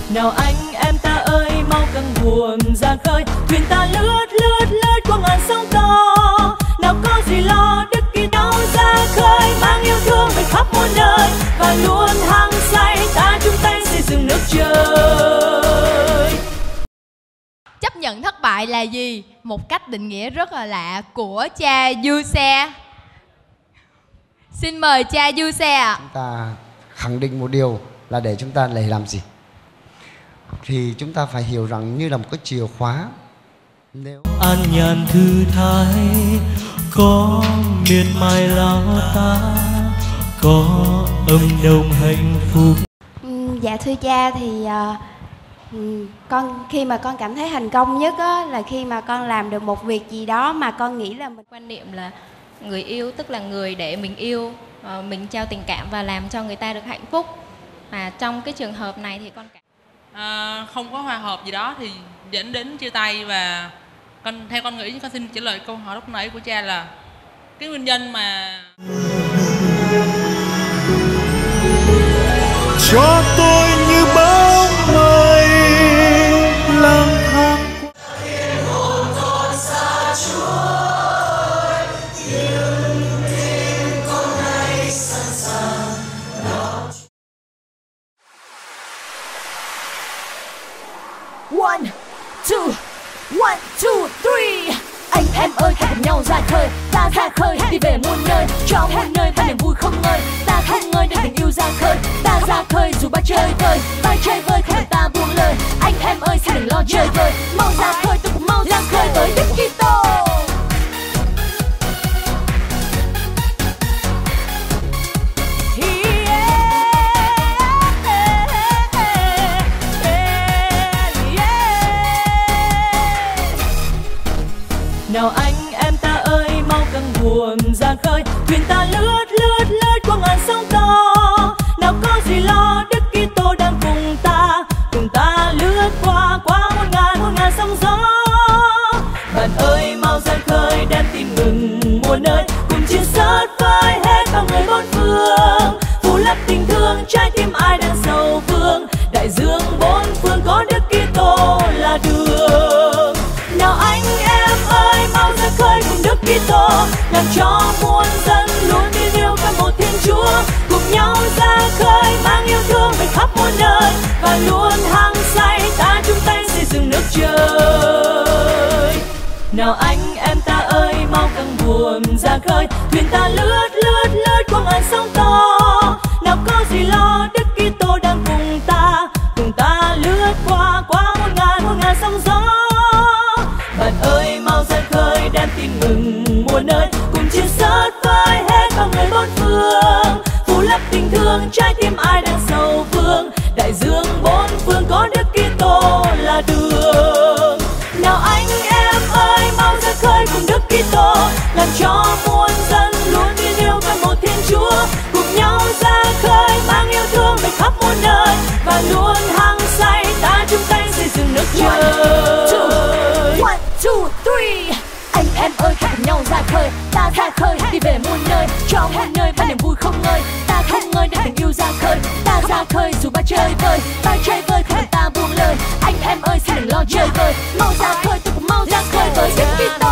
Nào anh em ta ơi mau căng buồm ra khơi, thuyền ta lướt lướt lướt qua ngàn sông to. Nào có gì lo đức kỳ đâu ra khơi, mang yêu thương về khắp muôn nơi và luôn hăng say ta chung tay xây dựng nước trời. Chấp nhận thất bại là gì? Một cách định nghĩa rất là lạ của cha Du Xe. Xin mời cha Du Xe ạ. Chúng ta khẳng định một điều là để chúng ta lấy làm gì? Thì chúng ta phải hiểu rằng như là một cái chìa khóa. Nếu an nhàn thư thái, có miệt mài lao ta, có âm nồng hạnh phúc. Dạ thưa cha, thì khi mà con cảm thấy thành công nhất á, là khi mà con làm được một việc gì đó mà con nghĩ là mình quan niệm là người yêu tức là người để mình yêu, mình trao tình cảm và làm cho người ta được hạnh phúc. Mà trong cái trường hợp này thì con không có hòa hợp gì đó thì dẫn đến chia tay. Và theo con nghĩ, con xin trả lời câu hỏi lúc nãy của cha là cái nguyên nhân mà Cho tôi như bóng mây lang thang. One, two, 3. Anh em ơi hãy cùng nhau ra khơi, ta ra khơi đi về muôn nơi, cho muôn nơi ta niềm vui không ngơi. Ta không ngơi để tình yêu ra khơi, ta ra khơi dù ba chơi vơi, vai chơi vơi không để ta buông lời. Anh em ơi xin đừng lo chơi vơi, mau ra khơi tôi cũng mau ra khơi với Đức Kitô. Nào anh em ta ơi mau căng buồm ra khơi, thuyền ta lướt lướt lướt qua ngàn sông to. Nào có gì lo Đức Kitô đang cùng ta lướt qua muôn ngàn sông gió. Bạn ơi mau ra khơi đem tin mừng muôn nơi, cùng chia sớt với hết bao người bốn phương. Phủ lấp tình thương trái tim ai đang sầu phương, đại dương bốn phương có Đức Kitô là đường. Nào anh em ơi mau ra khơi cùng Đức Kitô, làm cho muôn dân luôn tin yêu cả một Thiên Chúa. Cùng nhau ra khơi mang yêu thương về khắp muôn nơi và luôn hăng say ta chung tay xây dựng nước trời. Nào anh em ta ơi mau căng buồm ra khơi, thuyền ta lướt lướt lướt qua ngàn sông to. Nào có gì lo Đức Kitô đang cùng ta lướt qua muôn ngàn sông gió. Bạn ơi mau ra khơi đem tin mừng muôn nơi, cùng chia sớt với hết bao người bốn phương. Phủ lấp tình thương trái tim ai đang sầu phương, đại dương bốn phương có Đức Kitô là đường. Nào anh em ơi mau ra khơi cùng Đức Kitô, làm cho muôn dân luôn tin yêu cả một Thiên Chúa. Cùng nhau ra khơi mang yêu thương về khắp muôn nơi và luôn hăng say ta chung tay xây dựng nước trời. 1, 2, 3. Anh em ơi hãy cùng nhau ra khơi, ta ra khơi đi về muôn nơi, cho muôn nơi mang niềm vui không ngơi. Ta không ngơi để tình yêu ra khơi, ta ra khơi dù ba chơi vơi, không để ta buông lời. Anh em ơi xin đừng lo chơi vơi, mau ra khơi tôi cũng mau ra khơi với Đức Kitô.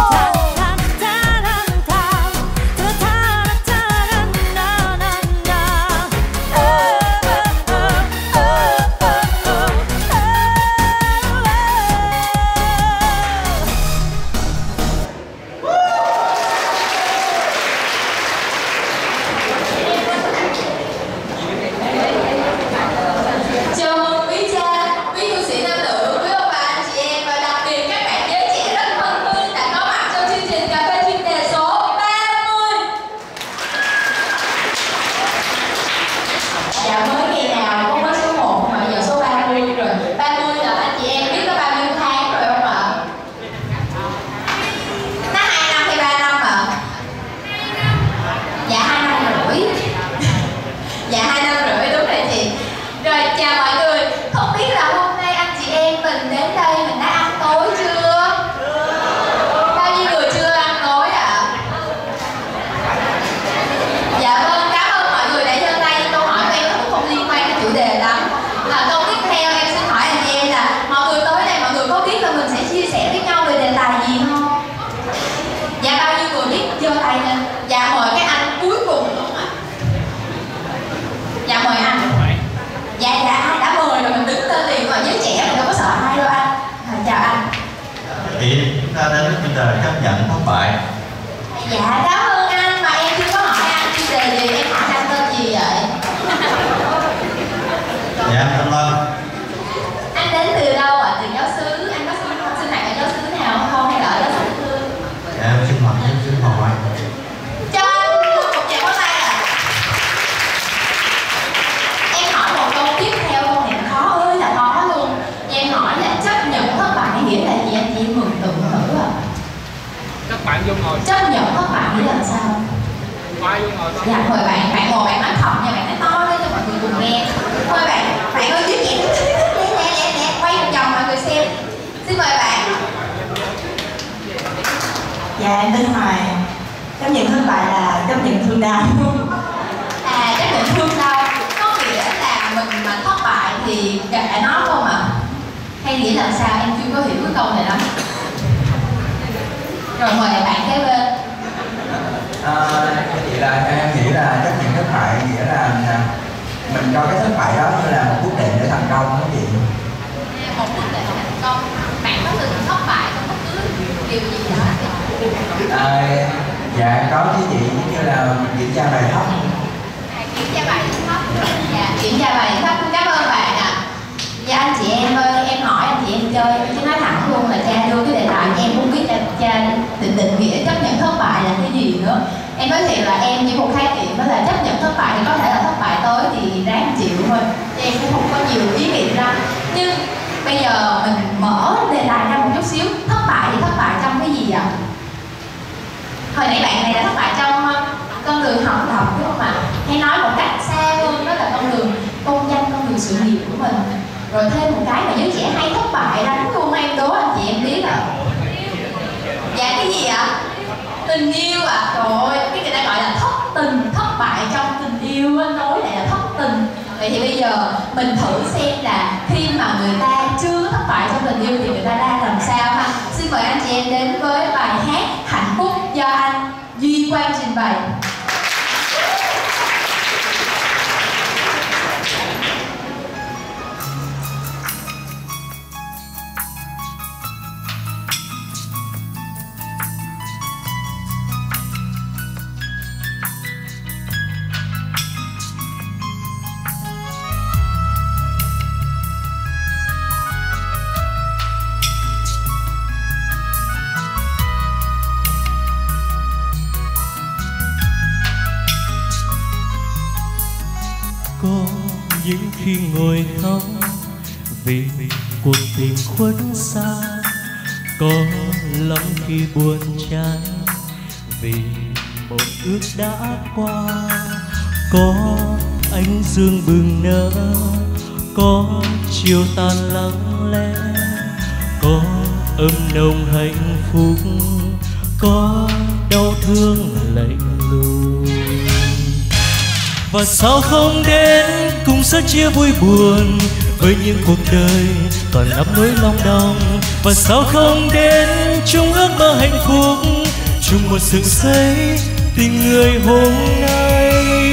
ta đến với chuyên đề chấp nhận thất bại. Dạ cảm ơn anh, mà em chưa có hỏi anh chuyên đề gì, em hỏi anh tên gì vậy? Dạ em tên Lân. Anh đến từ đâu ạ? Từ giáo xứ, anh có sinh hoạt ở giáo xứ nào không hay là ở giáo xứ Thương? Dạ em sinh hoạt giáo xứ Hồ Ngoại. Cho anh một tràng pháo tay ạ. Em hỏi một câu tiếp theo, câu này khó ơi là khó luôn. Em hỏi là chấp nhận thất bại nghĩa là gì, anh chị em mường tượng thử ạ. Các bạn vô ngồi. Chấp nhận thất bại nghĩa là sao? Ai vô ngồi. Dạ mời bạn ngồi, bạn nói thật nha, bạn nói to lên cho mọi người cùng nghe. Mời bạn ơi dưới nhẹ lẹ quay vòng vòng mọi người xem. Xin mời bạn. Dạ em tên Hoài. Chấp nhận thất bại là chấp nhận thương đau. Chấp nhận thương đau có nghĩa là mình mà thất bại thì kệ nó không ạ? Hay nghĩa là sao? Em chưa có hiểu cái câu này lắm. Rồi mời bạn kế bên. Vậy là em nghĩ là chấp nhận thất bại nghĩa là mình coi cái thất bại đó như là một quyết định để thành công đó chị. Một quyết định thành công. Bạn có từng thất bại trong bất cứ điều gì đó? Dạ có chứ chị, như là kiểm tra bài thấp. Kiểm tra bài thấp. Dạ kiểm tra bài thấp. Cảm ơn bạn ạ. Dạ anh chị em ơi, em hỏi anh chị em chơi chứ nói thẳng luôn là cha đưa cái đề tài cho em không biết là cha định nghĩa chấp nhận thất bại là cái gì nữa. Em nói thiệt là em chỉ một khái niệm đó là chấp nhận thất bại thì có thể là thất bại tới thì ráng chịu thôi. Em cũng không có nhiều ý niệm ra. Nhưng bây giờ mình mở đề tài ra một chút xíu. Thất bại thì thất bại trong cái gì ạ? Hồi nãy bạn này là thất bại trong con đường học tập đúng không ạ? Hay nói một cách xa hơn đó là con đường công danh, con đường sự nghiệp của mình. Rồi thêm một cái mà giới trẻ hay thất bại lắm luôn, em đố anh chị em biết ạ. Dạ cái gì ạ? Tình yêu ạ. Trời ơi, cái người ta gọi là thất tình, thất bại trong tình yêu á, nói lại là thất tình. Vậy thì bây giờ mình thử xem là khi mà người ta chưa thất bại trong tình yêu thì người ta đang làm sao ha. Xin mời anh chị em đến với bài hát Hạnh Phúc do anh Duy Quang trình bày. Có những khi ngồi khóc vì cuộc tình khuất xa, có lắm khi buồn chán vì một ước đã qua. Có ánh dương bừng nở, có chiều tàn lặng lẽ, có ấm nồng hạnh phúc, có đau thương lạnh lùng. Và sao không đến cùng sớt chia vui buồn với những cuộc đời còn lắm nỗi lòng đong. Và sao không đến chung ước mơ hạnh phúc, chung một sự xây tình người hôm nay.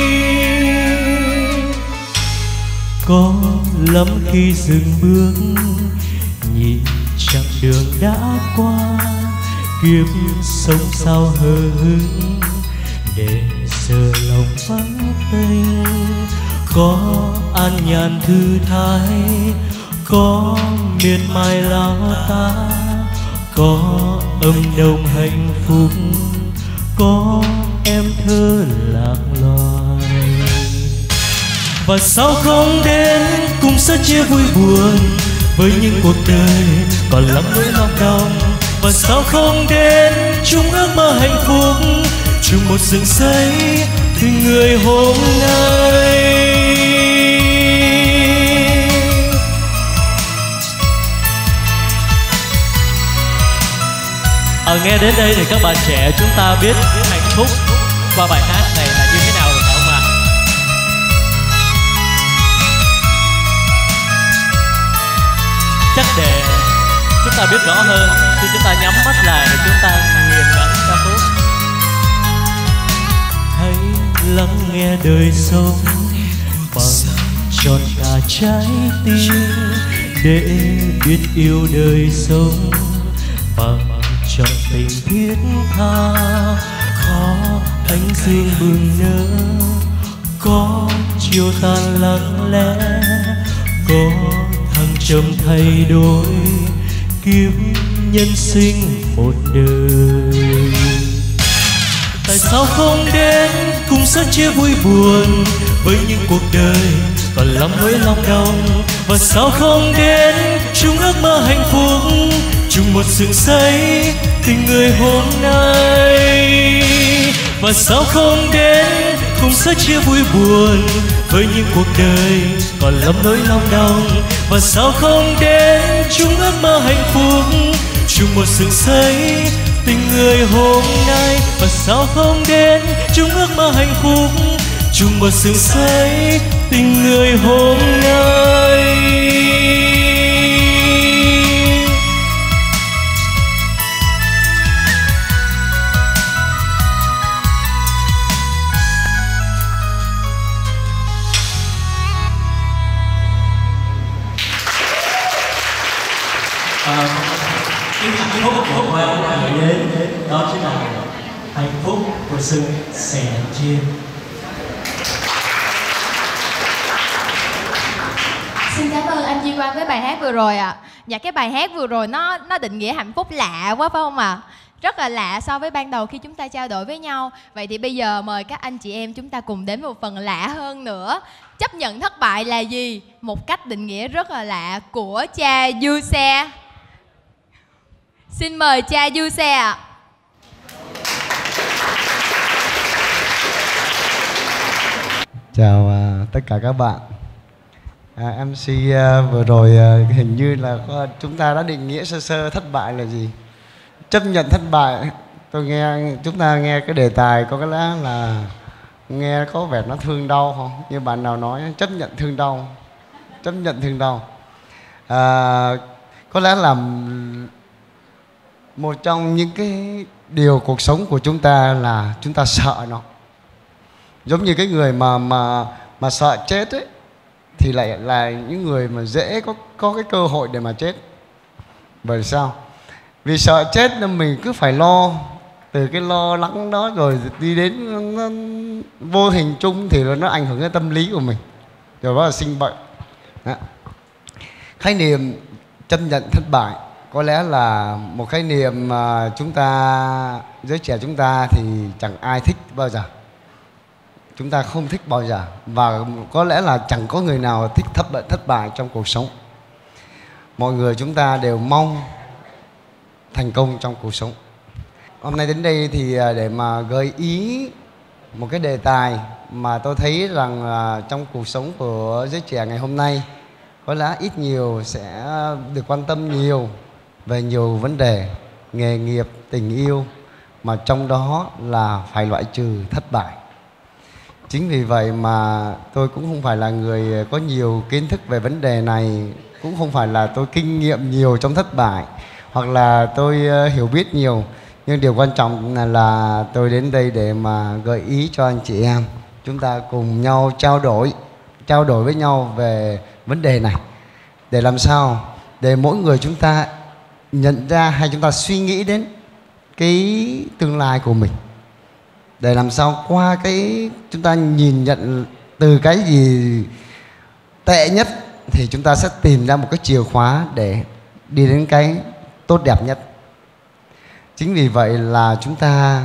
Có lắm khi dừng bước nhìn chặng đường đã qua, kiếp sống sao hờ hững để giờ lòng vắng tênh. Có an nhàn thư thái, có miệt mài lao ta, có âm nồng hạnh phúc, có em thơ lạc loài. Và sao không đến cùng sớt chia vui buồn với những cuộc đời còn lắm nỗi lòng đong. Và sao không đến chung ước mơ hạnh phúc, chung một dựng xây tình người hôm nay. Nghe đến đây thì các bạn trẻ chúng ta biết hạnh phúc qua bài hát này là như thế nào rồi phải không ạ? Chắc để chúng ta biết rõ hơn khi chúng ta nhắm mắt lại để chúng ta nghiền ngẫm ca khúc. Hãy lắng nghe đời sống bằng tròn cả trái tim để biết yêu đời sống bằng trọn tình thiết tha. Có ánh dương bừng nở, có chiều tàn lặng lẽ, có thăng trầm thay đổi kiếp nhân sinh một đời. Tại sao không đến cùng sớt chia vui buồn với những cuộc đời còn lắm nỗi lòng đau? Và sao không đến chung ước mơ hạnh phúc, chung một sừng xây tình người hôm nay? Và sao không đến cùng sớt chia vui buồn với những cuộc đời còn lắm nỗi lòng đau? Và sao không đến chung ước mơ hạnh phúc, chung một sừng xây tình người hôm nay? Và sao không đến chung ước mơ hạnh phúc, chung một sừng xây tình người hôm nay? Cái hạnh phúc của Hoa gửi đến đó chính là hạnh phúc của sự sẻ chia. Xin cảm ơn anh Duy Quang với bài hát vừa rồi ạ. Dạ, cái bài hát vừa rồi nó định nghĩa hạnh phúc lạ quá phải không ạ? Rất là lạ so với ban đầu khi chúng ta trao đổi với nhau. Vậy thì bây giờ mời các anh chị em chúng ta cùng đến một phần lạ hơn nữa. Chấp nhận thất bại là gì? Một cách định nghĩa rất là lạ của cha Du Xe. Xin mời cha Du Xe ạ. Chào tất cả các bạn. MC vừa rồi hình như là chúng ta đã định nghĩa sơ sơ thất bại là gì. Chấp nhận thất bại, chúng ta nghe cái đề tài có cái lẽ là nghe có vẻ nó thương đau không? Như bạn nào nói chấp nhận thương đau, chấp nhận thương đau. Có lẽ là một trong những cái điều cuộc sống của chúng ta là chúng ta sợ nó. Giống như cái người mà sợ chết ấy, thì lại là những người mà dễ có cái cơ hội để mà chết. Bởi sao? Vì sợ chết nên mình cứ phải lo. Từ cái lo lắng đó rồi đi đến nó vô hình chung thì nó ảnh hưởng đến tâm lý của mình, rồi đó là sinh bệnh đó. Khái niệm chấp nhận thất bại có lẽ là một khái niệm mà chúng ta, giới trẻ chúng ta thì chẳng ai thích bao giờ. Chúng ta không thích bao giờ. Và có lẽ là chẳng có người nào thích thất bại trong cuộc sống. Mọi người chúng ta đều mong thành công trong cuộc sống. Hôm nay đến đây thì để mà gợi ý một cái đề tài mà tôi thấy rằng trong cuộc sống của giới trẻ ngày hôm nay có lẽ ít nhiều sẽ được quan tâm nhiều về nhiều vấn đề nghề nghiệp, tình yêu, mà trong đó là phải loại trừ thất bại. Chính vì vậy mà tôi cũng không phải là người có nhiều kiến thức về vấn đề này, cũng không phải là tôi kinh nghiệm nhiều trong thất bại, hoặc là tôi hiểu biết nhiều. Nhưng điều quan trọng là tôi đến đây để mà gợi ý cho anh chị em, chúng ta cùng nhau trao đổi với nhau về vấn đề này. Để làm sao để mỗi người chúng ta nhận ra hay chúng ta suy nghĩ đến cái tương lai của mình. Để làm sao qua cái chúng ta nhìn nhận từ cái gì tệ nhất thì chúng ta sẽ tìm ra một cái chìa khóa để đi đến cái tốt đẹp nhất. Chính vì vậy là chúng ta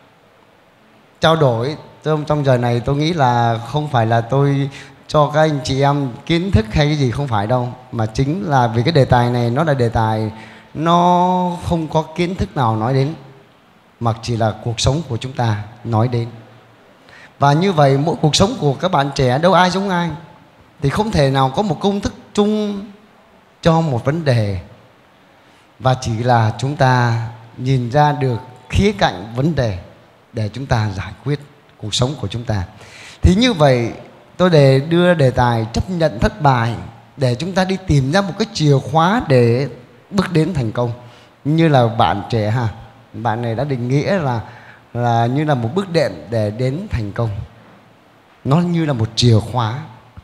trao đổi trong giờ này, tôi nghĩ là không phải là tôi cho các anh chị em kiến thức hay cái gì, không phải đâu. Mà chính là vì cái đề tài này nó là đề tài nó không có kiến thức nào nói đến, mà chỉ là cuộc sống của chúng ta nói đến. Và như vậy mỗi cuộc sống của các bạn trẻ đâu ai giống ai, thì không thể nào có một công thức chung cho một vấn đề, và chỉ là chúng ta nhìn ra được khía cạnh vấn đề để chúng ta giải quyết cuộc sống của chúng ta. Thì như vậy tôi đưa đề tài chấp nhận thất bại để chúng ta đi tìm ra một cái chìa khóa để bước đến thành công. Như là bạn trẻ ha, bạn này đã định nghĩa là như là một bước đệm để đến thành công. Nó như là một chìa khóa,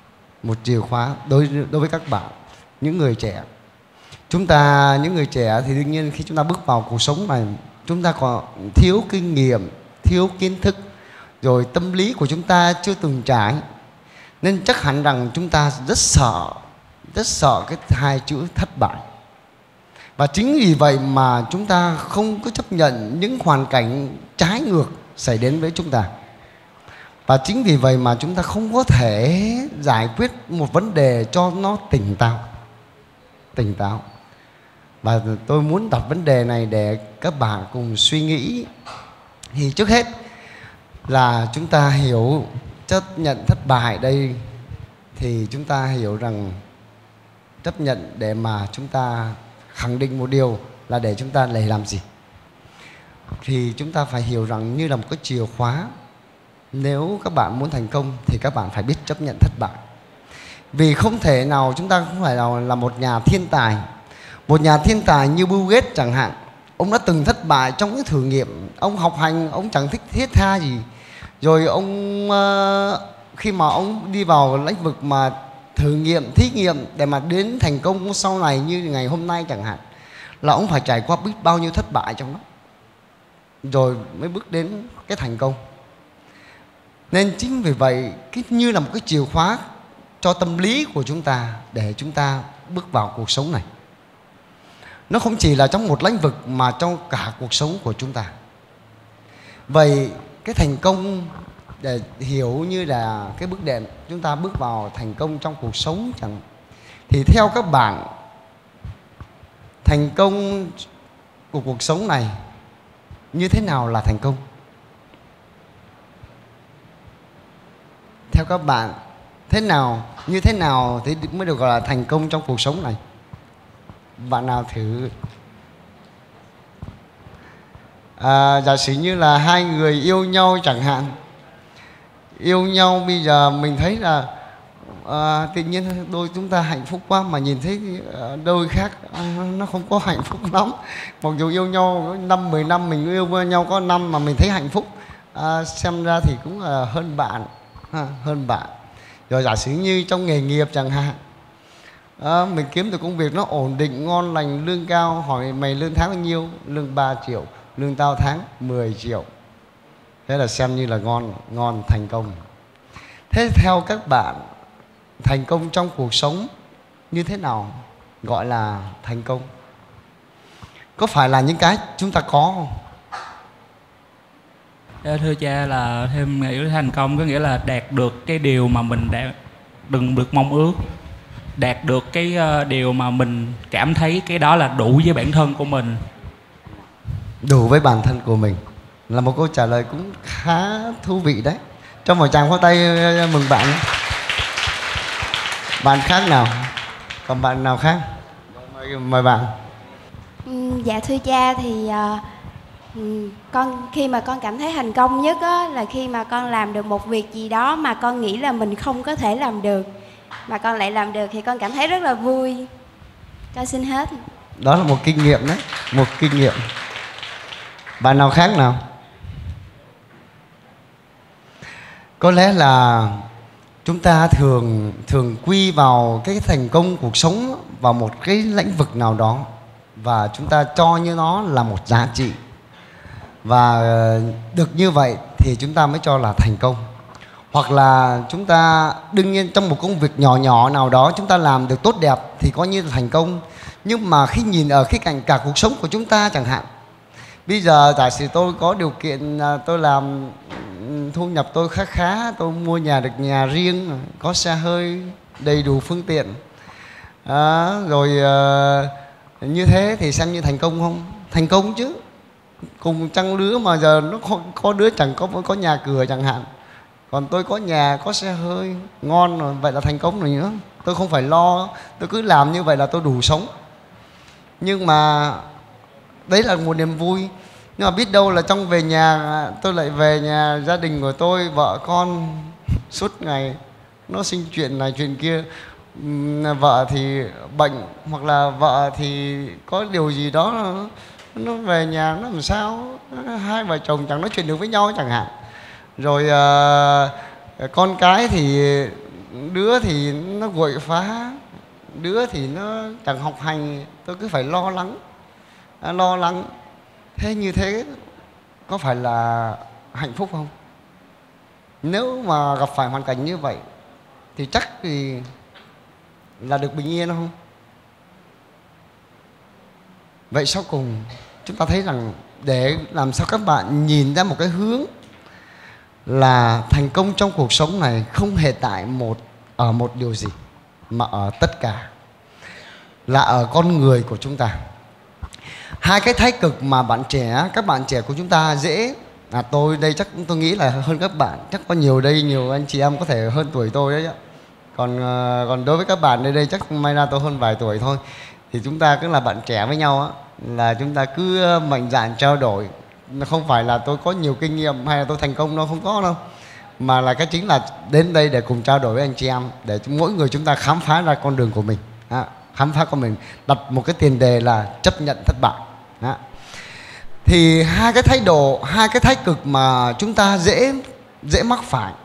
đối với các bạn, những người trẻ. Chúng ta, những người trẻ thì đương nhiên khi chúng ta bước vào cuộc sống này, chúng ta còn thiếu kinh nghiệm, thiếu kiến thức, rồi tâm lý của chúng ta chưa từng trải, nên chắc hẳn rằng chúng ta rất sợ cái hai chữ thất bại. Và chính vì vậy mà chúng ta không có chấp nhận những hoàn cảnh trái ngược xảy đến với chúng ta. Và chính vì vậy mà chúng ta không có thể giải quyết một vấn đề cho nó tỉnh táo. Và tôi muốn đặt vấn đề này để các bạn cùng suy nghĩ. Thì trước hết là chúng ta hiểu chấp nhận thất bại đây, thì chúng ta hiểu rằng chấp nhận để mà chúng ta khẳng định một điều là để chúng ta lấy làm gì. Thì chúng ta phải hiểu rằng như là một cái chìa khóa, nếu các bạn muốn thành công thì các bạn phải biết chấp nhận thất bại. Vì không thể nào, chúng ta không phải là một nhà thiên tài. Một nhà thiên tài như Bill Gates chẳng hạn, ông đã từng thất bại trong cái thử nghiệm. Ông học hành, ông chẳng thích thiết tha gì. Rồi ông khi mà ông đi vào lĩnh vực mà thử nghiệm, thí nghiệm để mà đến thành công sau này như ngày hôm nay chẳng hạn, là ông phải trải qua biết bao nhiêu thất bại trong đó, rồi mới bước đến cái thành công. Nên chính vì vậy, như là một cái chìa khóa cho tâm lý của chúng ta để chúng ta bước vào cuộc sống này. Nó không chỉ là trong một lĩnh vực mà trong cả cuộc sống của chúng ta. Vậy cái thành công để hiểu như là cái bước đệm chúng ta bước vào thành công trong cuộc sống chẳng, thì theo các bạn, thành công của cuộc sống này như thế nào là thành công? Theo các bạn, như thế nào thì mới được gọi là thành công trong cuộc sống này? Bạn nào thử. Giả sử như là hai người yêu nhau chẳng hạn. Yêu nhau bây giờ mình thấy là tự nhiên đôi chúng ta hạnh phúc quá, mà nhìn thấy đôi khác nó không có hạnh phúc lắm. Mặc dù yêu nhau 5-10 năm, mình yêu nhau có năm mà mình thấy hạnh phúc, xem ra thì cũng là hơn bạn. Rồi giả sử như trong nghề nghiệp chẳng hạn, mình kiếm được công việc nó ổn định, ngon lành, lương cao. Hỏi mày lương tháng bao nhiêu? Lương 3 triệu. Lương tao tháng 10 triệu. Thế là xem như là ngon, thành công. Thế theo các bạn, thành công trong cuộc sống như thế nào gọi là thành công? Có phải là những cái chúng ta có không? Thưa cha, là thêm nghĩ thành công có nghĩa là đạt được cái điều mà mình đã đừng được mong ước, đạt được cái điều mà mình cảm thấy cái đó là đủ với bản thân của mình. Đủ với bản thân của mình là một câu trả lời cũng khá thú vị đấy. Cho một tràng pháo tay mừng bạn. Bạn khác nào? Còn bạn nào khác? Mời bạn. Dạ thưa cha, thì khi mà con cảm thấy thành công nhất á, là khi mà con làm được một việc gì đó mà con nghĩ là mình không có thể làm được, mà con lại làm được, thì con cảm thấy rất là vui. Con xin hết. Đó là một kinh nghiệm đấy, một kinh nghiệm. Bạn nào khác nào? Có lẽ là chúng ta thường quy vào cái thành công cuộc sống vào một cái lĩnh vực nào đó, và chúng ta cho như nó là một giá trị, và được như vậy thì chúng ta mới cho là thành công. Hoặc là chúng ta đương nhiên trong một công việc nhỏ nhỏ nào đó chúng ta làm được tốt đẹp thì coi như là thành công. Nhưng mà khi nhìn ở khía cạnh cả cuộc sống của chúng ta chẳng hạn, bây giờ giả sử tôi có điều kiện, tôi làm thu nhập tôi khá, tôi mua được nhà riêng, có xe hơi, đầy đủ phương tiện, rồi như thế thì xem như thành công không? Thành công chứ. Cùng trang lứa mà giờ nó có đứa chẳng có nhà cửa chẳng hạn, còn tôi có nhà, có xe hơi, ngon rồi, vậy là thành công rồi nữa. Tôi không phải lo, tôi cứ làm như vậy là tôi đủ sống. Nhưng mà đấy là một niềm vui. Nhưng mà biết đâu là trong về nhà, tôi lại về nhà gia đình của tôi, vợ con suốt ngày nó sinh chuyện này chuyện kia. Vợ thì bệnh, hoặc là vợ thì có điều gì đó, nó về nhà nó làm sao, hai vợ chồng chẳng nói chuyện được với nhau chẳng hạn. Rồi con cái thì đứa thì nó quậy phá, đứa thì nó chẳng học hành, tôi cứ phải lo lắng. Thế như thế có phải là hạnh phúc không? Nếu mà gặp phải hoàn cảnh như vậy thì chắc thì là được bình yên không? Vậy sau cùng chúng ta thấy rằng để làm sao các bạn nhìn ra một cái hướng là thành công trong cuộc sống này không hề tại ở một điều gì, mà ở tất cả, là ở con người của chúng ta. Hai cái thái cực mà các bạn trẻ của chúng ta dễ, tôi đây chắc tôi nghĩ là hơn các bạn, chắc có nhiều đây, nhiều anh chị em có thể hơn tuổi tôi đấy. Còn đối với các bạn đây chắc may ra tôi hơn vài tuổi thôi. Thì chúng ta cứ là bạn trẻ với nhau á, là chúng ta cứ mạnh dạn trao đổi. Không phải là tôi có nhiều kinh nghiệm hay là tôi thành công đâu, không có đâu. Mà là cái chính là đến đây để cùng trao đổi với anh chị em, để mỗi người chúng ta khám phá ra con đường của mình, khám phá của mình, đặt một cái tiền đề là chấp nhận thất bại. Thì hai cái thái độ, hai cái thái cực mà chúng ta dễ mắc phải,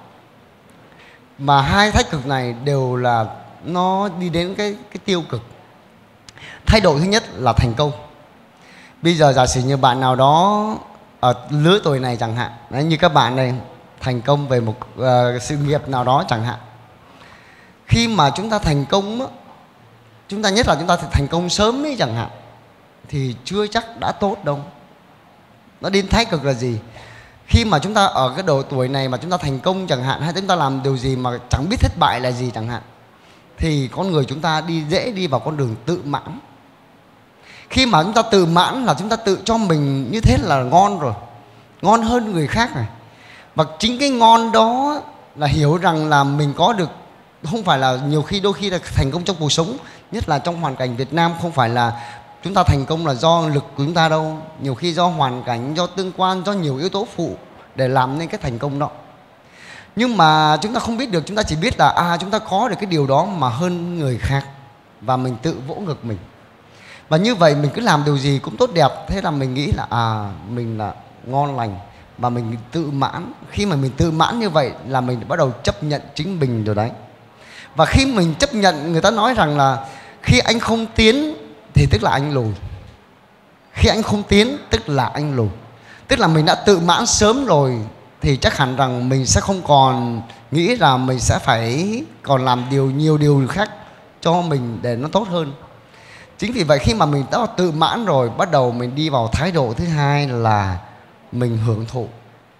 mà hai thái cực này đều là nó đi đến cái tiêu cực. Thái độ thứ nhất là thành công. Bây giờ giả sử như bạn nào đó ở lứa tuổi này chẳng hạn, đấy, như các bạn này thành công về một sự nghiệp nào đó chẳng hạn. Khi mà chúng ta thành công, chúng ta nhất là chúng ta thành công sớm ấy chẳng hạn, thì chưa chắc đã tốt đâu. Nó đến thái cực là gì? Khi mà chúng ta ở cái độ tuổi này mà chúng ta thành công chẳng hạn, hay chúng ta làm điều gì mà chẳng biết thất bại là gì chẳng hạn, thì con người chúng ta dễ đi vào con đường tự mãn. Khi mà chúng ta tự mãn là chúng ta tự cho mình như thế là ngon rồi, ngon hơn người khác này. Và chính cái ngon đó là hiểu rằng là mình có được, không phải là đôi khi là thành công trong cuộc sống, nhất là trong hoàn cảnh Việt Nam, không phải là chúng ta thành công là do lực của chúng ta đâu. Nhiều khi do hoàn cảnh, do tương quan, do nhiều yếu tố phụ để làm nên cái thành công đó. Nhưng mà chúng ta không biết được, chúng ta chỉ biết là chúng ta có được cái điều đó mà hơn người khác, và mình tự vỗ ngực mình. Và như vậy mình cứ làm điều gì cũng tốt đẹp. Thế là mình nghĩ là mình là ngon lành, và mình tự mãn. Khi mà mình tự mãn như vậy là mình bắt đầu chấp nhận chính mình rồi đấy. Và khi mình chấp nhận, người ta nói rằng là khi anh không tiến thì tức là anh lùi. Khi anh không tiến tức là anh lùi. Tức là mình đã tự mãn sớm rồi, thì chắc hẳn rằng mình sẽ không còn nghĩ là mình sẽ phải còn làm nhiều điều khác cho mình để nó tốt hơn. Chính vì vậy khi mà mình đã tự mãn rồi, bắt đầu mình đi vào thái độ thứ hai là mình hưởng thụ.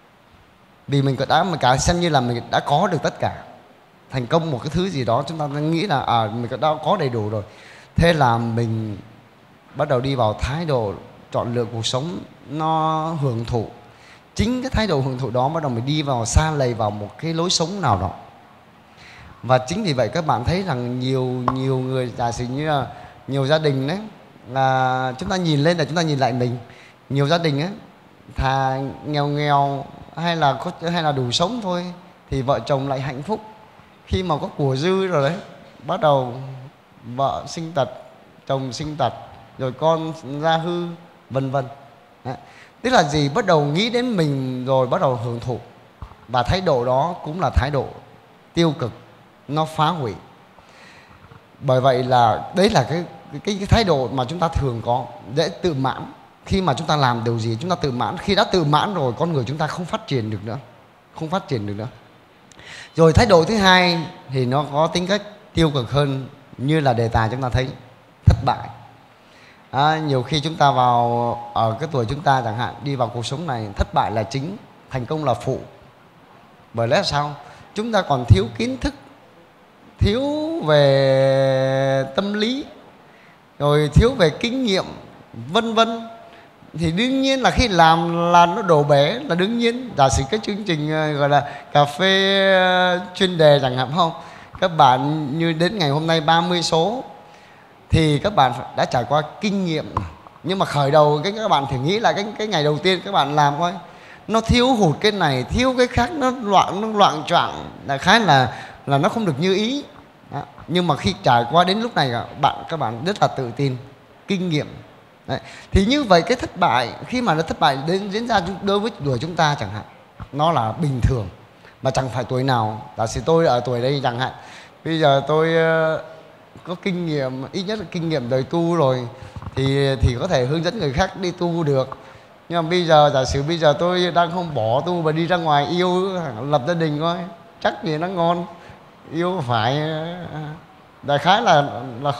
Vì mình đã xem như là mình đã có được tất cả. Thành công một cái thứ gì đó, chúng ta nghĩ là mình đã có đầy đủ rồi. Thế là mình bắt đầu đi vào thái độ chọn lựa cuộc sống nó hưởng thụ. Chính cái thái độ hưởng thụ đó bắt đầu mình đi vào sa lầy vào một cái lối sống nào đó. Và chính vì vậy các bạn thấy rằng nhiều người, giả sử như là nhiều gia đình đấy, là chúng ta nhìn lên là chúng ta nhìn lại mình. Nhiều gia đình ấy, thà nghèo hay là đủ sống thôi, thì vợ chồng lại hạnh phúc. Khi mà có của dư rồi đấy, bắt đầu vợ sinh tật, chồng sinh tật, rồi con ra hư, vân vân. Tức là gì? Bắt đầu nghĩ đến mình rồi bắt đầu hưởng thụ. Và thái độ đó cũng là thái độ tiêu cực, nó phá hủy. Bởi vậy là đấy là cái thái độ mà chúng ta thường có, dễ tự mãn. Khi mà chúng ta làm điều gì chúng ta tự mãn. Khi đã tự mãn rồi, con người chúng ta không phát triển được nữa. Không phát triển được nữa. Rồi thái độ thứ hai thì nó có tính cách tiêu cực hơn, như là đề tài chúng ta thấy, thất bại. Nhiều khi chúng ta vào ở cái tuổi chúng ta chẳng hạn, đi vào cuộc sống này, thất bại là chính, thành công là phụ. Bởi lẽ sao? Chúng ta còn thiếu kiến thức, thiếu về tâm lý, rồi thiếu về kinh nghiệm, vân vân. Thì đương nhiên là khi làm là nó đổ bể là đương nhiên. Giả sử cái chương trình gọi là cà phê chuyên đề chẳng hạn, không? Các bạn như đến ngày hôm nay 30 số thì các bạn đã trải qua kinh nghiệm. Nhưng mà khởi đầu các bạn thử nghĩ là cái ngày đầu tiên các bạn làm coi, nó thiếu hụt cái này, thiếu cái khác, nó loạn choạng, đại khái là nó không được như ý. Đó. Nhưng mà khi trải qua đến lúc này các bạn rất là tự tin, kinh nghiệm. Đấy. Thì như vậy cái thất bại, khi mà nó thất bại diễn ra đối với tuổi chúng ta chẳng hạn, nó là bình thường. Mà chẳng phải tuổi nào. Giả sử tôi ở tuổi đây chẳng hạn, bây giờ tôi có kinh nghiệm, ít nhất là kinh nghiệm đời tu rồi, thì có thể hướng dẫn người khác đi tu được. Nhưng mà bây giờ giả sử bây giờ tôi đang không bỏ tu và đi ra ngoài yêu, lập gia đình coi, chắc gì nó ngon. Yêu phải đại khái là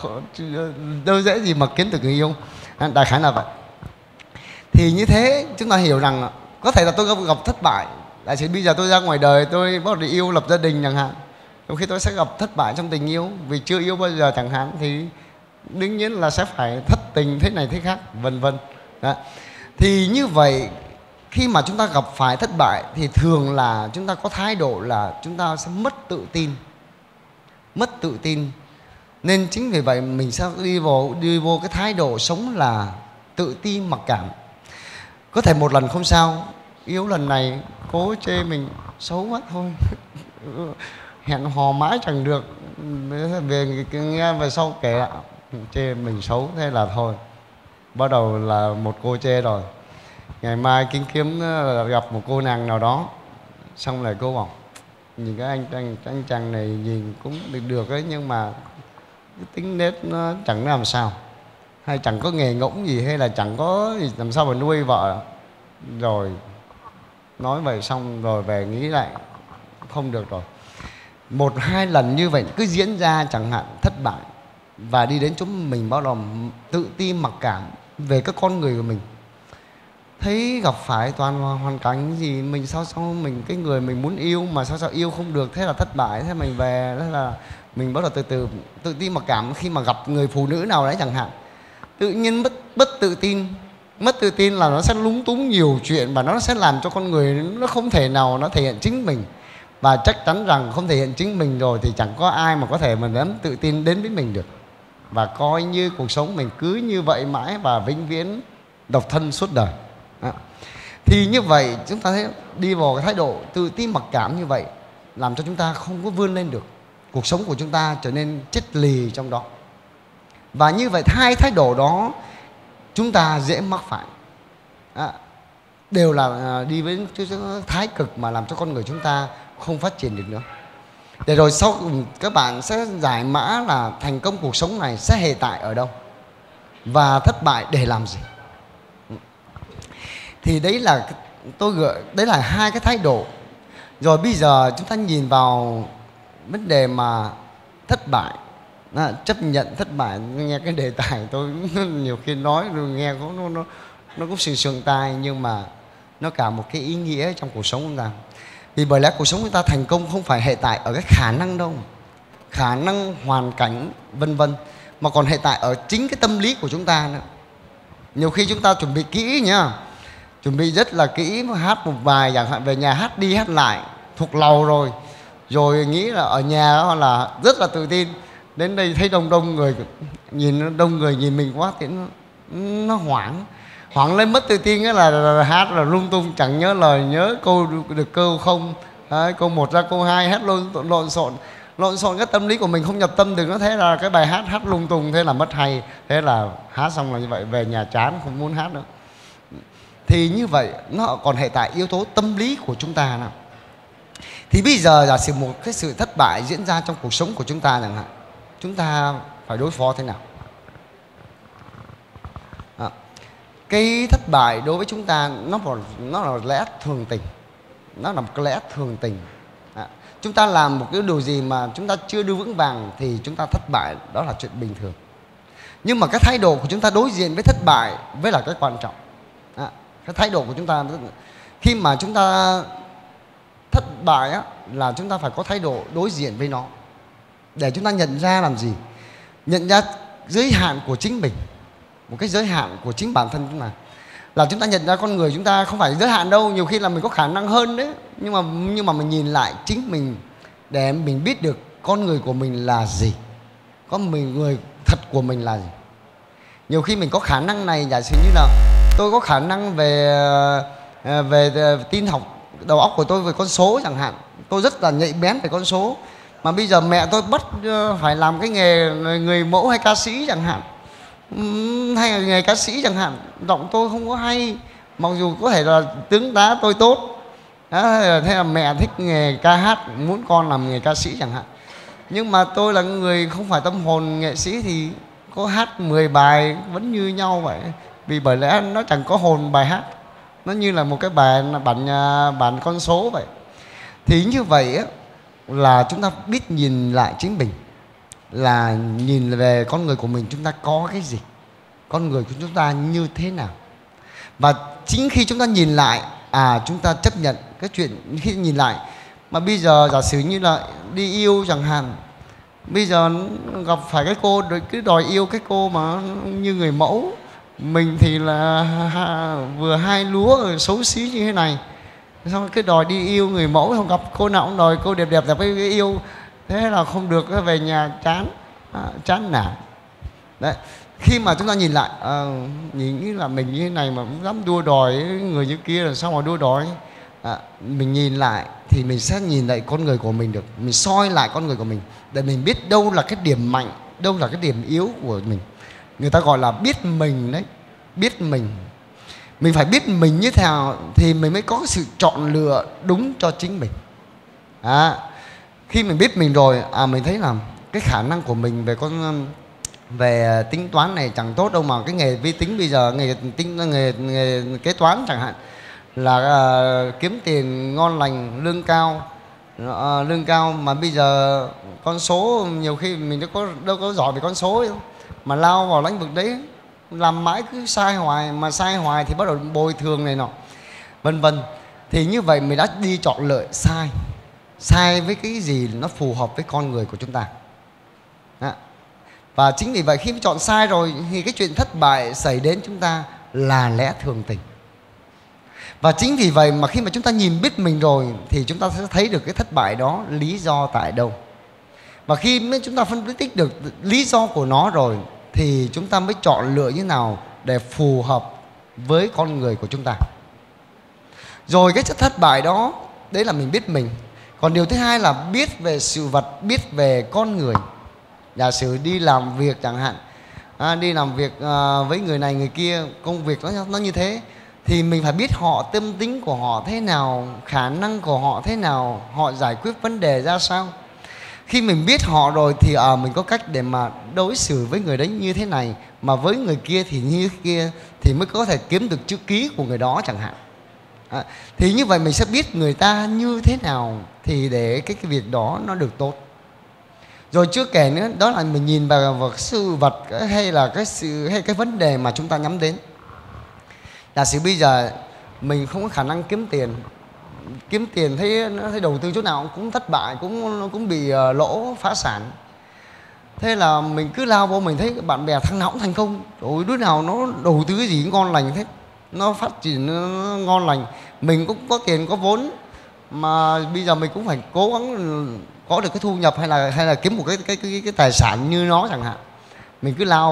đâu dễ gì mà kiếm được người yêu. Đại khái là vậy. Thì như thế chúng ta hiểu rằng có thể là tôi gặp thất bại. Giả sử bây giờ tôi ra ngoài đời, tôi bắt đầu đi yêu, lập gia đình chẳng hạn, đôi khi tôi sẽ gặp thất bại trong tình yêu vì chưa yêu bao giờ chẳng hạn, thì đương nhiên là sẽ phải thất tình thế này thế khác, vân vân. Thì như vậy khi mà chúng ta gặp phải thất bại thì thường là chúng ta có thái độ là chúng ta sẽ mất tự tin. Mất tự tin. Nên chính vì vậy mình sẽ đi vô cái thái độ sống là tự ti mặc cảm. Có thể một lần không sao, yêu lần này cố chê mình xấu mất thôi. Hẹn hò mãi chẳng được, về nghe về sau kể chê mình xấu, thế là thôi. Bắt đầu là một cô chê rồi. Ngày mai kiếm gặp một cô nàng nào đó, xong lại cô bảo nhìn cái anh chàng này nhìn cũng được ấy, nhưng mà cái tính nết nó chẳng làm sao, hay chẳng có nghề ngỗng gì, hay là chẳng có gì, làm sao mà nuôi vợ. Rồi nói vậy xong rồi về nghĩ lại không được rồi. 1-2 lần như vậy cứ diễn ra chẳng hạn, thất bại, và đi đến chỗ mình bắt đầu tự ti mặc cảm về các con người của mình. Thấy gặp phải toàn hoàn cảnh gì mình sao mình cái người mình muốn yêu mà sao yêu không được, thế là thất bại, thế mình về, thế là mình bắt đầu từ từ tự ti mặc cảm. Khi mà gặp người phụ nữ nào đấy chẳng hạn, tự nhiên mất tự tin. Mất tự tin là nó sẽ lúng túng nhiều chuyện, và nó sẽ làm cho con người nó không thể nào nó thể hiện chính mình. Và chắc chắn rằng không thể hiện chính mình rồi thì chẳng có ai mà có thể mà dám tự tin đến với mình được. Và coi như cuộc sống mình cứ như vậy mãi và vĩnh viễn độc thân suốt đời. Thì như vậy chúng ta thấy đi vào cái thái độ tự ti mặc cảm như vậy làm cho chúng ta không có vươn lên được. Cuộc sống của chúng ta trở nên chết lì trong đó. Và như vậy hai thái độ đó chúng ta dễ mắc phải. Đều là đi với thái cực mà làm cho con người chúng ta không phát triển được nữa. Để rồi sau các bạn sẽ giải mã là thành công cuộc sống này sẽ hệ tại ở đâu và thất bại để làm gì. Thì đấy là tôi gợi, đấy là hai cái thái độ. Rồi bây giờ chúng ta nhìn vào vấn đề mà thất bại, chấp nhận thất bại. Nghe cái đề tài tôi nhiều khi nói rồi nghe nó cũng sườn tai, nhưng mà nó cả một cái ý nghĩa trong cuộc sống của chúng ta. Vì bởi lẽ cuộc sống của chúng ta thành công không phải hệ tại ở cái khả năng đâu, khả năng, hoàn cảnh vân vân, mà còn hệ tại ở chính cái tâm lý của chúng ta nữa. Nhiều khi chúng ta chuẩn bị kỹ nhá, chuẩn bị rất là kỹ, hát một bài chẳng hạn, về nhà hát đi hát lại thuộc lầu rồi, rồi nghĩ là ở nhà là rất là tự tin, đến đây thấy đông người nhìn mình quá thì nó hoảng lên, mất tự tin, là hát là lung tung, chẳng nhớ lời, nhớ câu được câu không. Đấy, câu 1 ra câu 2 hát lộn xộn cái tâm lý của mình không nhập tâm được, nó thế là cái bài hát lung tung, thế là mất hay, thế là hát xong là như vậy, về nhà chán không muốn hát nữa. Thì như vậy nó còn hệ tại yếu tố tâm lý của chúng ta nào. Thì bây giờ giả sử một cái sự thất bại diễn ra trong cuộc sống của chúng ta chẳng hạn, chúng ta phải đối phó thế nào? Cái thất bại đối với chúng ta nó là lẽ thường tình. Nó là một cái lẽ thường tình. Chúng ta làm một cái điều gì mà chúng ta chưa đưa vững vàng thì chúng ta thất bại, đó là chuyện bình thường. Nhưng mà cái thái độ của chúng ta đối diện với thất bại với là cái quan trọng. Cái thái độ của chúng ta khi mà chúng ta thất bại là chúng ta phải có thái độ đối diện với nó, để chúng ta nhận ra làm gì? Nhận ra giới hạn của chính mình, một cái giới hạn của chính bản thân chúng ta. Là chúng ta nhận ra con người chúng ta không phải giới hạn đâu, nhiều khi là mình có khả năng hơn đấy, nhưng mà mình nhìn lại chính mình để mình biết được con người của mình là gì, người thật của mình là gì. Nhiều khi mình có khả năng này, giả sử như là tôi có khả năng về tin học, đầu óc của tôi về con số chẳng hạn, tôi rất là nhạy bén về con số, mà bây giờ mẹ tôi bắt phải làm cái nghề người mẫu hay ca sĩ chẳng hạn, hay là nghề ca sĩ chẳng hạn, giọng tôi không có hay, mặc dù có thể là tướng tá tôi tốt. Thế là mẹ thích nghề ca hát, muốn con làm nghề ca sĩ chẳng hạn. Nhưng mà tôi là người không phải tâm hồn nghệ sĩ thì có hát 10 bài vẫn như nhau vậy. Vì bởi lẽ nó chẳng có hồn bài hát. nó như là một cái bản con số vậy. Thì như vậy á, là chúng ta biết nhìn lại chính mình, là nhìn về con người của mình, chúng ta có cái gì, con người của chúng ta như thế nào. Và chính khi chúng ta nhìn lại, chúng ta chấp nhận cái chuyện khi nhìn lại. Mà bây giờ giả sử như là đi yêu chẳng hạn, bây giờ gặp phải cái cô cứ đòi yêu cái cô mà như người mẫu, mình thì là vừa hai lúa xấu xí như thế này, xong cứ đòi đi yêu người mẫu, không gặp cô nào cũng đòi cô đẹp đẹp với yêu, thế là không được, về nhà chán nản. Đấy, khi mà chúng ta nhìn lại, nhìn như là mình như thế này mà cũng dám đua đòi người như kia, là sao mà đua đòi. Mình nhìn lại thì mình sẽ nhìn lại con người của mình được, mình soi lại con người của mình để mình biết đâu là cái điểm mạnh, đâu là cái điểm yếu của mình. Người ta gọi là biết mình đấy, biết mình. Mình phải biết mình như thế nào thì mình mới có sự chọn lựa đúng cho chính mình. Khi mình biết mình rồi, mình thấy là cái khả năng của mình về tính toán này chẳng tốt đâu, mà cái nghề vi tính bây giờ, nghề kế toán chẳng hạn, là kiếm tiền ngon lành, lương cao mà bây giờ con số nhiều khi mình đâu có giỏi về con số đâu, mà lao vào lĩnh vực đấy làm mãi cứ sai hoài, mà sai hoài thì bắt đầu bồi thường này nọ vân vân. Thì như vậy mình đã đi chọn lựa sai với cái gì nó phù hợp với con người của chúng ta. Và chính vì vậy khi mà chọn sai rồi thì cái chuyện thất bại xảy đến chúng ta là lẽ thường tình. Và chính vì vậy mà khi mà chúng ta nhìn biết mình rồi thì chúng ta sẽ thấy được cái thất bại đó lý do tại đâu. Và khi mà chúng ta phân tích được lý do của nó rồi thì chúng ta mới chọn lựa như nào để phù hợp với con người của chúng ta. Rồi cái thất bại đó, đấy là mình biết mình. Còn điều thứ hai là biết về sự vật, biết về con người. Giả sử đi làm việc chẳng hạn, đi làm việc với người này người kia, công việc nó như thế, thì mình phải biết họ, tâm tính của họ thế nào, khả năng của họ thế nào, họ giải quyết vấn đề ra sao. Khi mình biết họ rồi thì mình có cách để mà đối xử với người đấy như thế này, mà với người kia thì như thế kia, thì mới có thể kiếm được chữ ký của người đó chẳng hạn. Thì như vậy mình sẽ biết người ta như thế nào thì để cái việc đó nó được tốt. Rồi chưa kể nữa, đó là mình nhìn vào sự vật hay là cái vấn đề mà chúng ta nhắm đến. Giả sử bây giờ mình không có khả năng kiếm tiền thấy đầu tư chỗ nào cũng thất bại, cũng bị lỗ phá sản. Thế là mình cứ lao vô, mình thấy bạn bè thằng nào cũng thành công, rồi đứa nào nó đầu tư cái gì cũng ngon lành thế, nó phát triển nó ngon lành. Mình cũng có tiền có vốn, mà bây giờ mình cũng phải cố gắng có được cái thu nhập hay là kiếm một cái tài sản như nó chẳng hạn. Mình cứ lao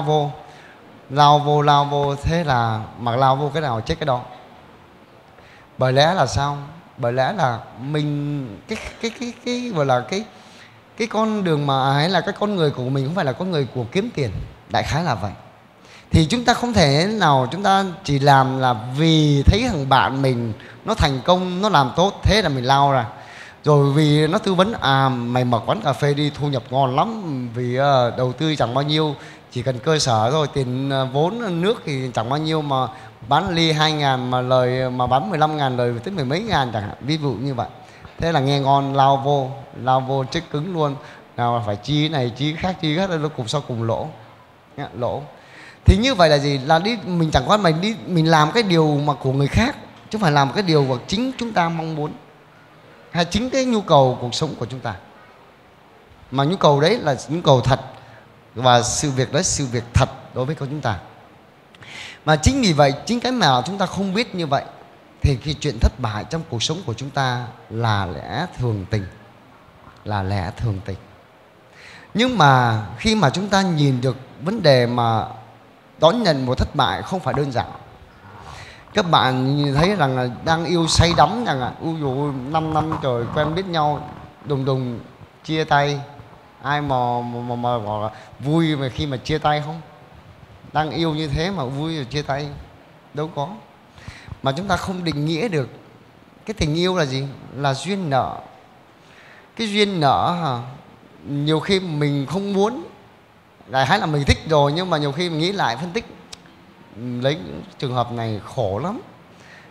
vô, thế là mà lao vô cái nào chết cái đó. Bởi lẽ là sao? Bởi lẽ là mình cái gọi là cái con đường mà hay là cái con người của mình không phải là con người của kiếm tiền, đại khái là vậy. Thì chúng ta không thể nào chúng ta chỉ làm là vì thấy thằng bạn mình nó thành công, nó làm tốt, thế là mình lao ra. Rồi vì nó tư vấn mày mở quán cà phê đi, thu nhập ngon lắm, vì đầu tư chẳng bao nhiêu, chỉ cần cơ sở thôi, tiền vốn nước thì chẳng bao nhiêu, mà bán ly 2.000 mà lời mà bán 15.000 lời tới mười mấy ngàn chẳng hạn, ví dụ như vậy. Thế là nghe ngon, lao vô chết cứng luôn. Nào phải chi này chi khác nó cùng sau cùng lỗ. Thì như vậy là gì? Là mình chẳng qua mình làm cái điều mà của người khác, chứ không phải làm cái điều mà chính chúng ta mong muốn, hay chính cái nhu cầu cuộc sống của chúng ta. Mà nhu cầu đấy là nhu cầu thật, và sự việc đấy sự việc thật đối với chúng ta. Mà chính vì vậy, chính cái mà chúng ta không biết như vậy thì cái chuyện thất bại trong cuộc sống của chúng ta là lẽ thường tình. Nhưng mà khi mà chúng ta nhìn được vấn đề mà đón nhận một thất bại không phải đơn giản. Các bạn thấy rằng là đang yêu say đắm rằng là 5 năm trời quen biết nhau, đùng chia tay. Ai mà gọi là vui mà khi mà chia tay không? Đang yêu như thế mà vui rồi chia tay, đâu có. Mà chúng ta không định nghĩa được cái tình yêu là gì? Là duyên nợ. Cái duyên nợ nhiều khi mình không muốn, đại khái là mình thích rồi, nhưng mà nhiều khi mình nghĩ lại phân tích, lấy trường hợp này khổ lắm.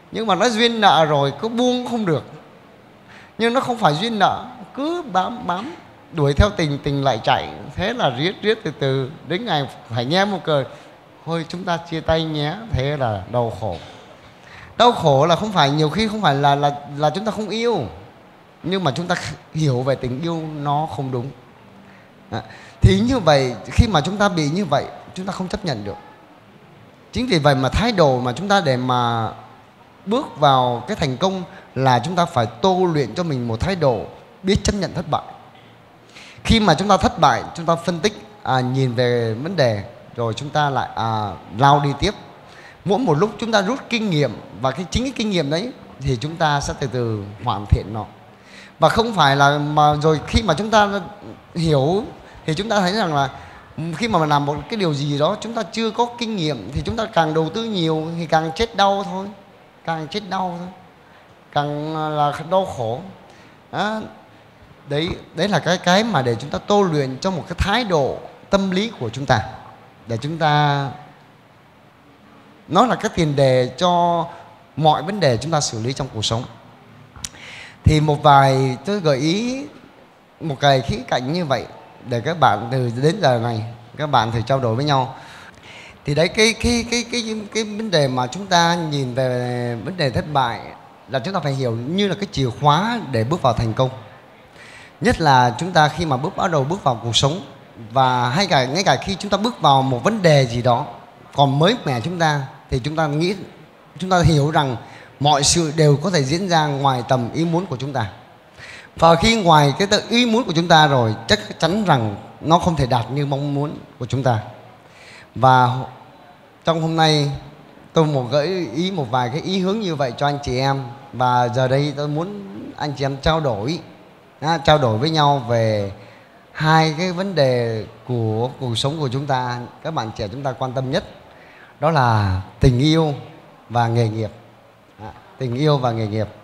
Nhưng mà nó duyên nợ rồi cứ buông không được. Nhưng nó không phải duyên nợ, cứ bám đuổi theo tình, tình lại chạy. Thế là riết từ từ đến ngày phải nghe một cười thôi chúng ta chia tay nhé. Thế là đau khổ. Đau khổ là không phải, nhiều khi không phải là chúng ta không yêu, nhưng mà chúng ta hiểu về tình yêu nó không đúng. Thì như vậy, khi mà chúng ta bị như vậy, chúng ta không chấp nhận được. Chính vì vậy mà thái độ mà chúng ta để mà bước vào cái thành công là chúng ta phải tô luyện cho mình một thái độ biết chấp nhận thất bại. Khi mà chúng ta thất bại, chúng ta phân tích, nhìn về vấn đề, rồi chúng ta lại lao đi tiếp. Mỗi một lúc chúng ta rút kinh nghiệm, và chính cái kinh nghiệm đấy thì chúng ta sẽ từ từ hoàn thiện nó. Và không phải là mà rồi khi mà chúng ta hiểu thì chúng ta thấy rằng là khi mà làm một cái điều gì đó chúng ta chưa có kinh nghiệm thì chúng ta càng đầu tư nhiều thì càng chết đau thôi. Càng chết đau thôi, càng là đau khổ. Đấy là cái mà để chúng ta tô luyện cho một cái thái độ tâm lý của chúng ta, để chúng ta, nó là cái tiền đề cho mọi vấn đề chúng ta xử lý trong cuộc sống. Thì một vài tôi gợi ý một cái khía cạnh như vậy để các bạn từ đến giờ này các bạn thử trao đổi với nhau. Thì đấy, cái vấn đề mà chúng ta nhìn về vấn đề thất bại là chúng ta phải hiểu như là cái chìa khóa để bước vào thành công. Nhất là chúng ta khi mà bắt đầu bước vào cuộc sống, và ngay cả khi chúng ta bước vào một vấn đề gì đó còn mới mẻ chúng ta, thì chúng ta hiểu rằng mọi sự đều có thể diễn ra ngoài tầm ý muốn của chúng ta. Và khi ngoài cái ý muốn của chúng ta rồi, chắc chắn rằng nó không thể đạt như mong muốn của chúng ta. Và trong hôm nay tôi gợi ý một vài cái ý hướng như vậy cho anh chị em. Và giờ đây tôi muốn anh chị em trao đổi với nhau về hai cái vấn đề của cuộc sống của chúng ta, các bạn trẻ chúng ta quan tâm nhất. Đó là tình yêu và nghề nghiệp. Tình yêu và nghề nghiệp.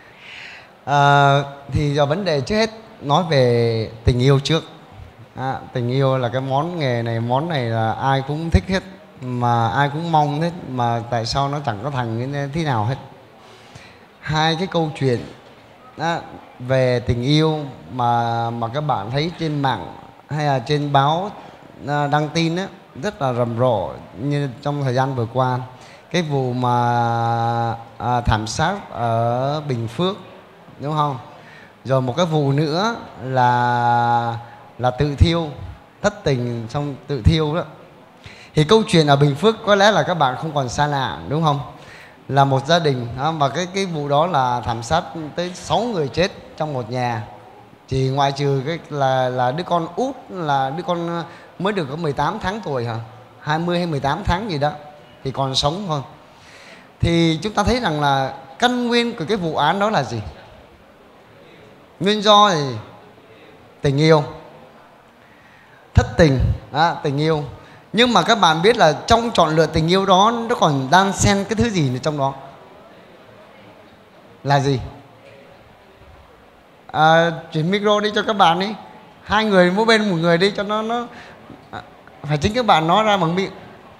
Thì giờ vấn đề trước hết nói về tình yêu trước. Tình yêu là cái món này là ai cũng thích hết, mà ai cũng mong hết, mà tại sao nó chẳng có thành thế nào hết. Hai cái câu chuyện về tình yêu mà các bạn thấy trên mạng hay là trên báo đăng tin rất là rầm rộ như trong thời gian vừa qua. Cái vụ mà thảm sát ở Bình Phước, đúng không? Rồi một cái vụ nữa là tự thiêu, thất tình xong tự thiêu đó. Thì câu chuyện ở Bình Phước có lẽ là các bạn không còn xa lạ, đúng không? Là một gia đình, và cái vụ đó là thảm sát tới 6 người chết trong một nhà. Chỉ ngoại trừ là đứa con út, là đứa con mới được có 18 tháng tuổi hả? 20 hay 18 tháng gì đó thì còn sống thôi. Thì chúng ta thấy rằng là căn nguyên của cái vụ án đó là gì? Nguyên do thì tình yêu, thất tình, tình yêu. Nhưng mà các bạn biết là trong chọn lựa tình yêu đó nó còn đan xen cái thứ gì trong đó? Là gì? Chuyển micro đi cho các bạn đi. Hai người mỗi bên một người đi cho nó phải chính các bạn nói ra bằng miệng.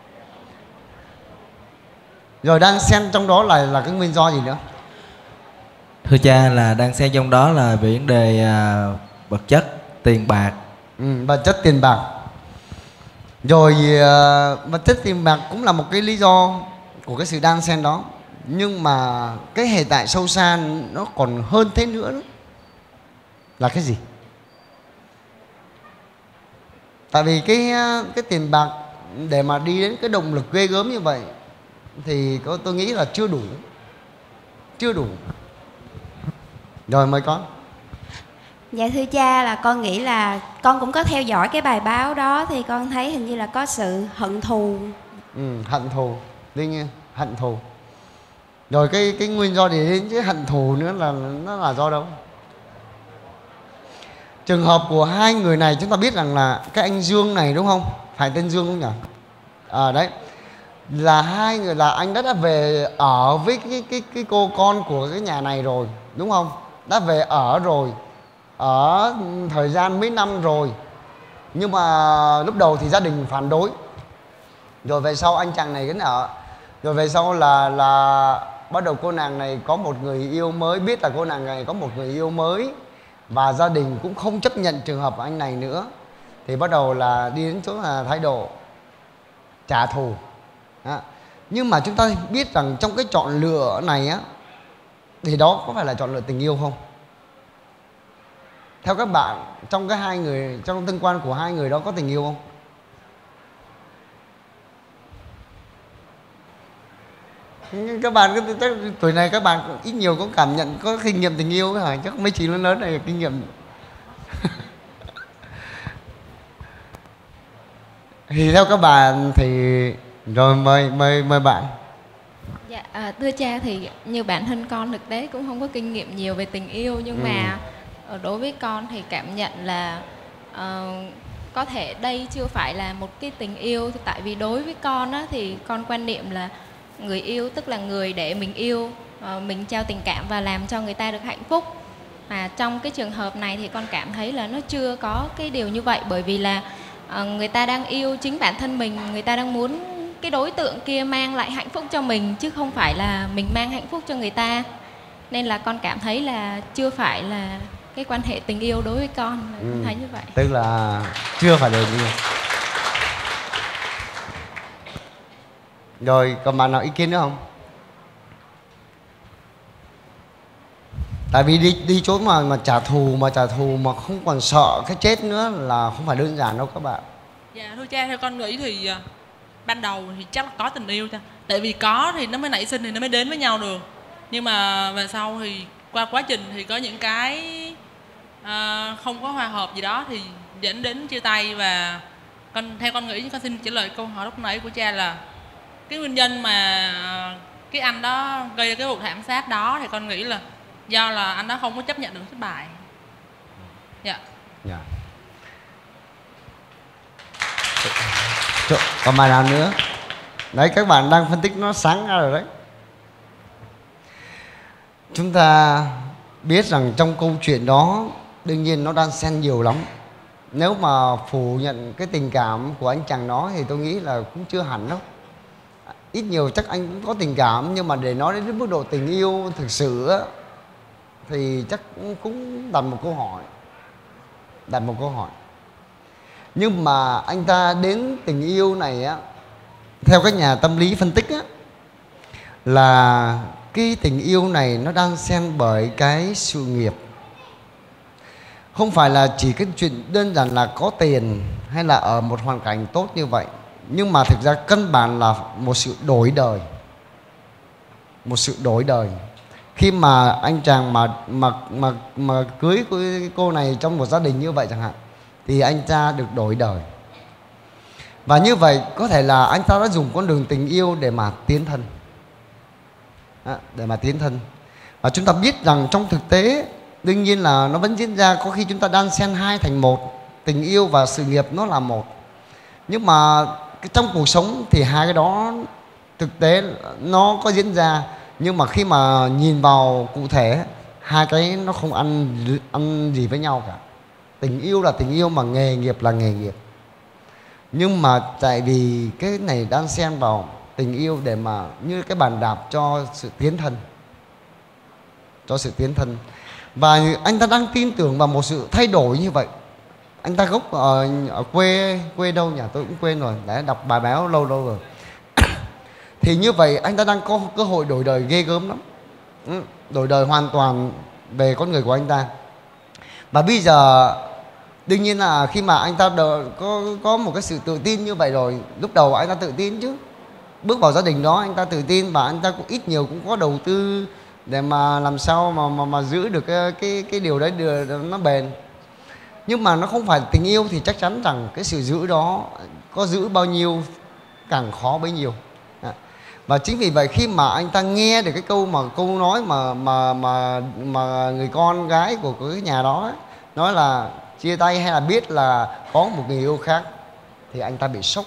Rồi đang xen trong đó là cái nguyên do gì nữa? Thưa cha, là đang xen trong đó là về vấn đề vật chất, tiền bạc. Vật chất, tiền bạc. Rồi vật chất, tiền bạc cũng là một cái lý do của cái sự đan xen đó. Nhưng mà cái hệ tại sâu xa nó còn hơn thế nữa đó. Là cái gì? Tại vì cái tiền bạc để mà đi đến cái động lực ghê gớm như vậy thì tôi nghĩ là chưa đủ. Chưa đủ. Rồi mời con. Dạ thưa cha, là con nghĩ là con cũng có theo dõi cái bài báo đó, thì con thấy hình như là có sự hận thù. Hận thù, đương nhiên, hận thù. Rồi cái nguyên do gì đến chứ hận thù nữa là nó là do đâu? Trường hợp của hai người này chúng ta biết rằng là cái anh Dương này, đúng không? Phải tên Dương không nhỉ? Đấy. Là hai người, là anh đã về ở với cái cô con của cái nhà này rồi, đúng không? Đã về ở rồi, ở thời gian mấy năm rồi. Nhưng mà lúc đầu thì gia đình phản đối. Rồi về sau anh chàng này cái ở. Rồi về sau là bắt đầu cô nàng này có một người yêu mới, biết là cô nàng này có một người yêu mới và gia đình cũng không chấp nhận trường hợp anh này nữa, thì bắt đầu là đi đến chỗ là thái độ trả thù. Nhưng mà chúng ta biết rằng trong cái chọn lựa này á, thì đó có phải là chọn lựa tình yêu không? Theo các bạn, trong cái hai người, trong tương quan của hai người đó có tình yêu không? Các bạn chắc tuổi này các bạn cũng ít nhiều có cảm nhận, có kinh nghiệm tình yêu hả? Chắc mấy chị lớn lớn này kinh nghiệm. Thì theo các bạn thì rồi mời bạn. Dạ, thưa cha, thì như bản thân con thực tế cũng không có kinh nghiệm nhiều về tình yêu, nhưng mà đối với con thì cảm nhận là có thể đây chưa phải là một cái tình yêu. Tại vì đối với con á, thì con quan niệm là người yêu tức là người để mình yêu, mình trao tình cảm và làm cho người ta được hạnh phúc. Mà trong cái trường hợp này thì con cảm thấy là nó chưa có cái điều như vậy, bởi vì là người ta đang yêu chính bản thân mình, người ta đang muốn cái đối tượng kia mang lại hạnh phúc cho mình, chứ không phải là mình mang hạnh phúc cho người ta. Nên là con cảm thấy là chưa phải là cái quan hệ tình yêu đối với con, thấy như vậy. Tức là chưa phải là tình yêu. Rồi còn bạn nào ý kiến nữa không? Tại vì đi chỗ mà trả thù mà không còn sợ cái chết nữa là không phải đơn giản đâu các bạn. Dạ thưa cha, theo con nghĩ thì ban đầu thì chắc là có tình yêu cha. Tại vì có thì nó mới nảy sinh thì nó mới đến với nhau được. Nhưng mà về sau thì qua quá trình thì có những cái không có hòa hợp gì đó thì dẫn đến chia tay. Và theo con nghĩ, con xin trả lời câu hỏi lúc nãy của cha là cái nguyên nhân mà cái anh đó gây ra cái vụ thảm sát đó thì con nghĩ là do là anh đó không có chấp nhận được thất bại. Dạ. Dạ. Còn bài nào nữa? Đấy, các bạn đang phân tích nó sáng ra rồi đấy. Chúng ta biết rằng trong câu chuyện đó đương nhiên nó đang xen nhiều lắm. Nếu mà phủ nhận cái tình cảm của anh chàng đó thì tôi nghĩ là cũng chưa hẳn đâu. Ít nhiều chắc anh cũng có tình cảm, nhưng mà để nói đến mức độ tình yêu thực sự á, thì chắc cũng đặt một câu hỏi. Nhưng mà anh ta đến tình yêu này á, theo các nhà tâm lý phân tích á, là cái tình yêu này nó đang xen bởi cái sự nghiệp. Không phải là chỉ cái chuyện đơn giản là có tiền hay là ở một hoàn cảnh tốt như vậy, nhưng mà thực ra căn bản là một sự đổi đời. Một sự đổi đời. Khi mà anh chàng mà cưới cô này trong một gia đình như vậy chẳng hạn, thì anh ta được đổi đời. Và như vậy có thể là anh ta đã dùng con đường tình yêu để mà tiến thân. Và chúng ta biết rằng trong thực tế đương nhiên là nó vẫn diễn ra, có khi chúng ta đan xen hai thành một. Tình yêu và sự nghiệp nó là một. Nhưng mà trong cuộc sống thì hai cái đó thực tế nó có diễn ra, nhưng mà khi mà nhìn vào cụ thể, hai cái nó không ăn gì với nhau cả. Tình yêu là tình yêu, mà nghề nghiệp là nghề nghiệp. Nhưng mà tại vì cái này đang xen vào tình yêu để mà như cái bàn đạp cho sự tiến thân. Và anh ta đang tin tưởng vào một sự thay đổi như vậy. Anh ta gốc ở quê đâu nhỉ? Tôi cũng quên rồi, đã đọc bài báo lâu rồi. Thì như vậy anh ta đang có cơ hội đổi đời ghê gớm lắm. Đổi đời hoàn toàn về con người của anh ta. Và bây giờ đương nhiên là khi mà anh ta có một cái sự tự tin như vậy rồi, lúc đầu anh ta tự tin chứ. Bước vào gia đình đó anh ta tự tin, và anh ta cũng ít nhiều cũng có đầu tư để mà làm sao mà giữ được cái điều đấy nó bền. Nhưng mà nó không phải tình yêu thì chắc chắn rằng cái sự giữ đó có giữ bao nhiêu càng khó bấy nhiêu. Và chính vì vậy khi mà anh ta nghe được cái câu nói mà người con gái của cái nhà đó ấy, nói là chia tay hay là biết là có một người yêu khác, thì anh ta bị sốc.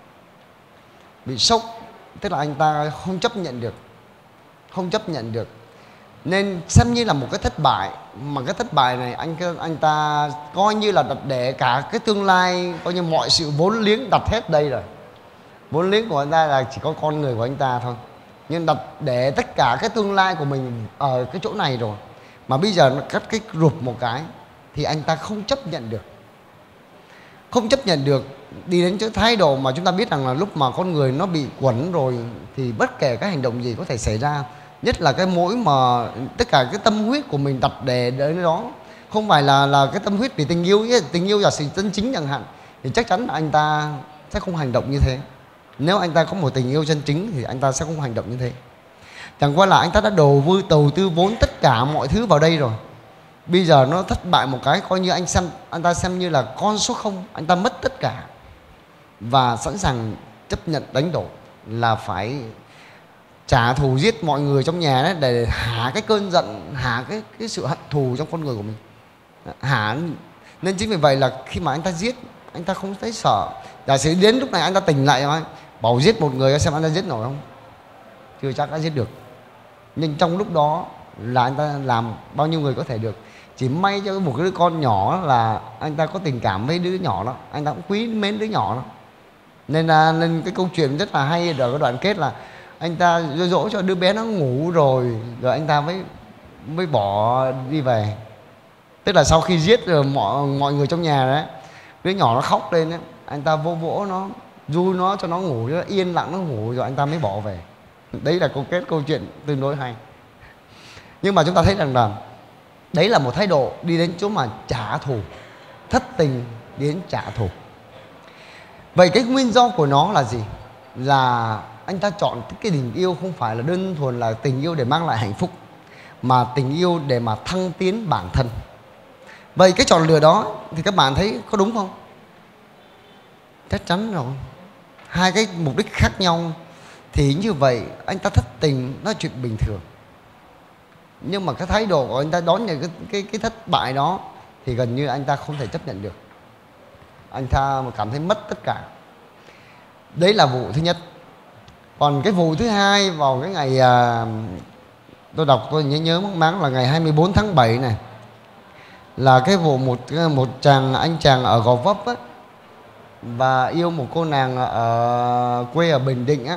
Tức là anh ta không chấp nhận được. Nên xem như là một cái thất bại. Mà cái thất bại này anh ta coi như là đặt để cả cái tương lai, coi như mọi sự vốn liếng đặt hết đây rồi. Vốn liếng của anh ta là chỉ có con người của anh ta thôi. nhưng đặt để tất cả cái tương lai của mình ở cái chỗ này rồi, mà bây giờ nó cắt cái rụp một cái thì anh ta không chấp nhận được. Không chấp nhận được, đi đến cái thái độ mà chúng ta biết rằng là lúc mà con người nó bị quẩn rồi thì bất kể cái hành động gì có thể xảy ra. Nhất là cái mỗi mà tất cả cái tâm huyết của mình đặt để đến đó, không phải là cái tâm huyết vì tình yêu, tình yêu là sự chân chính chẳng hạn, thì chắc chắn là anh ta sẽ không hành động như thế. Nếu anh ta có một tình yêu chân chính thì anh ta sẽ không hành động như thế. Chẳng qua là anh ta đã đầu tư vốn tất cả mọi thứ vào đây rồi. Bây giờ nó thất bại một cái, coi như anh ta xem như là con số 0, anh ta mất tất cả và sẵn sàng chấp nhận đánh đổi, là phải trả thù giết mọi người trong nhà đấy để hạ cái cơn giận, hạ cái sự hận thù trong con người của mình. Hạ. Nên chính vì vậy là khi mà anh ta giết, anh ta không thấy sợ. Giả sử đến lúc này anh ta tỉnh lại rồi, bảo giết một người xem anh ta giết nổi không? Chưa chắc đã giết được. Nhưng trong lúc đó là anh ta làm bao nhiêu người có thể được. Chỉ may cho một cái đứa con nhỏ là anh ta có tình cảm với đứa nhỏ đó, anh ta cũng quý mến đứa nhỏ đó. Nên cái câu chuyện rất là hay ở cái đoạn kết là anh ta dỗ cho đứa bé nó ngủ rồi anh ta mới bỏ đi về. Tức là sau khi giết rồi mọi người trong nhà đấy, đứa nhỏ nó khóc lên đấy, anh ta vỗ nó, vui nó cho nó ngủ, nó yên lặng nó ngủ rồi anh ta mới bỏ về. Đấy là câu kết câu chuyện tương đối hay. Nhưng mà chúng ta thấy rằng là đấy là một thái độ đi đến chỗ mà trả thù, thất tình đến trả thù. Vậy cái nguyên do của nó là gì? Là anh ta chọn cái tình yêu không phải là đơn thuần là tình yêu để mang lại hạnh phúc, mà tình yêu để mà thăng tiến bản thân. Vậy cái chọn lựa đó thì các bạn thấy có đúng không? Chắc chắn rồi. Hai cái mục đích khác nhau thì như vậy anh ta thất tình nó chuyện bình thường. Nhưng mà cái thái độ của anh ta đón nhận cái thất bại đó thì gần như anh ta không thể chấp nhận được. Anh ta cảm thấy mất tất cả. Đấy là vụ thứ nhất. Còn cái vụ thứ hai vào cái ngày tôi đọc tôi nhớ máng là ngày 24 tháng 7 này, là cái vụ một anh chàng ở Gò Vấp á, và yêu một cô nàng ở quê ở Bình Định á.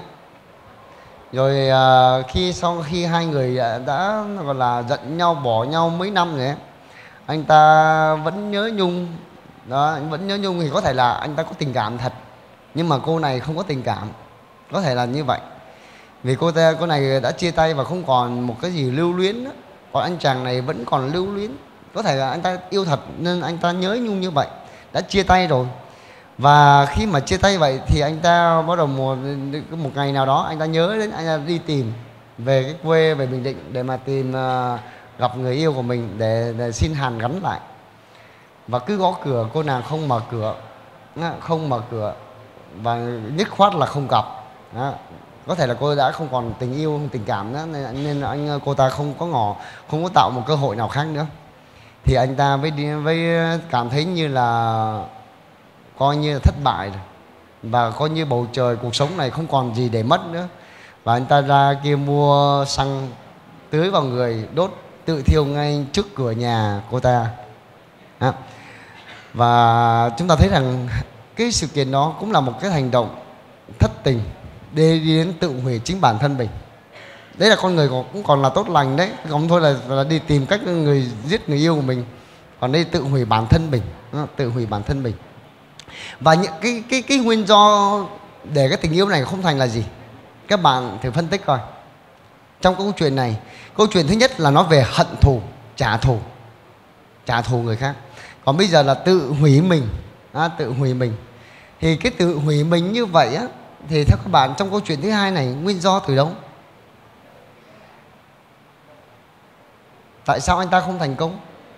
Rồi sau khi hai người đã gọi là giận nhau, bỏ nhau mấy năm rồi ấy, anh ta vẫn nhớ nhung đó, anh vẫn nhớ nhung. Thì có thể là anh ta có tình cảm thật, nhưng mà cô này không có tình cảm, có thể là như vậy. Vì cô này đã chia tay và không còn một cái gì lưu luyến đó. Còn anh chàng này vẫn còn lưu luyến. Có thể là anh ta yêu thật nên anh ta nhớ nhung như vậy. Đã chia tay rồi. Và khi mà chia tay vậy thì anh ta bắt đầu một ngày nào đó anh ta nhớ đến, anh ta đi tìm về cái quê, về Bình Định để mà tìm gặp người yêu của mình để xin hàn gắn lại. Và cứ gõ cửa, cô nàng không mở cửa, không mở cửa, và dứt khoát là không gặp đó. Có thể là cô đã không còn tình yêu, tình cảm nữa, nên cô ta không có tạo một cơ hội nào khác nữa. Thì anh ta với cảm thấy như là coi như là thất bại rồi, và coi như bầu trời cuộc sống này không còn gì để mất nữa. Và anh ta ra kia mua xăng tưới vào người, đốt tự thiêu ngay trước cửa nhà cô ta. Và chúng ta thấy rằng cái sự kiện đó cũng là một cái hành động thất tình để đi đến tự hủy chính bản thân mình. Đấy là con người cũng còn là tốt lành đấy, không thôi là đi tìm cách giết người yêu của mình. Còn đây tự hủy bản thân mình, tự hủy bản thân mình. Và những cái nguyên do để cái tình yêu này không thành là gì? Các bạn thử phân tích coi. Trong câu chuyện này, câu chuyện thứ nhất là nó về hận thù, trả thù người khác. Còn bây giờ là tự hủy mình, tự hủy mình. Thì cái tự hủy mình như vậy á, thì theo các bạn trong câu chuyện thứ hai này, nguyên do từ đâu? Tại sao anh ta không thành công?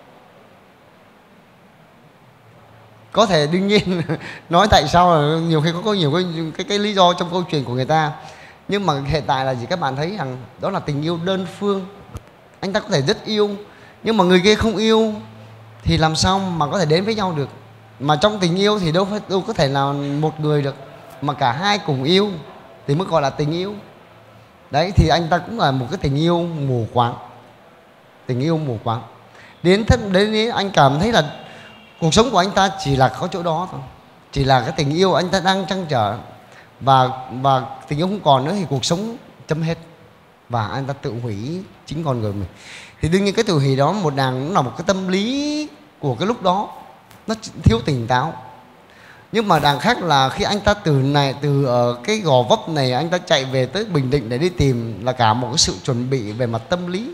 Có thể đương nhiên nói tại sao là nhiều khi có nhiều cái lý do trong câu chuyện của người ta. Nhưng mà hiện tại là gì? Các bạn thấy rằng đó là tình yêu đơn phương. Anh ta có thể rất yêu, nhưng mà người kia không yêu, thì làm sao mà có thể đến với nhau được? Mà trong tình yêu thì đâu có thể là một người được, mà cả hai cùng yêu thì mới gọi là tình yêu. Đấy, thì anh ta cũng là một cái tình yêu mù quáng. Tình yêu mù quáng. Đến anh cảm thấy là cuộc sống của anh ta chỉ là có chỗ đó thôi. Chỉ là cái tình yêu anh ta đang trăn trở, và tình yêu không còn nữa thì cuộc sống chấm hết. và anh ta tự hủy chính con người mình. Thì đương nhiên cái tự hủy đó một đằng nó là một cái tâm lý của cái lúc đó, nó thiếu tỉnh táo. Nhưng mà đằng khác là khi anh ta từ ở cái Gò Vấp này anh ta chạy về tới Bình Định để đi tìm là cả một cái sự chuẩn bị về mặt tâm lý.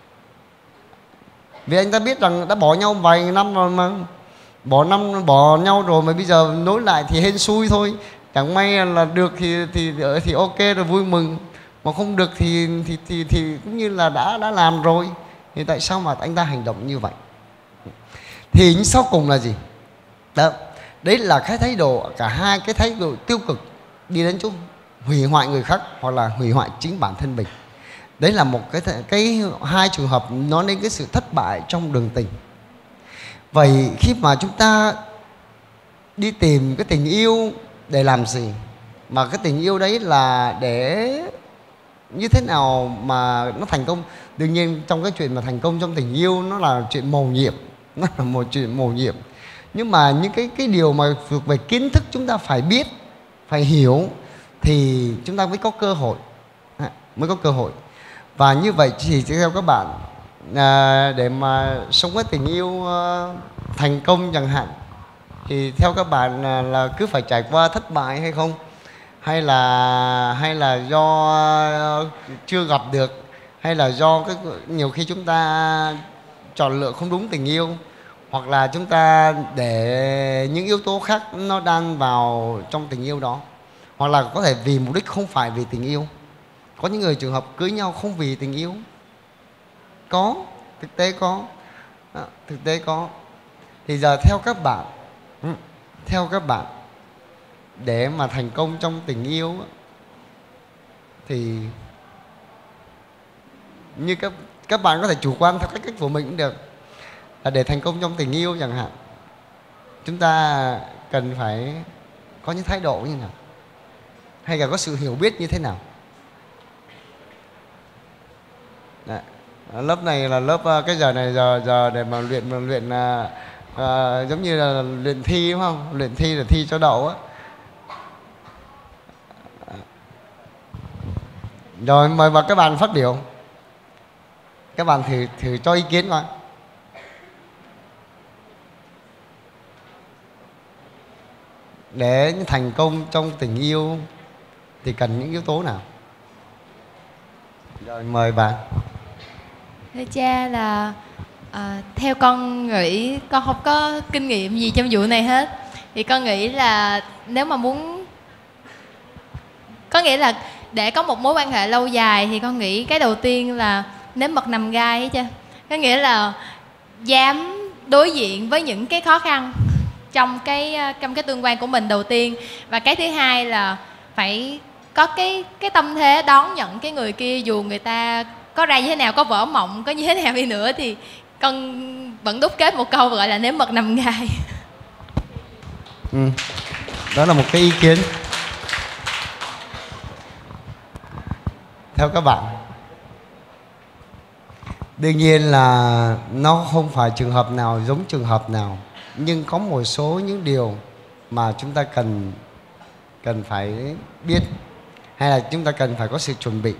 Vì anh ta biết rằng đã bỏ nhau vài năm rồi mà, bỏ nhau rồi mà bây giờ nối lại thì hên xui thôi. Chẳng may là được thì ok rồi, vui mừng, mà không được thì cũng như là đã làm rồi. Thì tại sao mà anh ta hành động như vậy? Thì sau cùng là gì? Đó, đấy là cái thái độ, cả hai cái thái độ tiêu cực đi đến chỗ hủy hoại người khác hoặc là hủy hoại chính bản thân mình. Đấy là một cái hai trường hợp nói đến cái sự thất bại trong đường tình. Vậy khi mà chúng ta đi tìm cái tình yêu để làm gì? Mà cái tình yêu đấy là để như thế nào mà nó thành công? Đương nhiên trong cái chuyện mà thành công trong tình yêu nó là chuyện mầu nhiệm, nó là một chuyện mầu nhiệm. Nhưng mà những cái điều mà thuộc về kiến thức chúng ta phải biết, phải hiểu thì chúng ta mới có cơ hội. Và như vậy thì theo các bạn, để mà sống với tình yêu thành công chẳng hạn, thì theo các bạn là cứ phải trải qua thất bại hay không? Hay là do chưa gặp được, hay là do nhiều khi chúng ta chọn lựa không đúng tình yêu, hoặc là chúng ta để những yếu tố khác nó đan vào trong tình yêu đó, hoặc là có thể vì mục đích không phải vì tình yêu. Có những người trường hợp cưới nhau không vì tình yêu, thực tế có. Thì giờ theo các bạn để mà thành công trong tình yêu thì như các bạn có thể chủ quan theo cách của mình cũng được, là để thành công trong tình yêu chẳng hạn, chúng ta cần phải có những thái độ như nào, hay là có sự hiểu biết như thế nào. Đấy. Lớp này là lớp cái giờ này giờ để mà luyện giống như là luyện thi, đúng không? Luyện thi để thi cho đậu á. Rồi mời vào các bạn phát biểu. Các bạn thử cho ý kiến coi. Để thành công trong tình yêu thì cần những yếu tố nào? Rồi mời bạn. Thưa cha là theo con nghĩ, con không có kinh nghiệm gì trong vụ này hết. Thì con nghĩ là nếu mà có nghĩa là để có một mối quan hệ lâu dài thì con nghĩ cái đầu tiên là nếm mật nằm gai ấy cha. Có nghĩa là dám đối diện với những cái khó khăn trong cái tương quan của mình đầu tiên. Và cái thứ hai là phải có cái tâm thế đón nhận cái người kia, dù người ta có ra như thế nào, có vỡ mộng, có như thế nào đi nữa, thì con vẫn đúc kết một câu gọi là nếm mật nằm gai. Đó là một cái ý kiến. Theo các bạn, đương nhiên là nó không phải trường hợp nào giống trường hợp nào, nhưng có một số những điều mà chúng ta cần phải biết, hay là chúng ta cần phải có sự chuẩn bị.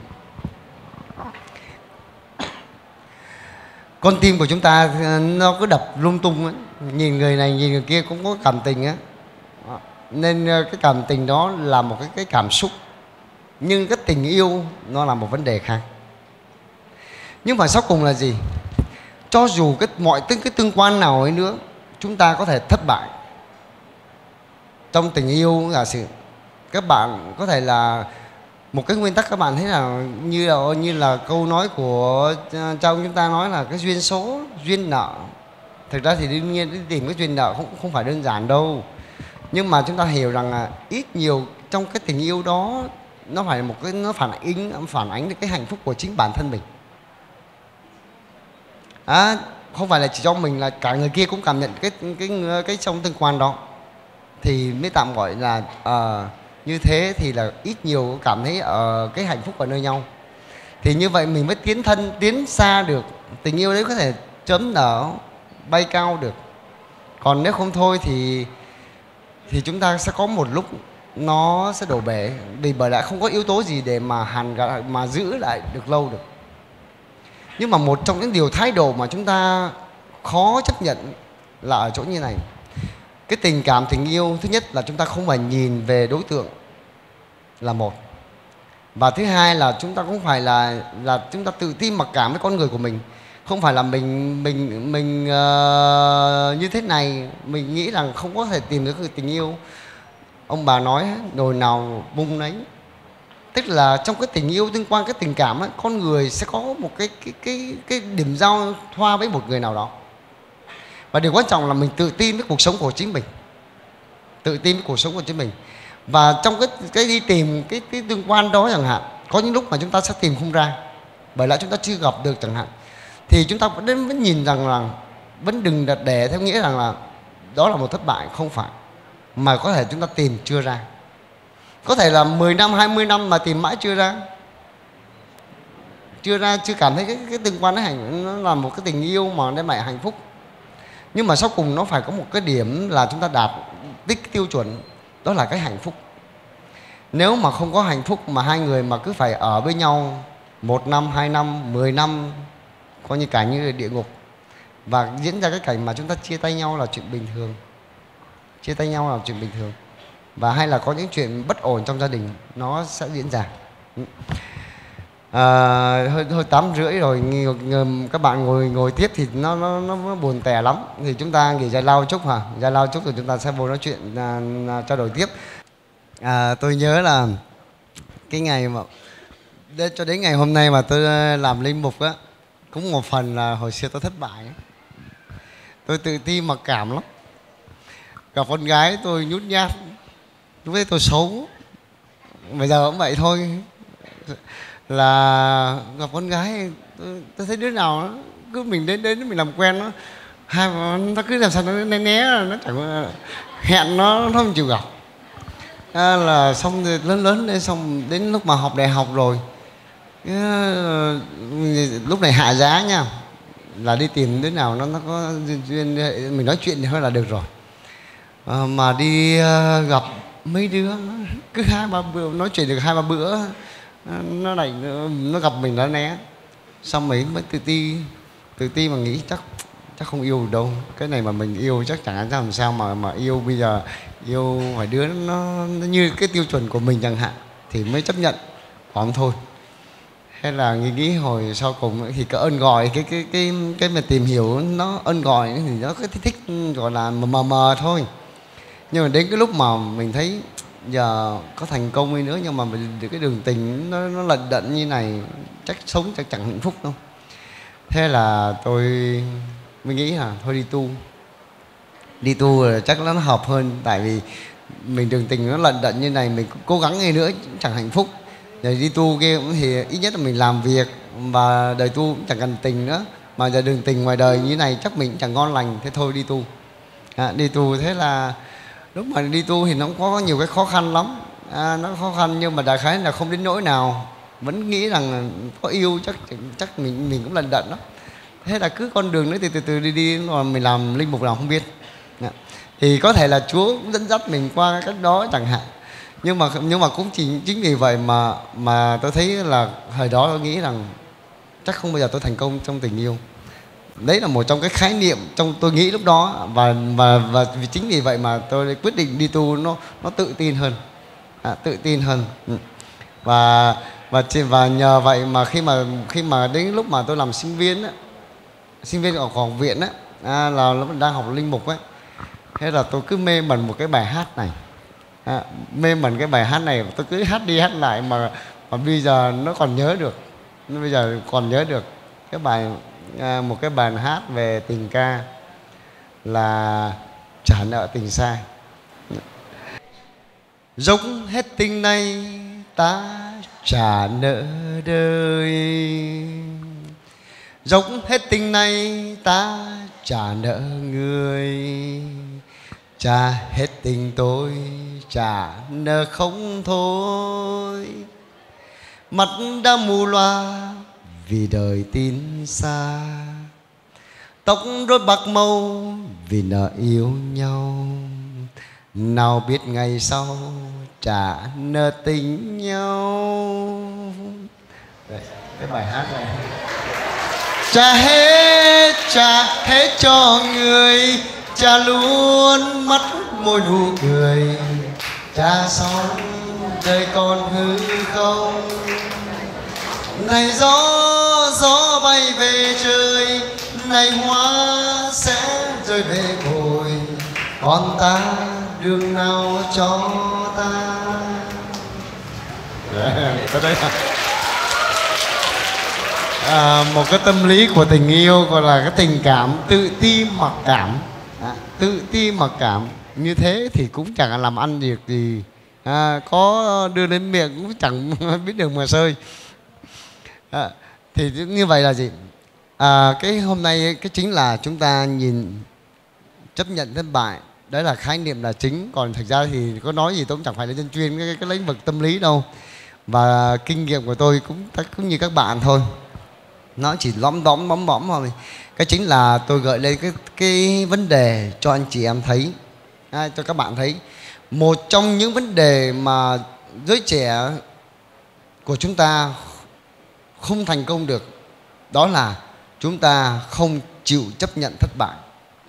Con tim của chúng ta nó cứ đập lung tung ấy. Nhìn người này nhìn người kia cũng có cảm tình á, nên cái cảm tình đó là một cái cảm xúc, nhưng cái tình yêu nó là một vấn đề khác. Nhưng mà sau cùng là gì? Cho dù mọi cái tương quan nào ấy nữa, chúng ta có thể thất bại trong tình yêu. Giả sử các bạn có thể là một cái nguyên tắc, các bạn thấy là như là câu nói của cha ông chúng ta nói là cái duyên số, duyên nợ. Thực ra thì đương nhiên đi tìm cái duyên nợ không phải đơn giản đâu. Nhưng mà chúng ta hiểu rằng là ít nhiều trong cái tình yêu đó nó phải nó phản ánh được cái hạnh phúc của chính bản thân mình. Không phải là chỉ cho mình, là cả người kia cũng cảm nhận cái trong tương quan đó, thì mới tạm gọi là như thế thì là ít nhiều cảm thấy cái hạnh phúc ở nơi nhau. Thì như vậy mình mới tiến xa được. Tình yêu đấy có thể chớm nở, bay cao được. Còn nếu không thôi thì chúng ta sẽ có một lúc nó sẽ đổ bể, vì bởi lẽ không có yếu tố gì để mà mà giữ lại được lâu được. Nhưng mà một trong những điều thái độ mà chúng ta khó chấp nhận là ở chỗ như này. Cái tình cảm, tình yêu, thứ nhất là chúng ta không phải nhìn về đối tượng là một, và thứ hai là chúng ta cũng phải là chúng ta tự tin mặc cảm với con người của mình. Không phải là mình như thế này, mình nghĩ rằng không có thể tìm được tình yêu. Ông bà nói nồi nào bung nấy. Tức là trong cái tình yêu, liên quan cái tình cảm ấy, con người sẽ có một cái điểm giao thoa với một người nào đó. Và điều quan trọng là mình tự tin với cuộc sống của chính mình. Tự tin với cuộc sống của chính mình. Và trong cái đi tìm cái tương quan đó chẳng hạn, có những lúc mà chúng ta sẽ tìm không ra, bởi lẽ chúng ta chưa gặp được chẳng hạn, thì chúng ta vẫn nhìn rằng là vẫn đừng đặt để theo nghĩa rằng là đó là một thất bại. Không phải, mà có thể chúng ta tìm chưa ra. Có thể là 10 năm, 20 năm mà tìm mãi chưa ra, chưa cảm thấy cái tương quan nó là một cái tình yêu mà đem lại hạnh phúc. Nhưng mà sau cùng nó phải có một cái điểm là chúng ta đạt đích tiêu chuẩn, đó là cái hạnh phúc. Nếu mà không có hạnh phúc mà hai người mà cứ phải ở với nhau 1 năm, 2 năm, 10 năm, coi như cảnh như là địa ngục, và diễn ra cái cảnh mà chúng ta chia tay nhau là chuyện bình thường. Chia tay nhau là chuyện bình thường. Và hay là có những chuyện bất ổn trong gia đình nó sẽ diễn ra. Hơi 8:30 rồi, các bạn ngồi tiếp thì nó buồn tẻ lắm. Thì chúng ta nghỉ giải lao chút hả? Giải lao chút rồi chúng ta sẽ vô nói chuyện, trao đổi tiếp. Tôi nhớ là cái ngày mà cho đến ngày hôm nay mà tôi làm linh mục á, cũng một phần là hồi xưa tôi thất bại ấy. Tôi tự ti mặc cảm lắm. Gặp con gái tôi nhút nhát, lúc đấy tôi xấu. Bây giờ cũng vậy thôi. Là gặp con gái tôi thấy đứa nào nó cứ mình đến mình làm quen nó cứ làm sao nó né nó chẳng hẹn nó không chịu gặp. Là xong rồi lớn lên, xong đến lúc mà học đại học rồi, lúc này hạ giá nha, là đi tìm đứa nào nó có duyên mình nói chuyện thì thôi là được rồi. Mà đi gặp mấy đứa cứ 2-3 bữa nói chuyện được 2-3 bữa nó gặp mình nó né. Xong mới tự ti mà nghĩ chắc không yêu được đâu. Cái này mà mình yêu chắc chẳng làm sao mà yêu. Bây giờ yêu phải đứa nó như cái tiêu chuẩn của mình chẳng hạn thì mới chấp nhận, còn thôi. Hay là nghĩ hồi sau cùng thì cái ơn gọi, cái mà tìm hiểu nó ơn gọi thì nó cái thích gọi là mờ thôi. Nhưng mà đến cái lúc mà mình thấy giờ có thành công đi nữa, nhưng mà cái đường tình nó lận đận như này chắc sống chắc chẳng hạnh phúc đâu. Thế là tôi mới nghĩ là thôi đi tu là chắc nó hợp hơn. Tại vì mình đường tình nó lận đận như này, mình cố gắng đi nữa cũng chẳng hạnh phúc. Rồi đi tu kia cũng thì ít nhất là mình làm việc, và đời tu cũng chẳng cần tình nữa. Mà giờ đường tình ngoài đời như này chắc mình cũng chẳng ngon lành. Thế thôi đi tu. Đi tu thế là lúc mà đi tu thì nó cũng có nhiều cái khó khăn lắm. Nó khó khăn nhưng mà đại khái là không đến nỗi nào. Vẫn nghĩ rằng có yêu chắc mình cũng lận đận đó. Thế là cứ con đường đấy từ từ đi mà mình làm linh mục nào không biết. Thì có thể là Chúa cũng dẫn dắt mình qua cách đó chẳng hạn. Nhưng mà cũng chính vì vậy mà tôi thấy là thời đó tôi nghĩ rằng chắc không bao giờ tôi thành công trong tình yêu. Đấy là một trong cái khái niệm trong tôi nghĩ lúc đó. Và chính vì vậy mà tôi quyết định đi tu nó tự tin hơn. Tự tin hơn. Và nhờ vậy mà khi mà đến lúc mà tôi làm sinh viên ở học viện là lúc đang học linh mục ấy, thế là tôi cứ mê mẩn một cái bài hát này. Mê mẩn cái bài hát này, tôi cứ hát đi hát lại mà bây giờ nó còn nhớ được. Bây giờ còn nhớ được cái bài, một cái bài hát về tình ca là Trả nợ tình sai. Dốc hết tình này ta trả nợ đời, dốc hết tình này ta trả nợ người, trả hết tình tôi trả nợ không thôi. Mắt đã mù loa vì đời tin xa, tóc rối bạc màu vì nợ yêu nhau, nào biết ngày sau trả nợ tình nhau. Đây, cái bài hát này. Trả hết cho người, trả luôn mắt môi nụ cười, trả xong đời còn hư không. Này gió bay về trời, này hoa sẽ rơi về bồi, còn ta đường nào cho ta. Một cái tâm lý của tình yêu gọi là cái tình cảm tự ti mặc cảm. Tự ti mặc cảm như thế thì cũng chẳng làm ăn việc gì, có đưa đến miệng cũng chẳng biết đường mà sơi. Thì như vậy là gì? Cái hôm nay cái chính là chúng ta nhìn chấp nhận thất bại, đấy là khái niệm là chính. Còn thực ra thì có nói gì tôi cũng chẳng phải là dân chuyên cái lĩnh vực tâm lý đâu, và kinh nghiệm của tôi cũng như các bạn thôi, nó chỉ lõm đóm bóng bõm thôi. Cái chính là tôi gợi lên cái vấn đề cho anh chị em thấy, cho các bạn thấy. Một trong những vấn đề mà giới trẻ của chúng ta không thành công được, đó là chúng ta không chịu chấp nhận thất bại.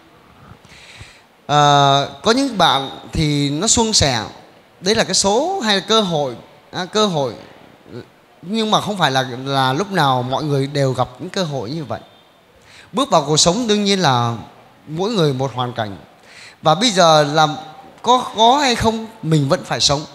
Có những bạn thì nó suôn sẻ, đấy là cái số hay là cơ hội, nhưng mà không phải là lúc nào mọi người đều gặp những cơ hội như vậy. Bước vào cuộc sống đương nhiên là mỗi người một hoàn cảnh, và bây giờ là có hay không mình vẫn phải sống,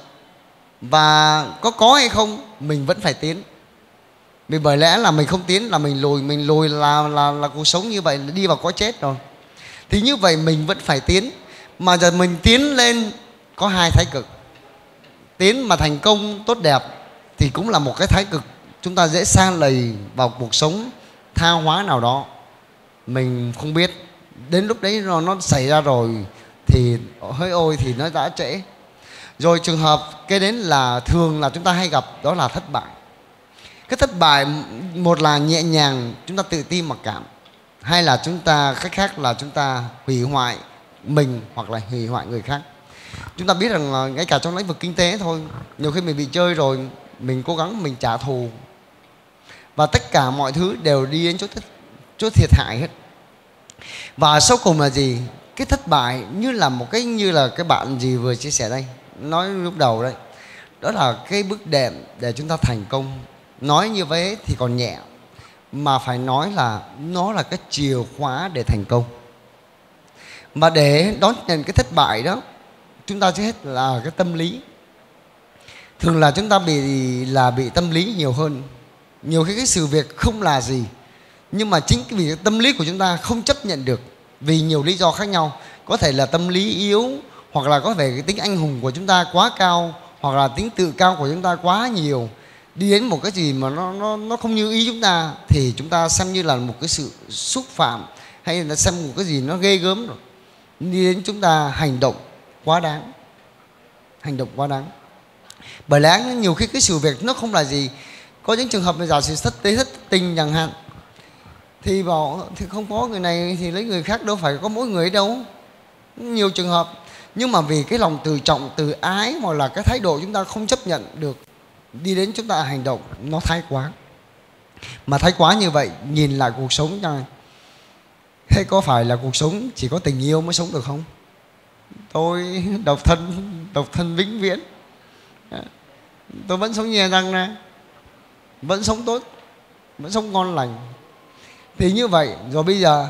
và có hay không mình vẫn phải tiến. Vì bởi lẽ là mình không tiến là mình lùi là cuộc sống như vậy là đi vào có chết rồi. Thì như vậy mình vẫn phải tiến, mà giờ mình tiến lên có hai thái cực. Tiến mà thành công tốt đẹp thì cũng là một cái thái cực, chúng ta dễ sa lầy vào cuộc sống tha hóa nào đó mình không biết, đến lúc đấy nó xảy ra rồi thì hỡi ôi thì nó đã trễ rồi. Trường hợp cái đến là thường là chúng ta hay gặp, đó là thất bại. Cái thất bại, một là nhẹ nhàng chúng ta tự ti mặc cảm, hay là chúng ta cách khác là chúng ta hủy hoại mình hoặc là hủy hoại người khác. Chúng ta biết rằng là ngay cả trong lĩnh vực kinh tế thôi, nhiều khi mình bị chơi rồi mình cố gắng mình trả thù, và tất cả mọi thứ đều đi đến chỗ thiệt hại hết. Và sau cùng là gì? Cái thất bại như là cái bạn gì vừa chia sẻ đây, nói lúc đầu đây, đó là cái bước đệm để chúng ta thành công. Nói như vậy thì còn nhẹ, mà phải nói là nó là cái chìa khóa để thành công. Mà để đón nhận cái thất bại đó, chúng ta trước hết là cái tâm lý. Thường là chúng ta bị tâm lý nhiều hơn. Nhiều khi cái sự việc không là gì, nhưng mà chính vì cái tâm lý của chúng ta không chấp nhận được, vì nhiều lý do khác nhau. Có thể là tâm lý yếu, hoặc là có thể cái tính anh hùng của chúng ta quá cao, hoặc là tính tự cao của chúng ta quá nhiều. Đi đến một cái gì mà nó không như ý chúng ta thì chúng ta xem như là một cái sự xúc phạm, hay là xem một cái gì nó ghê gớm rồi. Đi đến chúng ta hành động quá đáng. Bởi lẽ nhiều khi cái sự việc nó không là gì. Có những trường hợp là giả sử thất tình chẳng hạn, thì bảo thì không có người này thì lấy người khác, đâu phải có mỗi người đâu. Nhiều trường hợp. Nhưng mà vì cái lòng từ trọng, từ ái, hoặc là cái thái độ chúng ta không chấp nhận được, đi đến chúng ta hành động nó thái quá. Mà thái quá như vậy, nhìn lại cuộc sống cho thế có phải là cuộc sống chỉ có tình yêu mới sống được không? Tôi độc thân vĩnh viễn, tôi vẫn sống nhẹ nhàng này, vẫn sống tốt, vẫn sống ngon lành. Thì như vậy rồi bây giờ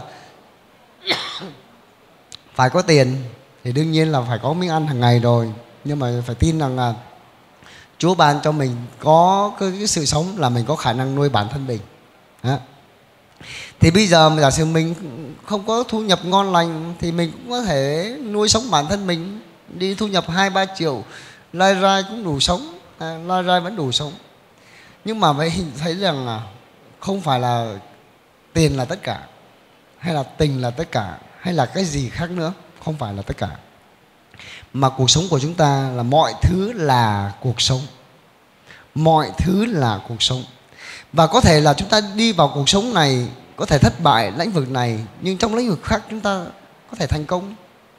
phải có tiền thì đương nhiên là phải có miếng ăn hàng ngày rồi. Nhưng mà phải tin rằng là Chúa ban cho mình có cái sự sống là mình có khả năng nuôi bản thân mình. Thì bây giờ giả sử mình không có thu nhập ngon lành thì mình cũng có thể nuôi sống bản thân mình. Đi thu nhập 2-3 triệu lai rai cũng đủ sống, lai rai vẫn đủ sống. Nhưng mà phải thấy rằng là không phải là tiền là tất cả, hay là tình là tất cả, hay là cái gì khác nữa. Không phải là tất cả. Mà cuộc sống của chúng ta là mọi thứ là cuộc sống. Mọi thứ là cuộc sống. Và có thể là chúng ta đi vào cuộc sống này có thể thất bại lĩnh vực này, nhưng trong lĩnh vực khác chúng ta có thể thành công.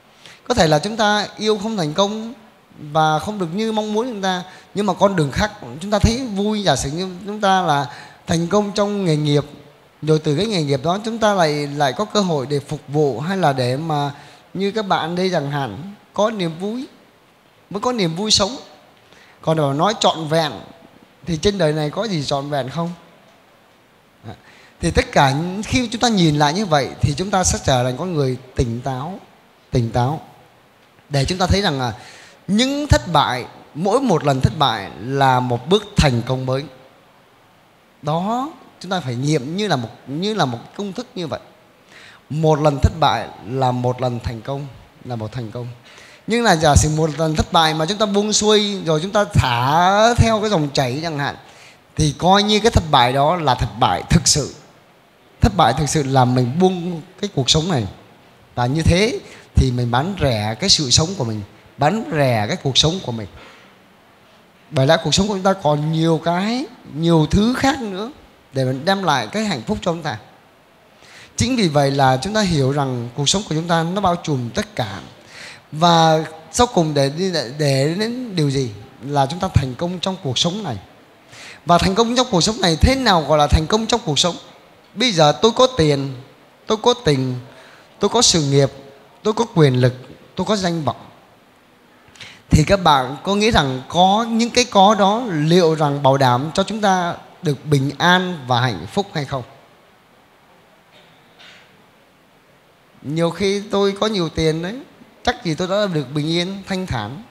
Có thể là chúng ta yêu không thành công và không được như mong muốn chúng ta, nhưng mà con đường khác chúng ta thấy vui. Giả sử như chúng ta là thành công trong nghề nghiệp, rồi từ cái nghề nghiệp đó chúng ta lại có cơ hội để phục vụ, hay là để mà như các bạn đây chẳng hạn có niềm vui, mới có niềm vui sống. Còn để nói trọn vẹn thì trên đời này có gì trọn vẹn không? Thì tất cả khi chúng ta nhìn lại như vậy thì chúng ta sẽ trở thành con người tỉnh táo để chúng ta thấy rằng là những thất bại, mỗi một lần thất bại là một bước thành công mới. Đó, chúng ta phải nghiệm như là một công thức như vậy. Một lần thất bại là một lần thành công, là một thành công. Nhưng là giả sử một lần thất bại mà chúng ta buông xuôi rồi chúng ta thả theo cái dòng chảy chẳng hạn, thì coi như cái thất bại đó là thất bại thực sự. Thất bại thực sự là mình buông cái cuộc sống này. Và như thế thì mình bán rẻ cái sự sống của mình, bán rẻ cái cuộc sống của mình. Bởi lẽ cuộc sống của chúng ta còn nhiều thứ khác nữa để mình đem lại cái hạnh phúc cho chúng ta. Chính vì vậy là chúng ta hiểu rằng cuộc sống của chúng ta nó bao trùm tất cả. Và sau cùng để đến điều gì? Là chúng ta thành công trong cuộc sống này. Và thành công trong cuộc sống này, thế nào gọi là thành công trong cuộc sống? Bây giờ tôi có tiền, tôi có tình, tôi có sự nghiệp, tôi có quyền lực, tôi có danh vọng. Thì các bạn có nghĩ rằng có những cái có đó liệu rằng bảo đảm cho chúng ta được bình an và hạnh phúc hay không? Nhiều khi tôi có nhiều tiền đấy, chắc gì tôi đã được bình yên, thanh thản.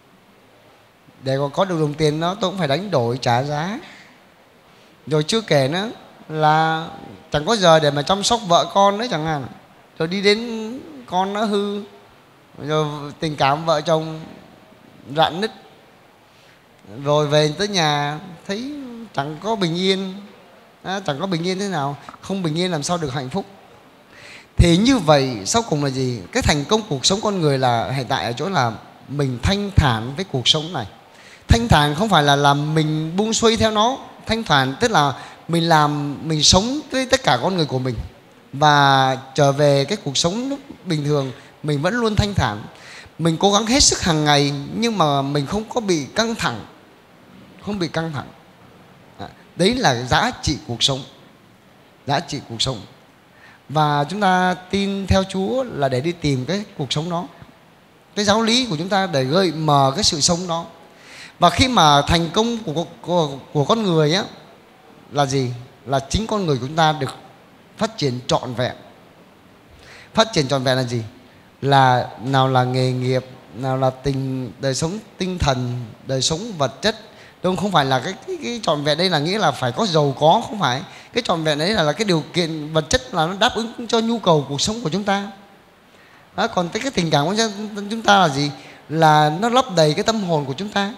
Để có được đồng tiền đó tôi cũng phải đánh đổi, trả giá. Rồi chưa kể nữa là chẳng có giờ để mà chăm sóc vợ con đấy chẳng hạn. Rồi đi đến con nó hư, rồi tình cảm vợ chồng rạn nứt, rồi về tới nhà thấy chẳng có bình yên. Chẳng có bình yên thế nào, không bình yên làm sao được hạnh phúc. Thì như vậy sau cùng là gì? Cái thành công cuộc sống con người là hiện tại ở chỗ là mình thanh thản với cuộc sống này. Thanh thản không phải là làm mình buông xuôi theo nó. Thanh thản tức là mình sống với tất cả con người của mình, và trở về cái cuộc sống lúc bình thường mình vẫn luôn thanh thản. Mình cố gắng hết sức hàng ngày, nhưng mà mình không có bị căng thẳng. Không bị căng thẳng. Đấy là giá trị cuộc sống. Giá trị cuộc sống. Và chúng ta tin theo Chúa là để đi tìm cái cuộc sống đó, cái giáo lý của chúng ta để gợi mở cái sự sống đó. Và khi mà thành công của con người á là gì? Là chính con người của chúng ta được phát triển trọn vẹn. Phát triển trọn vẹn là gì? Là nào là nghề nghiệp, nào là đời sống tinh thần, đời sống vật chất. Không phải là cái trọn vẹn đây là nghĩa là phải có giàu có, không phải. Cái trọn vẹn đấy là cái điều kiện vật chất là nó đáp ứng cho nhu cầu cuộc sống của chúng ta. Còn cái tình cảm của chúng ta là gì? Là nó lấp đầy cái tâm hồn của chúng ta,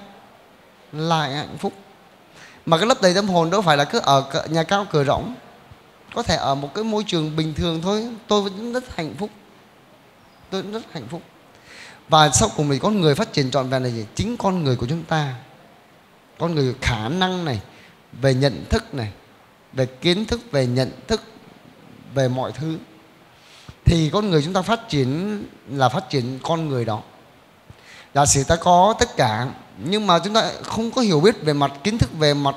lại hạnh phúc. Mà cái lấp đầy tâm hồn đâu phải là cứ ở nhà cao cửa rộng. Có thể ở một cái môi trường bình thường thôi, tôi vẫn rất hạnh phúc. Tôi rất hạnh phúc. Và sau cùng thì con người phát triển trọn vẹn là gì? Chính con người của chúng ta. Con người khả năng này, về nhận thức này, về kiến thức, về nhận thức, về mọi thứ. Thì con người chúng ta phát triển là phát triển con người đó. Giả sử ta có tất cả, nhưng mà chúng ta không có hiểu biết về mặt kiến thức, về mặt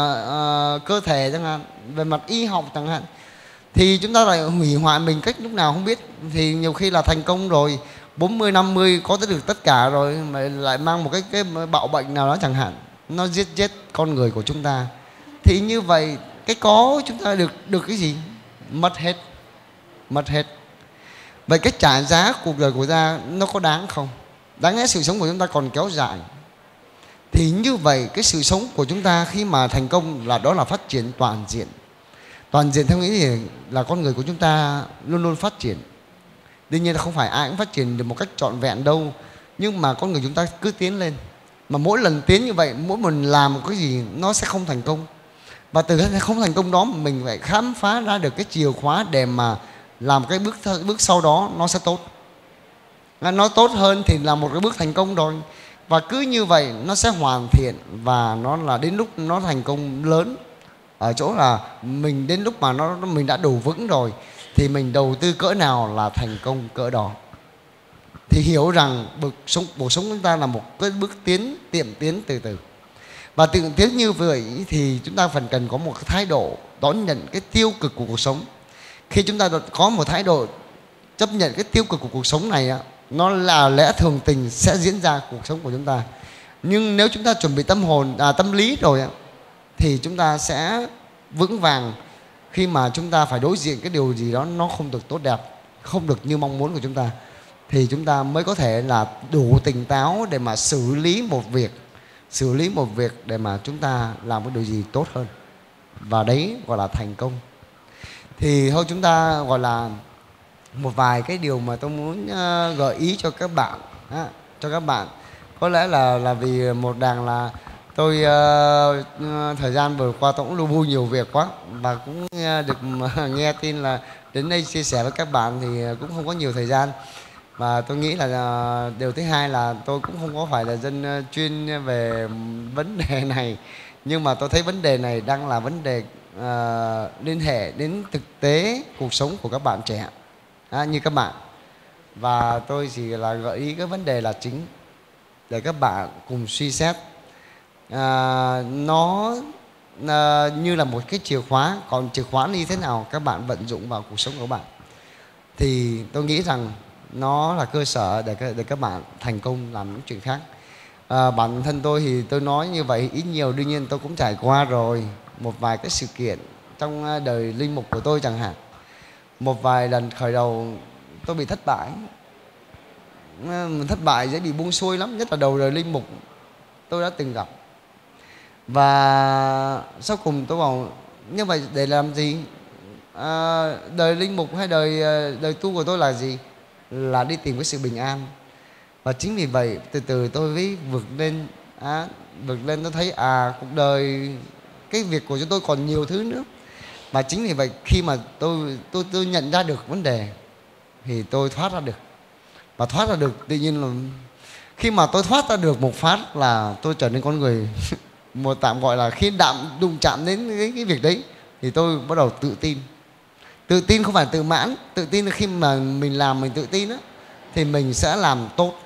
cơ thể chẳng hạn, về mặt y học chẳng hạn, thì chúng ta lại hủy hoại mình cách lúc nào không biết. Thì nhiều khi là thành công rồi, 40, 50 có được tất cả rồi, mà lại mang một cái bạo bệnh nào đó chẳng hạn, nó giết con người của chúng ta. Thì như vậy cái có chúng ta được cái gì? Mất hết. Mất hết. Vậy cái trả giá cuộc đời của ta nó có đáng không? Đáng lẽ sự sống của chúng ta còn kéo dài. Thì như vậy cái sự sống của chúng ta khi mà thành công là đó là phát triển toàn diện. Toàn diện theo nghĩa thì là con người của chúng ta luôn luôn phát triển. Đương nhiên là không phải ai cũng phát triển được một cách trọn vẹn đâu, nhưng mà con người chúng ta cứ tiến lên. Mà mỗi lần tiến như vậy, mỗi lần làm một cái gì nó sẽ không thành công. Và từ cái không thành công đó mình phải khám phá ra được cái chìa khóa để mà làm cái bước sau đó nó sẽ tốt. Nó tốt hơn thì là một cái bước thành công rồi. Và cứ như vậy nó sẽ hoàn thiện, và nó là đến lúc nó thành công lớn ở chỗ là mình đến lúc mà mình đã đủ vững rồi thì mình đầu tư cỡ nào là thành công cỡ đó. thì hiểu rằng cuộc sống chúng ta là một cái bước tiến, tiệm tiến từ từ. Và tiệm tiến như vậy thì chúng ta phần cần có một cái thái độ đón nhận cái tiêu cực của cuộc sống. Khi chúng ta có một thái độ chấp nhận cái tiêu cực của cuộc sống này, nó là lẽ thường tình sẽ diễn ra cuộc sống của chúng ta. Nhưng nếu chúng ta chuẩn bị tâm lý rồi thì chúng ta sẽ vững vàng khi mà chúng ta phải đối diện cái điều gì đó nó không được tốt đẹp, không được như mong muốn của chúng ta, thì chúng ta mới có thể là đủ tỉnh táo để mà xử lý một việc để mà chúng ta làm cái điều gì tốt hơn. Và đấy gọi là thành công. Thì thôi chúng ta gọi là một vài cái điều mà tôi muốn gợi ý cho các bạn. Có lẽ là vì một đằng là tôi thời gian vừa qua tôi cũng lu bu nhiều việc quá, và cũng được nghe tin là đến đây chia sẻ với các bạn thì cũng không có nhiều thời gian. Và tôi nghĩ là điều thứ hai là tôi cũng không có phải là dân chuyên về vấn đề này, nhưng mà tôi thấy vấn đề này đang là vấn đề liên hệ đến thực tế cuộc sống của các bạn trẻ như các bạn. Và tôi chỉ là gợi ý cái vấn đề là chính để các bạn cùng suy xét. Nó như là một cái chìa khóa, còn chìa khóa như thế nào các bạn vận dụng vào cuộc sống của bạn thì tôi nghĩ rằng nó là cơ sở để các bạn thành công làm những chuyện khác. Bản thân tôi thì tôi nói như vậy ít nhiều đương nhiên tôi cũng trải qua rồi một vài cái sự kiện trong đời linh mục của tôi chẳng hạn. Một vài lần khởi đầu tôi bị thất bại. Thất bại dễ bị buông xuôi lắm, nhất là đầu đời linh mục tôi đã từng gặp. Và sau cùng tôi bảo như vậy để làm gì? Đời linh mục hay đời tu của tôi là gì? Là đi tìm cái sự bình an. Và chính vì vậy từ từ tôi mới vượt lên tôi thấy cuộc đời, cái việc của chúng tôi còn nhiều thứ nữa. Và chính vì vậy khi mà tôi nhận ra được vấn đề thì tôi thoát ra được. Và thoát ra được tự nhiên là khi mà tôi thoát ra được một phát là tôi trở nên con người một tạm gọi là khi đụng chạm đến cái việc đấy thì tôi bắt đầu tự tin. Tự tin không phải tự mãn, tự tin là khi mà mình làm mình tự tin thì mình sẽ làm tốt.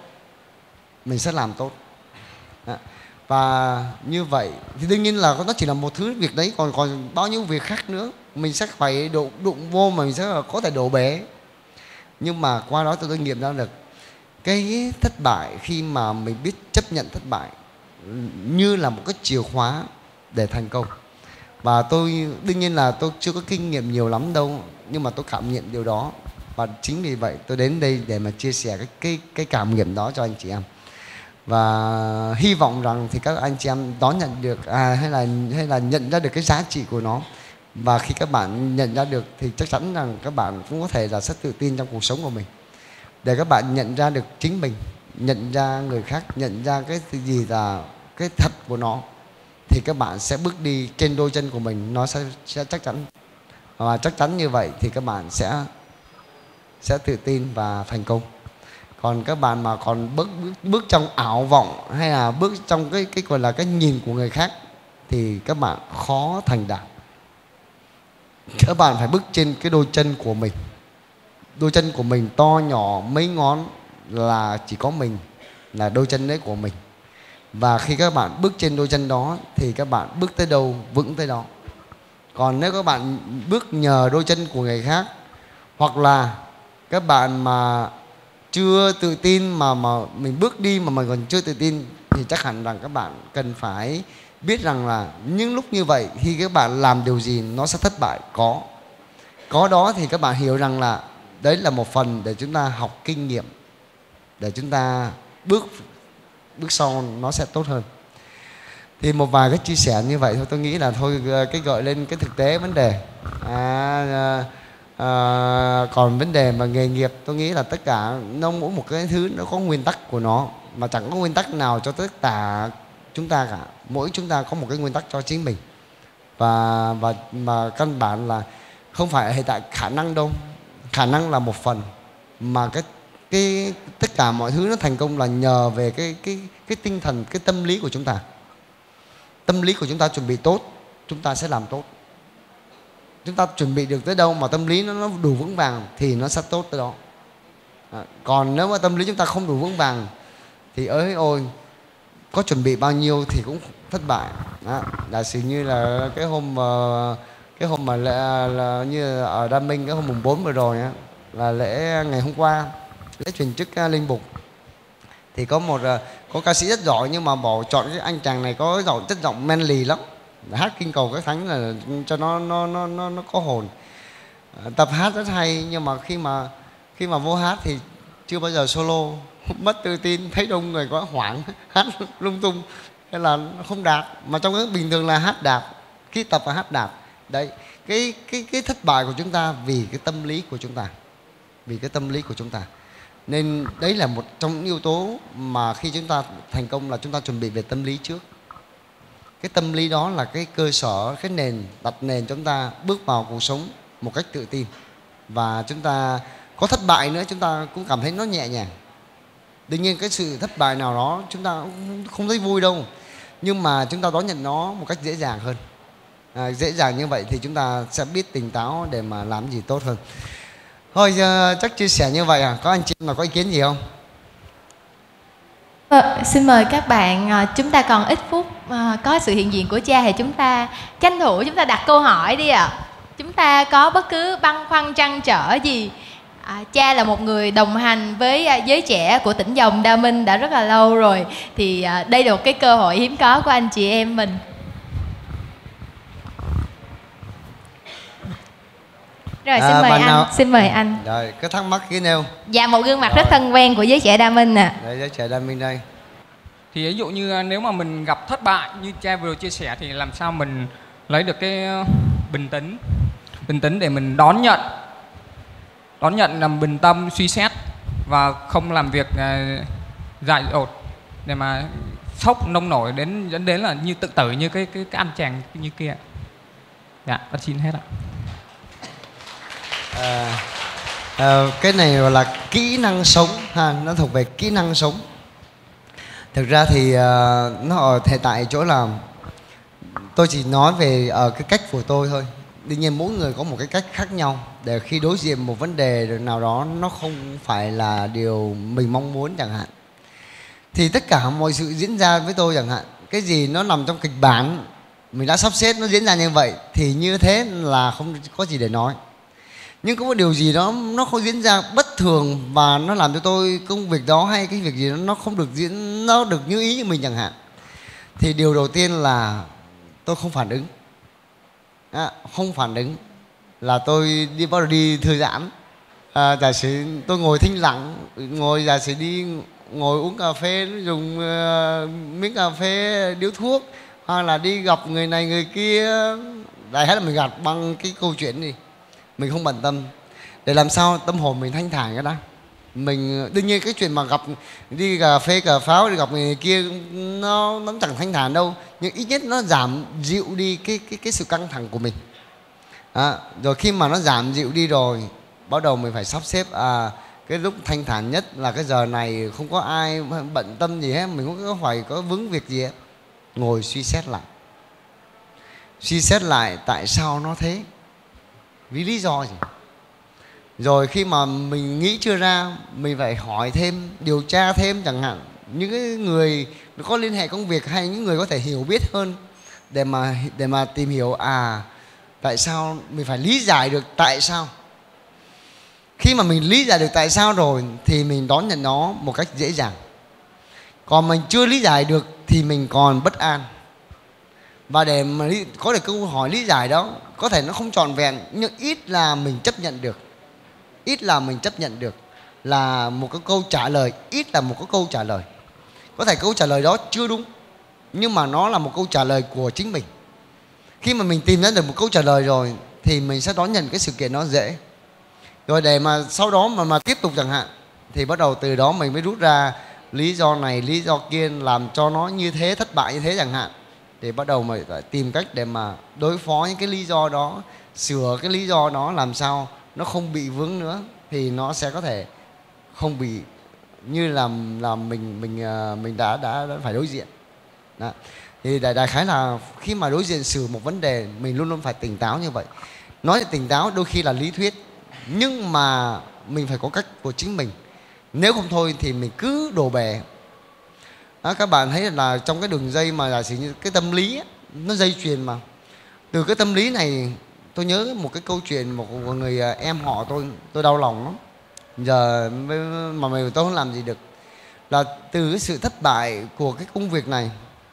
Và như vậy thì đương nhiên là nó chỉ là một thứ việc đấy, còn bao nhiêu việc khác nữa mình sẽ phải đụng vô mà mình sẽ có thể đổ bể. Nhưng mà qua đó tôi nghiệm ra được cái thất bại, khi mà mình biết chấp nhận thất bại như là một cái chìa khóa để thành công. Và tôi đương nhiên là tôi chưa có kinh nghiệm nhiều lắm đâu, nhưng mà tôi cảm nhận điều đó. Và chính vì vậy tôi đến đây để mà chia sẻ cái cảm nghiệm đó cho anh chị em. Và hy vọng rằng thì các anh chị em đón nhận được hay là nhận ra được cái giá trị của nó. Và khi các bạn nhận ra được thì chắc chắn rằng các bạn cũng có thể là rất tự tin trong cuộc sống của mình. Để các bạn nhận ra được chính mình, nhận ra người khác, nhận ra cái gì là cái thật của nó, thì các bạn sẽ bước đi trên đôi chân của mình, nó sẽ chắc chắn. Và chắc chắn như vậy thì các bạn sẽ tự tin và thành công. Còn các bạn mà còn bước trong ảo vọng hay là bước trong cái gọi là cái nhìn của người khác thì các bạn khó thành đạt. Các bạn phải bước trên cái đôi chân của mình. Đôi chân của mình to nhỏ mấy ngón là chỉ có mình, là đôi chân đấy của mình. Và khi các bạn bước trên đôi chân đó thì các bạn bước tới đâu vững tới đó. Còn nếu các bạn bước nhờ đôi chân của người khác, hoặc là các bạn mà chưa tự tin mà mình bước đi mà mình còn chưa tự tin, thì chắc hẳn rằng các bạn cần phải biết rằng là những lúc như vậy khi các bạn làm điều gì nó sẽ thất bại. Có đó thì các bạn hiểu rằng là đấy là một phần để chúng ta học kinh nghiệm, để chúng ta bước sau nó sẽ tốt hơn. Thì một vài cái chia sẻ như vậy thôi, tôi nghĩ là thôi cái gợi lên cái thực tế vấn đề. Còn vấn đề mà nghề nghiệp, tôi nghĩ là tất cả nó mỗi một cái thứ nó có nguyên tắc của nó, mà chẳng có nguyên tắc nào cho tất cả chúng ta cả. Mỗi chúng ta có một cái nguyên tắc cho chính mình. Và mà căn bản là không phải hiện tại khả năng đâu. Khả năng là một phần, mà cái tất cả mọi thứ nó thành công là nhờ về cái tinh thần, cái tâm lý của chúng ta. Tâm lý của chúng ta chuẩn bị tốt, chúng ta sẽ làm tốt. Chúng ta chuẩn bị được tới đâu mà tâm lý nó đủ vững vàng thì nó sẽ tốt tới đó. Còn nếu mà tâm lý chúng ta không đủ vững vàng thì ơi ôi, có chuẩn bị bao nhiêu thì cũng thất bại. Giả sử như là cái hôm mà là như ở Đa Minh cái hôm mùng 4 vừa rồi nhá, là lễ ngày hôm qua, lễ truyền chức linh mục, thì có ca sĩ rất giỏi nhưng mà bỏ chọn cái anh chàng này có chất giọng manly lắm, hát kinh cầu các thánh là cho nó có hồn. Tập hát rất hay nhưng mà khi mà vô hát thì chưa bao giờ solo, mất tự tin, thấy đông người quá hoảng, hát lung tung, thế là nó không đạt. Mà trong cái bình thường là hát đạt, khi tập là hát đạt. Đấy, cái thất bại của chúng ta vì cái tâm lý của chúng ta, vì cái tâm lý của chúng ta. Nên đấy là một trong những yếu tố mà khi chúng ta thành công là chúng ta chuẩn bị về tâm lý trước. Cái tâm lý đó là cái cơ sở, cái nền, đặt nền chúng ta bước vào cuộc sống một cách tự tin. Và chúng ta có thất bại nữa chúng ta cũng cảm thấy nó nhẹ nhàng. Đương nhiên cái sự thất bại nào đó chúng ta cũng không thấy vui đâu, nhưng mà chúng ta đón nhận nó một cách dễ dàng hơn. Dễ dàng như vậy thì chúng ta sẽ biết tỉnh táo để mà làm gì tốt hơn. Thôi chắc chia sẻ như vậy có anh chị nào có ý kiến gì không? Xin mời các bạn, chúng ta còn ít phút, có sự hiện diện của cha thì chúng ta tranh thủ chúng ta đặt câu hỏi đi ạ. Chúng ta có bất cứ băn khoăn trăn trở gì, cha là một người đồng hành với giới trẻ của tỉnh Dòng Đa Minh đã rất là lâu rồi, thì đây là một cái cơ hội hiếm có của anh chị em mình. Rồi xin mời anh, nào? Xin mời anh. Rồi, có thắc mắc cái nêu. Dạ, một gương mặt rất thân quen của giới trẻ Đa Minh nè. Đây, giới trẻ Đa Minh đây. Thì ví dụ như nếu mà mình gặp thất bại như cha vừa chia sẻ thì làm sao mình lấy được cái bình tĩnh để mình đón nhận làm bình tâm suy xét và không làm việc dại dột để mà sốc nông nổi dẫn đến là như tự tử như cái anh chàng như kia. Dạ, bác xin hết ạ. Cái này gọi là kỹ năng sống ha, nó thuộc về kỹ năng sống. Thực ra thì nó ở thể tại chỗ là tôi chỉ nói về ở cái cách của tôi thôi. Đương nhiên mỗi người có một cái cách khác nhau để khi đối diện một vấn đề nào đó nó không phải là điều mình mong muốn chẳng hạn, thì tất cả mọi sự diễn ra với tôi chẳng hạn, cái gì nó nằm trong kịch bản mình đã sắp xếp nó diễn ra như vậy thì như thế là không có gì để nói. Nhưng có một điều gì đó nó không diễn ra bất thường và nó làm cho tôi công việc đó hay cái việc gì đó nó không được nó được như ý như mình chẳng hạn, thì điều đầu tiên là tôi không phản ứng. Không phản ứng là tôi bắt đầu đi thư giãn. Giả sử tôi ngồi thinh lặng, giả sử đi ngồi uống cà phê, dùng miếng cà phê điếu thuốc, hoặc là đi gặp người này người kia, đại hết là mình gạt băng cái câu chuyện đi, mình không bận tâm, để làm sao tâm hồn mình thanh thản cái đó. Mình đương nhiên cái chuyện mà gặp đi cà phê cà pháo đi gặp người kia nó chẳng thanh thản đâu, nhưng ít nhất nó giảm dịu đi cái sự căng thẳng của mình. Rồi khi mà nó giảm dịu đi rồi, bắt đầu mình phải sắp xếp cái lúc thanh thản nhất là cái giờ này, không có ai bận tâm gì hết, mình cũng không phải có vướng việc gì hết. Ngồi suy xét lại tại sao nó thế, vì lý do gì. Rồi khi mà mình nghĩ chưa ra, mình phải hỏi thêm, điều tra thêm chẳng hạn, những cái người có liên hệ công việc hay những người có thể hiểu biết hơn để mà tìm hiểu tại sao, mình phải lý giải được tại sao. Khi mà mình lý giải được tại sao rồi thì mình đón nhận nó một cách dễ dàng. Còn mình chưa lý giải được thì mình còn bất an. Và để mà có được câu hỏi lý giải đó, có thể nó không trọn vẹn, nhưng ít là mình chấp nhận được. Ít là mình chấp nhận được là một cái câu trả lời, ít là một cái câu trả lời. Có thể câu trả lời đó chưa đúng, nhưng mà nó là một câu trả lời của chính mình. Khi mà mình tìm ra được một câu trả lời rồi thì mình sẽ đón nhận cái sự kiện nó dễ. Rồi để mà sau đó mà tiếp tục chẳng hạn, thì bắt đầu từ đó mình mới rút ra lý do này, lý do kia làm cho nó như thế, thất bại như thế chẳng hạn. Thì bắt đầu mình phải tìm cách để mà đối phó những cái lý do đó, sửa cái lý do đó làm sao nó không bị vướng nữa, thì nó sẽ có thể không bị như là mình đã phải đối diện. Đó. Thì đại khái là khi mà đối diện xử một vấn đề, mình luôn luôn phải tỉnh táo như vậy. Nói là tỉnh táo đôi khi là lý thuyết, nhưng mà mình phải có cách của chính mình. Nếu không thôi thì mình cứ đổ bể. Các bạn thấy là trong cái đường dây mà giả sử như cái tâm lý ấy, nó dây chuyền mà. Từ cái tâm lý này tôi nhớ một cái câu chuyện một người em họ tôi đau lòng lắm. Giờ mà tôi không làm gì được. Là từ cái sự thất bại của cái công việc này,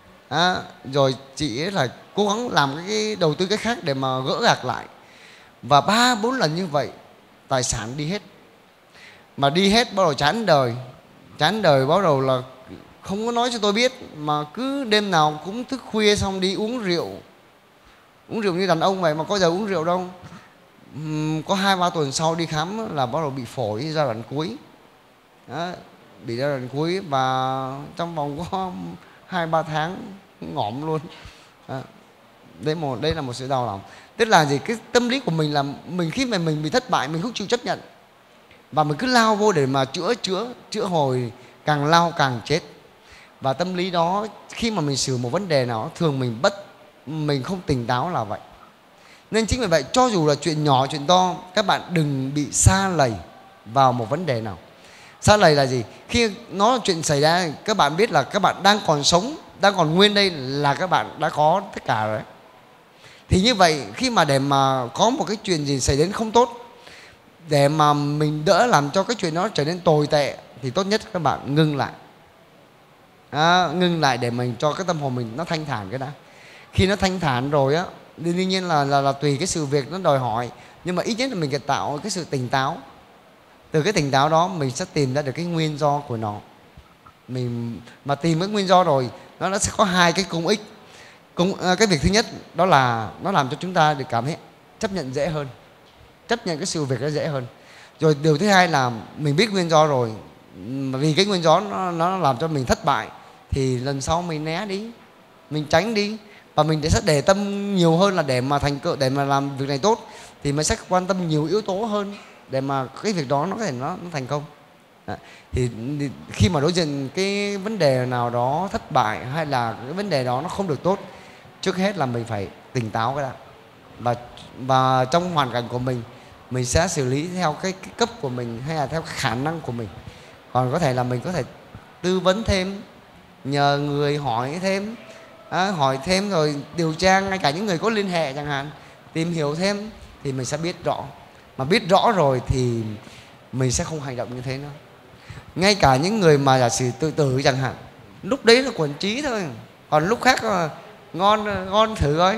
rồi chị ấy là cố gắng làm cái đầu tư cái khác để mà gỡ gạc lại. Và 3-4 lần như vậy, tài sản đi hết. Mà đi hết bắt đầu chán đời. Chán đời bắt đầu là không có nói cho tôi biết, mà cứ đêm nào cũng thức khuya xong đi uống rượu. Uống rượu như đàn ông vậy mà có giờ uống rượu đâu. Có 2-3 tuần sau đi khám là bắt đầu bị phổi giai đoạn cuối. Đó, bị giai đoạn cuối và trong vòng có 2-3 tháng ngõm luôn. Đấy là một sự đau lòng. Tức là gì? Cái tâm lý của mình là mình khi mà mình bị thất bại mình không chịu chấp nhận. Và mình cứ lao vô để mà chữa hồi, càng lao càng chết. Và tâm lý đó khi mà mình xử một vấn đề nào thường mình không tỉnh táo là vậy. Nên chính vì vậy cho dù là chuyện nhỏ chuyện to, các bạn đừng bị sa lầy vào một vấn đề nào. Sa lầy là gì? Khi nó là chuyện xảy ra, các bạn biết là các bạn đang còn sống, đang còn nguyên đây là các bạn đã có tất cả rồi. Thì như vậy khi mà để mà có một cái chuyện gì xảy đến không tốt, để mà mình đỡ làm cho cái chuyện đó trở nên tồi tệ, thì tốt nhất các bạn ngưng lại. Ngưng lại để mình cho cái tâm hồn mình nó thanh thản cái đã. Khi nó thanh thản rồi á, đương nhiên là tùy cái sự việc nó đòi hỏi, nhưng mà ít nhất là mình phải tạo cái sự tỉnh táo. Từ cái tỉnh táo đó mình sẽ tìm ra được cái nguyên do của nó. Mình mà tìm cái nguyên do rồi, nó sẽ có hai cái công ích. Cái việc thứ nhất đó là nó làm cho chúng ta được cảm thấy chấp nhận dễ hơn, chấp nhận cái sự việc nó dễ hơn. Rồi điều thứ hai là mình biết nguyên do rồi, vì cái nguyên do nó làm cho mình thất bại, thì lần sau mình né đi, mình tránh đi, và mình sẽ để tâm nhiều hơn là để mà để mà làm việc này tốt thì mình sẽ quan tâm nhiều yếu tố hơn để mà cái việc đó nó có thể nó thành công. Thì khi mà đối diện cái vấn đề nào đó thất bại hay là cái vấn đề đó nó không được tốt, trước hết là mình phải tỉnh táo cái đã. Và trong hoàn cảnh của mình sẽ xử lý theo cái cấp của mình hay là theo cái khả năng của mình. Còn có thể là mình có thể tư vấn thêm, nhờ người hỏi thêm rồi điều tra ngay cả những người có liên hệ chẳng hạn, tìm hiểu thêm thì mình sẽ biết rõ. Mà biết rõ rồi thì mình sẽ không hành động như thế nữa. Ngay cả những người mà giả sử tự tử chẳng hạn, lúc đấy là quẩn trí thôi, còn lúc khác là ngon thử coi,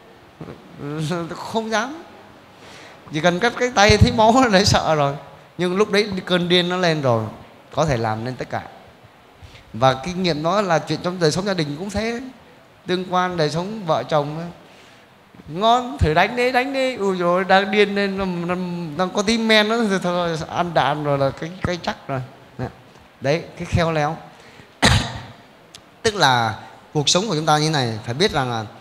không dám. Chỉ cần cắt cái tay thấy máu là sợ rồi. Nhưng lúc đấy cơn điên nó lên rồi, có thể làm nên tất cả. Và kinh nghiệm đó là chuyện trong đời sống gia đình cũng thế. Tương quan đời sống vợ chồng, ngon thử đánh đi. Ui rồi đang điên lên, đang có tí men nó thôi, ăn đạn rồi là cái chắc rồi. Đấy, cái khéo léo. Tức là cuộc sống của chúng ta như này, phải biết rằng là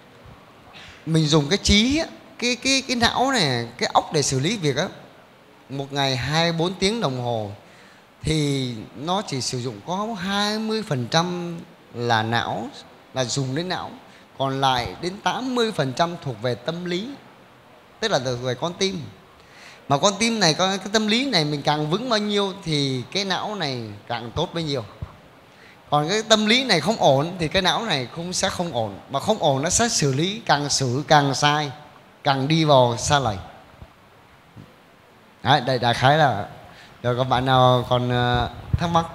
mình dùng cái trí, cái não này, cái óc để xử lý việc á, một ngày 24 tiếng đồng hồ thì nó chỉ sử dụng có 20% là não, là dùng đến não. Còn lại đến 80% thuộc về tâm lý, tức là thuộc về con tim. Mà con tim này, cái tâm lý này mình càng vững bao nhiêu thì cái não này càng tốt bấy nhiêu. Còn cái tâm lý này không ổn thì cái não này sẽ không ổn. Mà không ổn nó sẽ xử lý càng sai, càng đi vào xa lầy. Đấy, đây đại khái là. Rồi các bạn nào còn thắc mắc?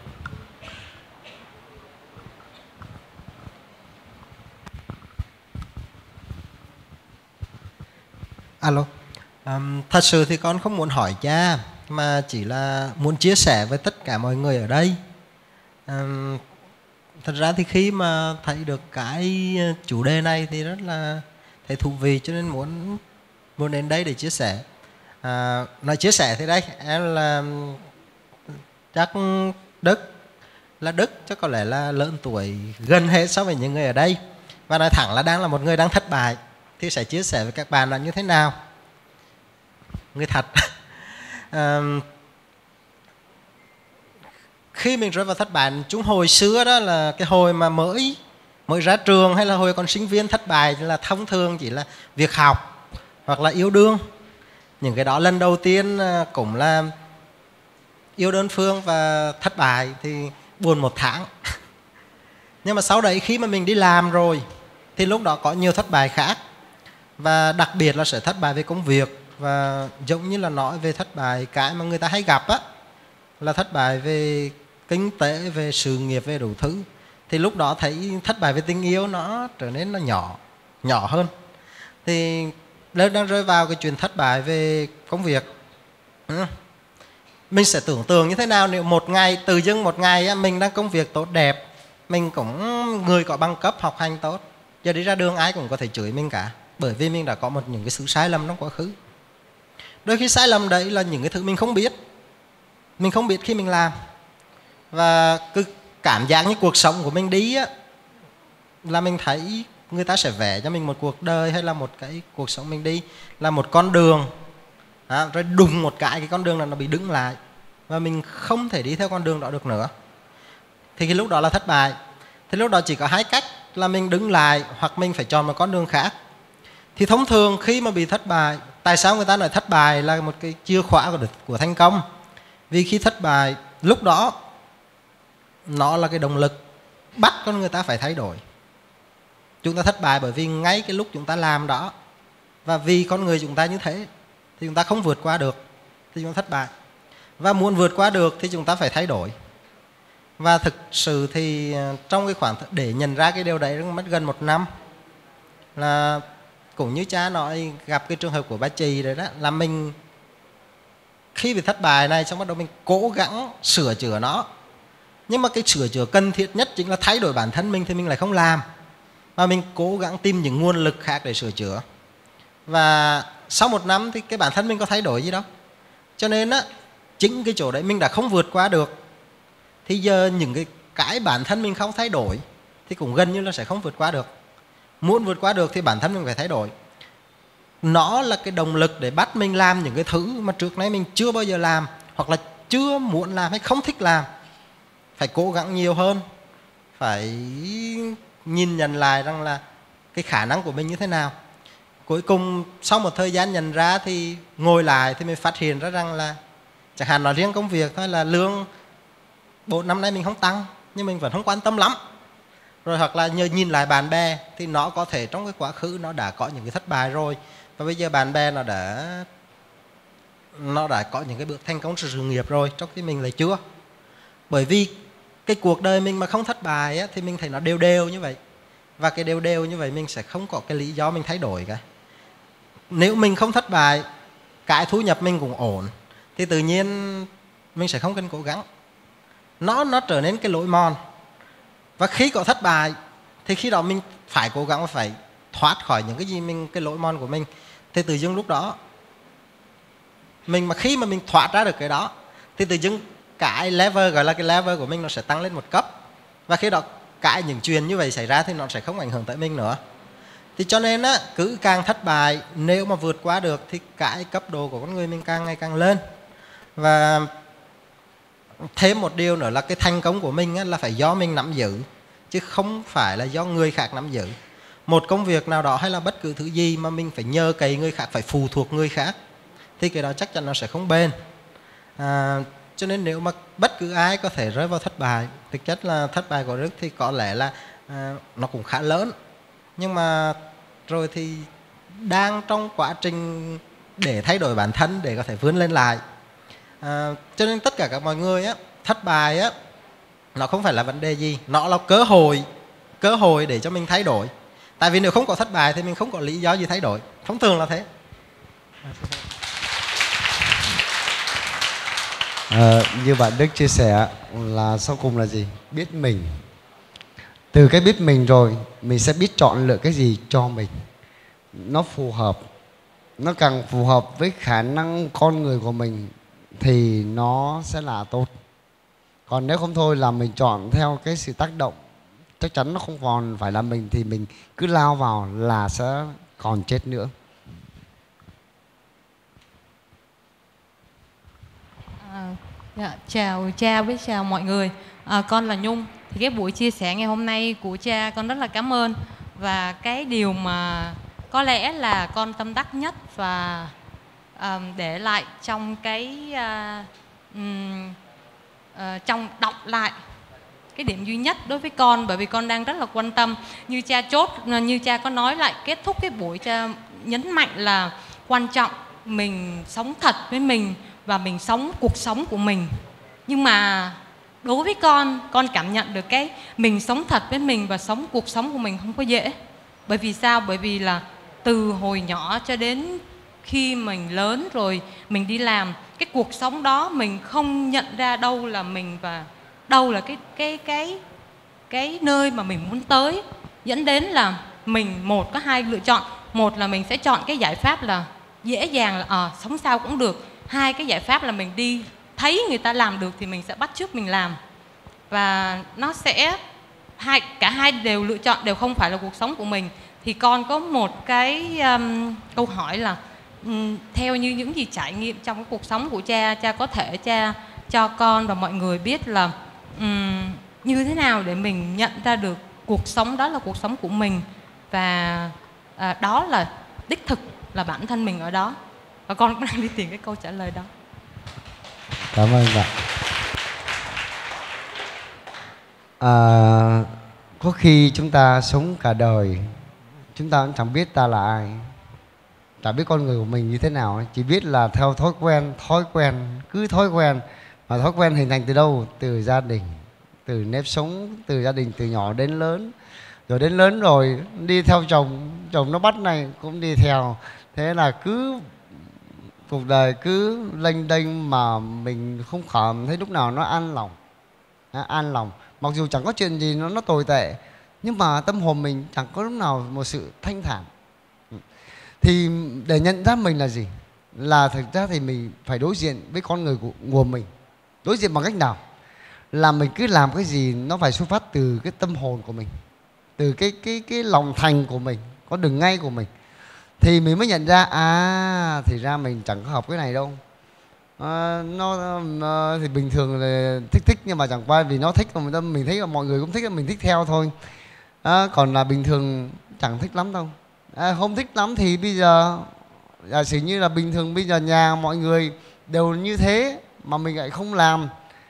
Alo. Thật sự thì con không muốn hỏi cha, mà chỉ là muốn chia sẻ với tất cả mọi người ở đây. Thật ra thì khi mà thấy được cái chủ đề này thì rất là thấy thú vị, cho nên muốn đến đây để chia sẻ. Nói chia sẻ thì đây, em là chắc Đức chắc có lẽ là lớn tuổi gần hết so với những người ở đây, và nói thẳng là đang là một người đang thất bại, thì sẽ chia sẻ với các bạn là như thế nào. Người thật. Khi mình rơi vào thất bại, chúng hồi xưa đó là cái hồi mà mới ra trường hay là hồi còn sinh viên, thất bại là thông thường chỉ là việc học hoặc là yêu đương. Những cái đó lần đầu tiên cũng là yêu đơn phương và thất bại thì buồn 1 tháng. Nhưng mà sau đấy khi mà mình đi làm rồi thì lúc đó có nhiều thất bại khác, và đặc biệt là sẽ thất bại về công việc. Và giống như là nói về thất bại, cái mà người ta hay gặp á, là thất bại về kinh tế, về sự nghiệp, về đủ thứ. Thì lúc đó thấy thất bại về tình yêu nó trở nên nó nhỏ hơn. Thì nếu đang rơi vào cái chuyện thất bại về công việc, mình sẽ tưởng tượng như thế nào nếu một ngày, tự dưng một ngày á, mình đang công việc tốt đẹp, mình cũng người có bằng cấp, học hành tốt, giờ đi ra đường ai cũng có thể chửi mình cả, bởi vì mình đã có những cái sự sai lầm trong quá khứ. Đôi khi sai lầm đấy là những cái thứ mình không biết khi mình làm. Và cứ cảm giác như cuộc sống của mình đi á, là mình thấy người ta sẽ vẽ cho mình một cuộc đời hay là một cái cuộc sống mình đi là một con đường, rồi đùng một cái con đường này nó bị đứng lại và mình không thể đi theo con đường đó được nữa. Thì cái lúc đó là thất bại. Thì lúc đó chỉ có 2 cách là mình đứng lại hoặc mình phải chọn một con đường khác. Thì thông thường khi mà bị thất bại, tại sao người ta nói thất bại là một cái chìa khóa của thành công? Vì khi thất bại, lúc đó nó là cái động lực bắt con người ta phải thay đổi. Chúng ta thất bại bởi vì ngay cái lúc chúng ta làm đó, và vì con người chúng ta như thế thì chúng ta không vượt qua được thì chúng ta thất bại. Và muốn vượt qua được thì chúng ta phải thay đổi. Và thực sự thì trong cái khoảng để nhận ra cái điều đấy mất gần 1 năm. Là cũng như cha nói, gặp cái trường hợp của bà Trì đấy đó, là mình khi bị thất bại này xong bắt đầu mình cố gắng sửa chữa nó. Nhưng mà cái sửa chữa cần thiết nhất chính là thay đổi bản thân mình thì mình lại không làm, mà mình cố gắng tìm những nguồn lực khác để sửa chữa. Và sau 1 năm thì cái bản thân mình có thay đổi gì đâu. Cho nên á, chính cái chỗ đấy mình đã không vượt qua được, thì giờ những cái bản thân mình không thay đổi thì cũng gần như là sẽ không vượt qua được. Muốn vượt qua được thì bản thân mình phải thay đổi. Nó là cái động lực để bắt mình làm những cái thứ mà trước nay mình chưa bao giờ làm, hoặc là chưa muốn làm hay không thích làm. Phải cố gắng nhiều hơn, phải nhìn nhận lại rằng là cái khả năng của mình như thế nào. Cuối cùng sau một thời gian nhận ra thì ngồi lại thì mình phát hiện ra rằng là chẳng hạn nói riêng công việc thôi, là lương bộ năm nay mình không tăng nhưng mình vẫn không quan tâm lắm. Rồi hoặc là nhờ nhìn lại bạn bè thì nó có thể trong cái quá khứ nó đã có những cái thất bại rồi, và bây giờ bạn bè nó đã có những cái bước thành công sự nghiệp rồi, trong khi mình lại chưa. Bởi vì cái cuộc đời mình mà không thất bại á, thì mình thấy nó đều đều như vậy. Và cái đều đều như vậy mình sẽ không có cái lý do mình thay đổi cả. Nếu mình không thất bại, cái thu nhập mình cũng ổn, thì tự nhiên mình sẽ không cần cố gắng. Nó trở nên cái lối mòn. Và khi có thất bại thì khi đó mình phải cố gắng, phải thoát khỏi những cái lối mòn của mình. Thì tự dưng lúc đó khi mà mình thoát ra được cái đó thì tự dưng cái level, gọi là cái level của mình nó sẽ tăng lên 1 cấp. Và khi đó những chuyện như vậy xảy ra thì nó sẽ không ảnh hưởng tới mình nữa. Thì cho nên á, cứ càng thất bại, nếu mà vượt qua được thì cái cấp độ của con người mình càng ngày càng lên. Và thêm một điều nữa là cái thành công của mình á, là phải do mình nắm giữ, chứ không phải là do người khác nắm giữ. Một công việc nào đó hay là bất cứ thứ gì mà mình phải nhờ cậy người khác, phải phụ thuộc người khác, thì cái đó chắc chắn nó sẽ không bền. Cho nên nếu mà bất cứ ai có thể rơi vào thất bại, thực chất là thất bại của Đức thì có lẽ là nó cũng khá lớn. Nhưng mà rồi thì đang trong quá trình để thay đổi bản thân, để có thể vươn lên lại. Cho nên tất cả các mọi người á, thất bại á, nó không phải là vấn đề gì, nó là cơ hội để cho mình thay đổi. Tại vì nếu không có thất bại thì mình không có lý do gì thay đổi. Thông thường là thế. Như bạn Đức chia sẻ là sau cùng là gì? Biết mình. Từ cái biết mình rồi, mình sẽ biết chọn lựa cái gì cho mình nó phù hợp. Nó càng phù hợp với khả năng con người của mình thì nó sẽ là tốt. Còn nếu không thôi là mình chọn theo cái sự tác động, chắc chắn nó không còn phải là mình, thì mình cứ lao vào là sẽ còn chết nữa. Chào cha với chào mọi người. Con là Nhung. Thì cái buổi chia sẻ ngày hôm nay của cha con rất là cảm ơn. Và cái điều mà có lẽ là con tâm đắc nhất và để lại trong cái trong đọc lại cái điểm duy nhất đối với con, bởi vì con đang rất là quan tâm. Như cha chốt, như cha có nói lại kết thúc cái buổi, cha nhấn mạnh là quan trọng mình sống thật với mình và mình sống cuộc sống của mình. Nhưng mà đối với con cảm nhận được cái mình sống thật với mình và sống cuộc sống của mình không có dễ. Bởi vì sao? Bởi vì là từ hồi nhỏ cho đến khi mình lớn rồi mình đi làm, cái cuộc sống đó mình không nhận ra đâu là mình và đâu là cái nơi mà mình muốn tới, dẫn đến là mình có hai lựa chọn. Một là mình sẽ chọn cái giải pháp là dễ dàng là sống sao cũng được. Hai cái giải pháp là mình đi thấy người ta làm được thì mình sẽ bắt chước mình làm. Và nó sẽ cả hai đều lựa chọn đều không phải là cuộc sống của mình. Thì con có một cái câu hỏi là theo như những gì trải nghiệm trong cái cuộc sống của cha có thể cha cho con và mọi người biết là như thế nào để mình nhận ra được cuộc sống đó là cuộc sống của mình, và đó là đích thực là bản thân mình ở đó. Và con cũng đang đi tìm cái câu trả lời đó. Cảm ơn bạn. Có khi chúng ta sống cả đời, chúng ta cũng chẳng biết ta là ai, chẳng biết con người của mình như thế nào, chỉ biết là theo thói quen, cứ thói quen. Mà thói quen hình thành từ đâu? Từ gia đình, từ nếp sống, từ gia đình, từ nhỏ đến lớn. Rồi đến lớn rồi đi theo chồng nó bắt này cũng đi theo. Thế là cứ cuộc đời cứ lênh đênh mà mình không cảm thấy lúc nào nó an lòng. Mặc dù chẳng có chuyện gì nó tồi tệ, nhưng mà tâm hồn mình chẳng có lúc nào một sự thanh thản. Thì để nhận ra mình là gì? Là thực ra thì mình phải đối diện với con người của mình. Đối diện bằng cách nào? Là mình cứ làm cái gì nó phải xuất phát từ cái tâm hồn của mình, từ cái lòng thành của mình, con đường ngay của mình. Thì mình mới nhận ra thì ra mình chẳng có hợp cái này đâu. Thì bình thường là thích nhưng mà chẳng qua vì nó thích mà mình thấy là mọi người cũng thích, mình thích theo thôi. Còn là bình thường chẳng thích lắm đâu. Không thích lắm thì bây giờ giả sử như là bình thường bây giờ nhà mọi người đều như thế mà mình lại không làm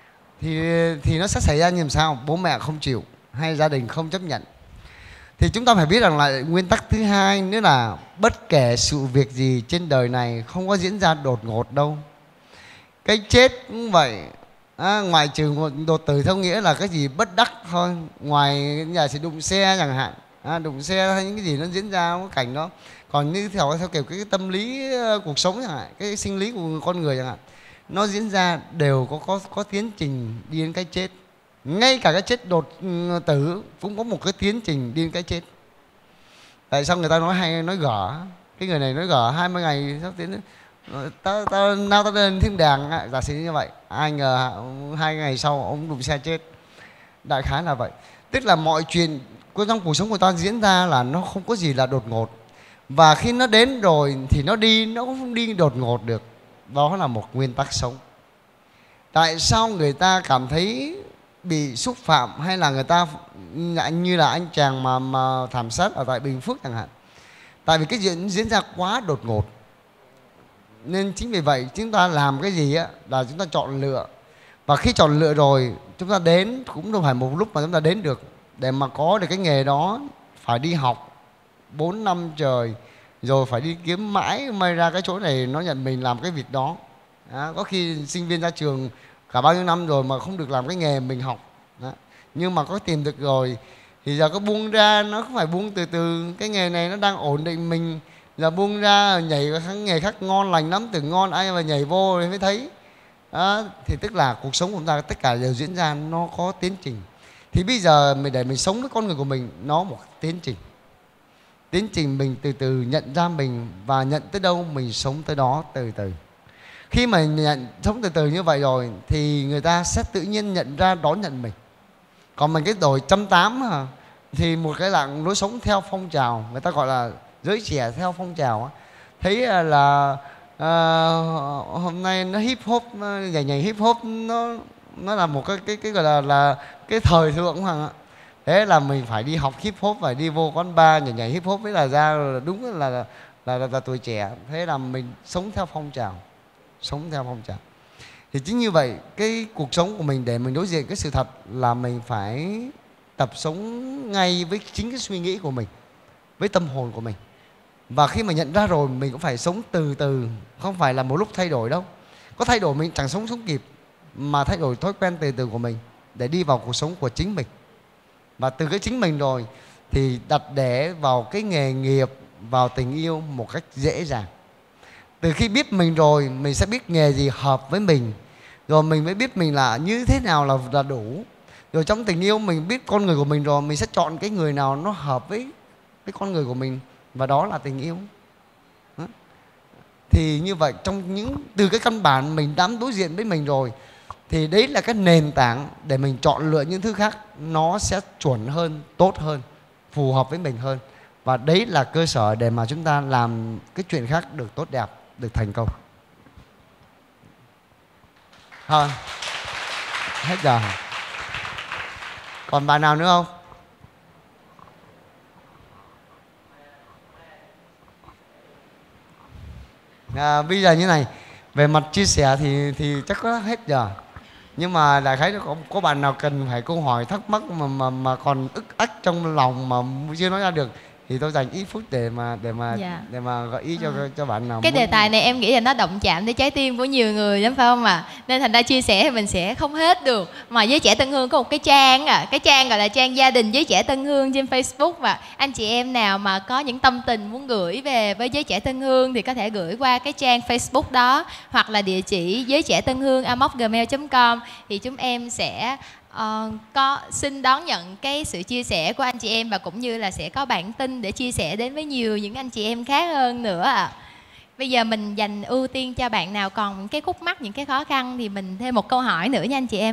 thì nó sẽ xảy ra như làm sao? Bố mẹ không chịu hay gia đình không chấp nhận. Thì chúng ta phải biết rằng là nguyên tắc thứ hai nữa là bất kể sự việc gì trên đời này không có diễn ra đột ngột đâu. Cái chết cũng vậy, ngoại trừ một đột tử theo nghĩa là cái gì bất đắc thôi. Ngoài nhà sẽ đụng xe chẳng hạn, đụng xe hay những cái gì nó diễn ra cái cảnh đó. Còn như theo kiểu cái tâm lý cuộc sống chẳng hạn, cái sinh lý của con người chẳng hạn, nó diễn ra đều có tiến trình đi đến cái chết. Ngay cả cái chết đột tử cũng có một cái tiến trình đi đến cái chết. Tại sao người ta nói gở, cái người này nói gở 20 ngày sắp tiến ta lên thiên đàng, giả sử như vậy, ai ngờ 2 ngày sau ông đụng xe chết. Đại khái là vậy. Tức là mọi chuyện trong cuộc sống của ta diễn ra là nó không có gì là đột ngột. Và khi nó đến rồi thì nó cũng không đi đột ngột được. Đó là một nguyên tắc sống. Tại sao người ta cảm thấy bị xúc phạm hay là người ta như là anh chàng mà thảm sát ở tại Bình Phước chẳng hạn? Tại vì cái chuyện diễn ra quá đột ngột. Nên chính vì vậy chúng ta làm cái gì là chúng ta chọn lựa. Và khi chọn lựa rồi chúng ta đến cũng đâu phải một lúc mà chúng ta đến được. Để mà có được cái nghề đó phải đi học 4 năm trời, rồi phải đi kiếm mãi may ra cái chỗ này nó nhận mình làm cái việc đó. Có khi sinh viên ra trường cả bao nhiêu năm rồi mà không được làm cái nghề mình học. Nhưng mà có tìm được rồi thì giờ có buông ra, nó không phải buông từ từ. Cái nghề này nó đang ổn định mình, giờ buông ra nhảy cái nghề khác ngon lành lắm, tưởng ngon ai mà nhảy vô thì mới thấy. Thì tức là cuộc sống của chúng ta tất cả đều diễn ra nó có tiến trình. Thì bây giờ để mình sống với con người của mình, nó một tiến trình. Tiến trình mình từ từ nhận ra mình, và nhận tới đâu mình sống tới đó từ từ. Khi mà sống từ từ như vậy rồi thì người ta sẽ tự nhiên nhận ra, đón nhận mình. Còn mình cái đổi 180 thì một cái dạng lối sống theo phong trào, người ta gọi là giới trẻ theo phong trào. Thấy là hôm nay nó hip hop, nhảy hip hop nó là một cái gọi là cái thời thượng hoàng. Thế là mình phải đi học hip hop, phải đi vô quán bar nhảy hip hop mới là ra đúng là tuổi trẻ. Thế là mình sống theo phong trào, sống theo phong trào. Thì chính như vậy, cái cuộc sống của mình để mình đối diện cái sự thật là mình phải tập sống ngay với chính cái suy nghĩ của mình, với tâm hồn của mình. Và khi mà nhận ra rồi mình cũng phải sống từ từ, không phải là một lúc thay đổi đâu. Có thay đổi mình chẳng sống kịp, mà thay đổi thói quen từ từ của mình để đi vào cuộc sống của chính mình. Và từ cái chính mình rồi thì đặt để vào cái nghề nghiệp, vào tình yêu một cách dễ dàng. Từ khi biết mình rồi, mình sẽ biết nghề gì hợp với mình, rồi mình mới biết mình là như thế nào là đủ. Rồi trong tình yêu mình biết con người của mình rồi, mình sẽ chọn cái người nào nó hợp với con người của mình, và đó là tình yêu. Thì như vậy từ cái căn bản mình đã đối diện với mình rồi, thì đấy là cái nền tảng để mình chọn lựa những thứ khác nó sẽ chuẩn hơn, tốt hơn, phù hợp với mình hơn. Và đấy là cơ sở để mà chúng ta làm cái chuyện khác được tốt đẹp, được thành công. Thôi, hết giờ. Còn bạn nào nữa không? Bây giờ như này, về mặt chia sẻ thì chắc có hết giờ. Nhưng mà đại khái có bạn nào cần phải câu hỏi thắc mắc mà còn ức ách trong lòng mà chưa nói ra được thì tôi dành ít phút để mà gợi ý cho bạn nào. Cái đề tài này em nghĩ là nó động chạm tới trái tim của nhiều người lắm phải không ạ? Nên thành ra chia sẻ thì mình sẽ không hết được. Mà Giới Trẻ Tân Hương có một cái trang cái trang gọi là trang gia đình Giới Trẻ Tân Hương trên Facebook, và anh chị em nào mà có những tâm tình muốn gửi về với Giới Trẻ Tân Hương thì có thể gửi qua cái trang Facebook đó, hoặc là địa chỉ giới trẻ tân hương @gmail.com thì chúng em sẽ xin đón nhận cái sự chia sẻ của anh chị em, và cũng như là sẽ có bản tin để chia sẻ đến với nhiều những anh chị em khác hơn nữa ạ. Bây giờ mình dành ưu tiên cho bạn nào còn những cái khúc mắc, những cái khó khăn thì mình thêm một câu hỏi nữa nha anh chị em.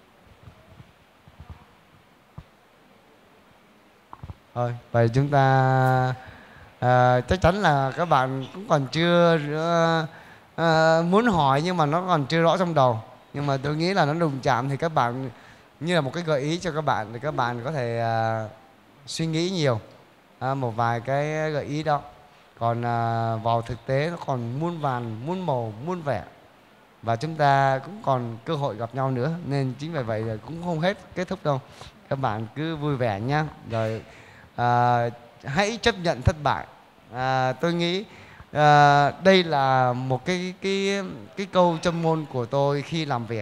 Thôi, vậy chúng ta chắc chắn là các bạn cũng còn chưa muốn hỏi, nhưng mà nó còn chưa rõ trong đầu. Nhưng mà tôi nghĩ là nó đụng chạm thì các bạn như là một cái gợi ý cho các bạn, để các bạn có thể suy nghĩ nhiều một vài cái gợi ý đó. Còn vào thực tế nó còn muôn vàn, muôn màu, muôn vẻ, và chúng ta cũng còn cơ hội gặp nhau nữa, nên chính vì vậy là cũng không hết kết thúc đâu. Các bạn cứ vui vẻ nhá. Rồi hãy chấp nhận thất bại. Tôi nghĩ đây là một cái câu châm ngôn của tôi khi làm việc.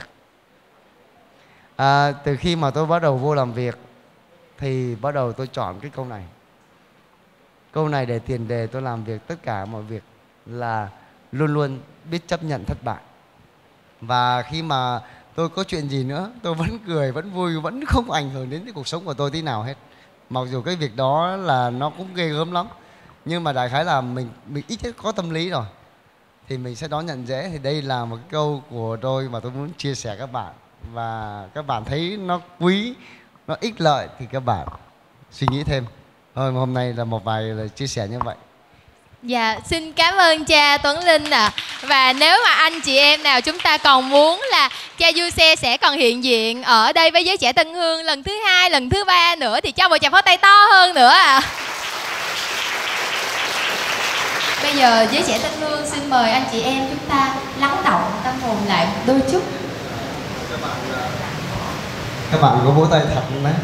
Từ khi mà tôi bắt đầu vô làm việc thì bắt đầu tôi chọn cái câu này. Câu này để tiền đề tôi làm việc tất cả mọi việc là luôn luôn biết chấp nhận thất bại. Và khi mà tôi có chuyện gì nữa, tôi vẫn cười, vẫn vui, vẫn không ảnh hưởng đến cái cuộc sống của tôi tí nào hết. Mặc dù cái việc đó là nó cũng ghê gớm lắm, nhưng mà đại khái là mình ít nhất có tâm lý rồi thì mình sẽ đón nhận dễ. Thì đây là một cái câu của tôi mà tôi muốn chia sẻ các bạn. Và các bạn thấy nó quý, nó ích lợi thì các bạn suy nghĩ thêm. Thôi hôm nay là một vài lời chia sẻ như vậy. Dạ, xin cảm ơn cha Tuấn Linh ạ. Và nếu mà anh chị em nào chúng ta còn muốn là cha Du Xe sẽ còn hiện diện ở đây với Giới Trẻ Tân Hương lần thứ 2, lần thứ 3 nữa thì cho một tràng pháo tay to hơn nữa ạ. Bây giờ Giới Trẻ Tân Hương xin mời anh chị em chúng ta lắng động tâm hồn lại đôi chút. Các bạn có vỗ tay thật không đấy?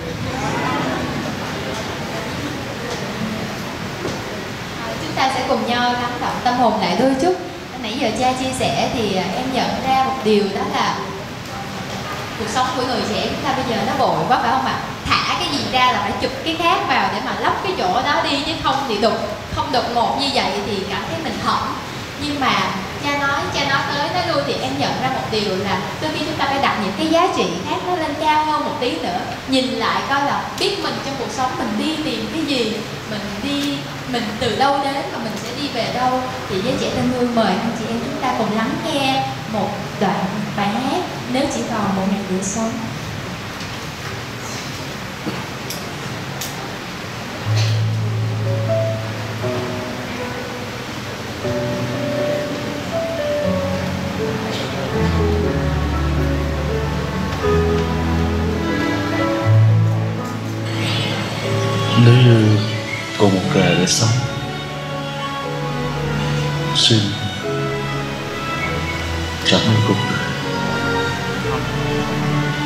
Chúng ta sẽ cùng nhau lắng động tâm hồn lại đôi chút. Nãy giờ cha chia sẻ thì em nhận ra một điều, đó là cuộc sống của người trẻ chúng ta bây giờ nó vội quá phải không ạ? Thả cái gì ra là phải chụp cái khác vào để mà lấp cái chỗ đó đi, chứ không thì không đột ngột như vậy thì cảm thấy mình hỏng. Nhưng mà cha nói tới nói lui thì em nhận ra một điều là đôi khi chúng ta phải đặt những cái giá trị khác nó lên cao hơn một tí nữa, nhìn lại coi là biết mình trong cuộc sống mình đi tìm cái gì, mình từ đâu đến và mình sẽ đi về đâu. Thì Giới Trẻ Tân Hương mời anh chị em chúng ta cùng lắng nghe một đoạn bài hát Nếu Chỉ Còn Một Ngày Để Sống. Nếu như còn một ngày để sống, xin cảm ơn cuộc đời.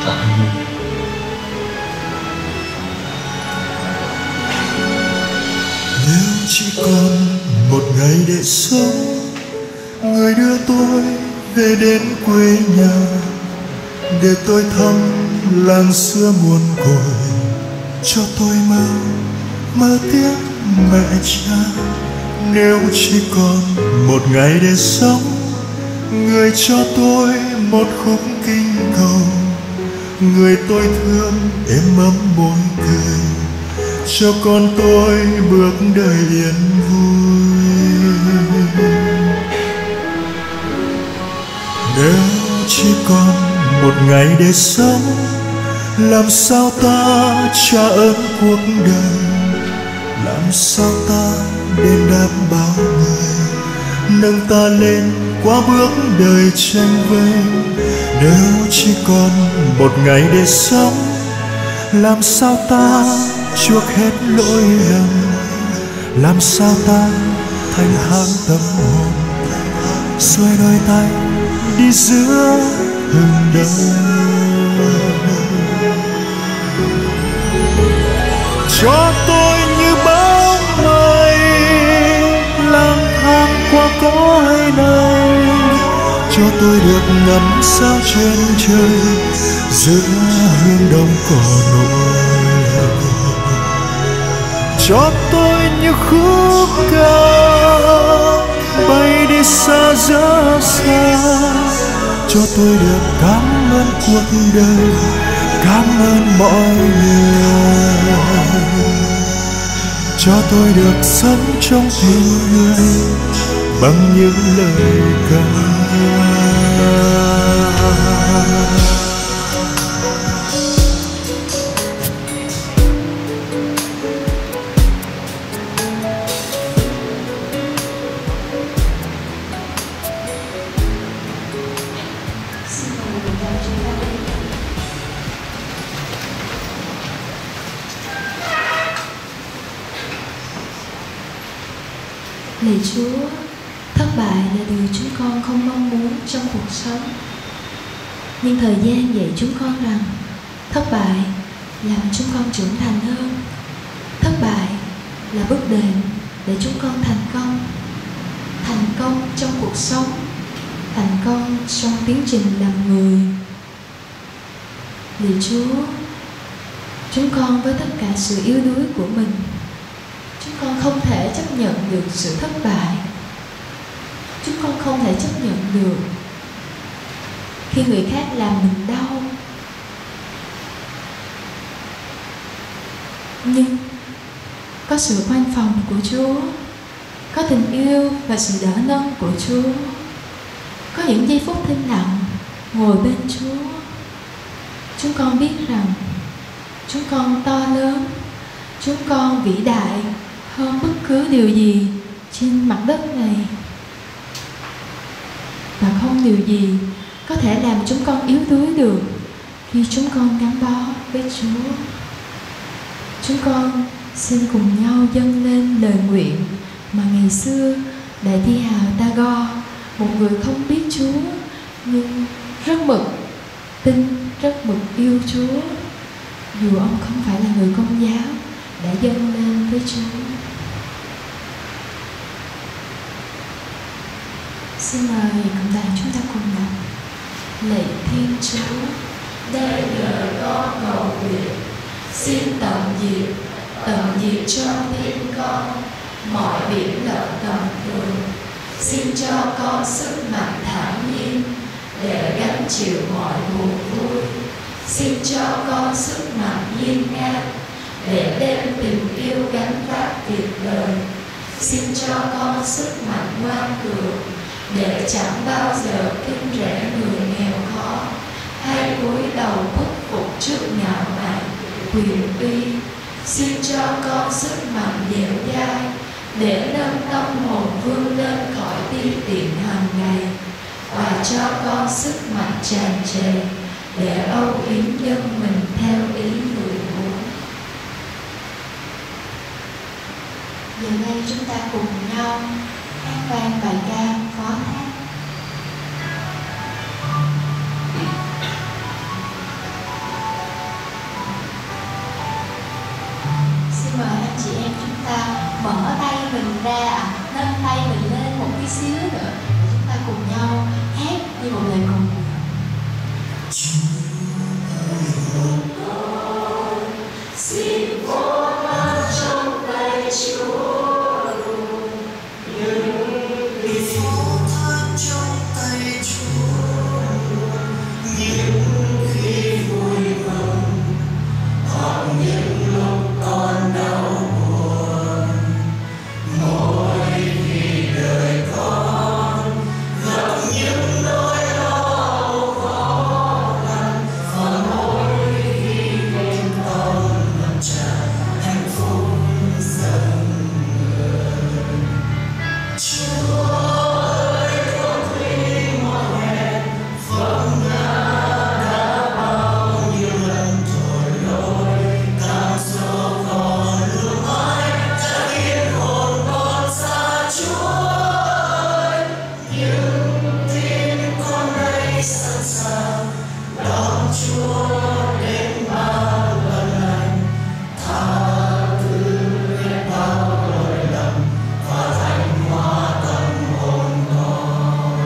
Nếu chỉ còn một ngày để sống, người đưa tôi về đến quê nhà, để tôi thăm làng xưa muôn cội, cho tôi mơ tiếc mẹ cha. Nếu chỉ còn một ngày để sống, người cho tôi một khúc kinh cầu, người tôi thương êm ấm môi cười, cho con tôi bước đời yên vui. Nếu chỉ còn một ngày để sống, làm sao ta trả ơn cuộc đời, làm sao ta đền đáp bao người, nâng ta lên qua bước đời tranh vênh. Nếu chỉ còn một ngày để sống, làm sao ta chuộc hết lỗi lầm, làm sao ta thanh thang tâm hồn, xuôi đôi tay đi giữa hừng đông. Cho tôi như bóng mây lang thang qua cõi này, cho tôi được ngắm sao trên trời giữa hương đông cỏ nổi. Cho tôi như khúc ca bay đi xa rất xa, cho tôi được cảm ơn cuộc đời, cảm ơn mọi người, cho tôi được sống trong tình người bằng những lời ca. Lạy Chúa, thất bại là điều chúng con không mong muốn trong cuộc sống. Nhưng thời gian dạy chúng con rằng thất bại làm chúng con trưởng thành hơn. Thất bại là bước đệm để chúng con thành công. Thành công trong cuộc sống, thành công trong tiến trình làm người. Lạy Chúa, chúng con với tất cả sự yếu đuối của mình, chúng con không thể chấp nhận được sự thất bại. Chúng con không thể chấp nhận được khi người khác làm mình đau. Nhưng có sự khoan phòng của Chúa, có tình yêu và sự đỡ nâng của Chúa, có những giây phút thinh lặng ngồi bên Chúa, chúng con biết rằng chúng con to lớn, chúng con vĩ đại hơn bất cứ điều gì trên mặt đất này. Và không điều gì có thể làm chúng con yếu đuối được khi chúng con gắn bó với Chúa. Chúng con xin cùng nhau dâng lên lời nguyện mà ngày xưa Đại Thi Hào Tagore, một người không biết Chúa nhưng rất mực tin, rất mực yêu Chúa, dù ông không phải là người Công giáo, đã dâng lên với Chúa. Xin mời cộng đoàn chúng ta cùng đọc. Lạy Thiên Chúa, đây lời con cầu nguyện, xin tận diệt trong tim con mọi biển lợn tầm thường. Xin cho con sức mạnh thản nhiên để gánh chịu mọi buồn vui. Xin cho con sức mạnh hiên ngang để đem tình yêu gánh vác việc đời. Xin cho con sức mạnh ngoan cường để chẳng bao giờ khinh rẻ người nghèo khó hay cúi đầu khuất phục trước ngạo mạn quyền uy. Xin cho con sức mạnh dẻo dai để nâng tâm hồn vươn lên khỏi ti tiện hàng ngày, và cho con sức mạnh tràn trề để âu yếm dân mình theo ý người muốn. Giờ đây chúng ta cùng nhau hát vang bài ca Phó Thác. mình ra, nâng tay mình lên một tí xíu nữa để chúng ta cùng nhau hát như một lời cùng. Xin vô ban trong tay Chúa luôn, những vì phó thác trong tay Chúa luôn, những khi vui mừng hoặc những lúc con đau buồn, mỗi khi đời con gặp những nỗi đau khó khăn, và mỗi khi bên con ngập tràn hạnh phúc dâng người. Chúa ơi, con tuy mỏi mệt vấp ngã đã bao nhiêu lần tội lỗi, cảm xúc còn luôn mãi đã khiến hồn con xa Chúa ơi. Nhưng tin con đây sẵn sàng đón Chúa đến bao lần lành, tha thứ hết bao lỗi lầm và thanh hóa tâm hồn con.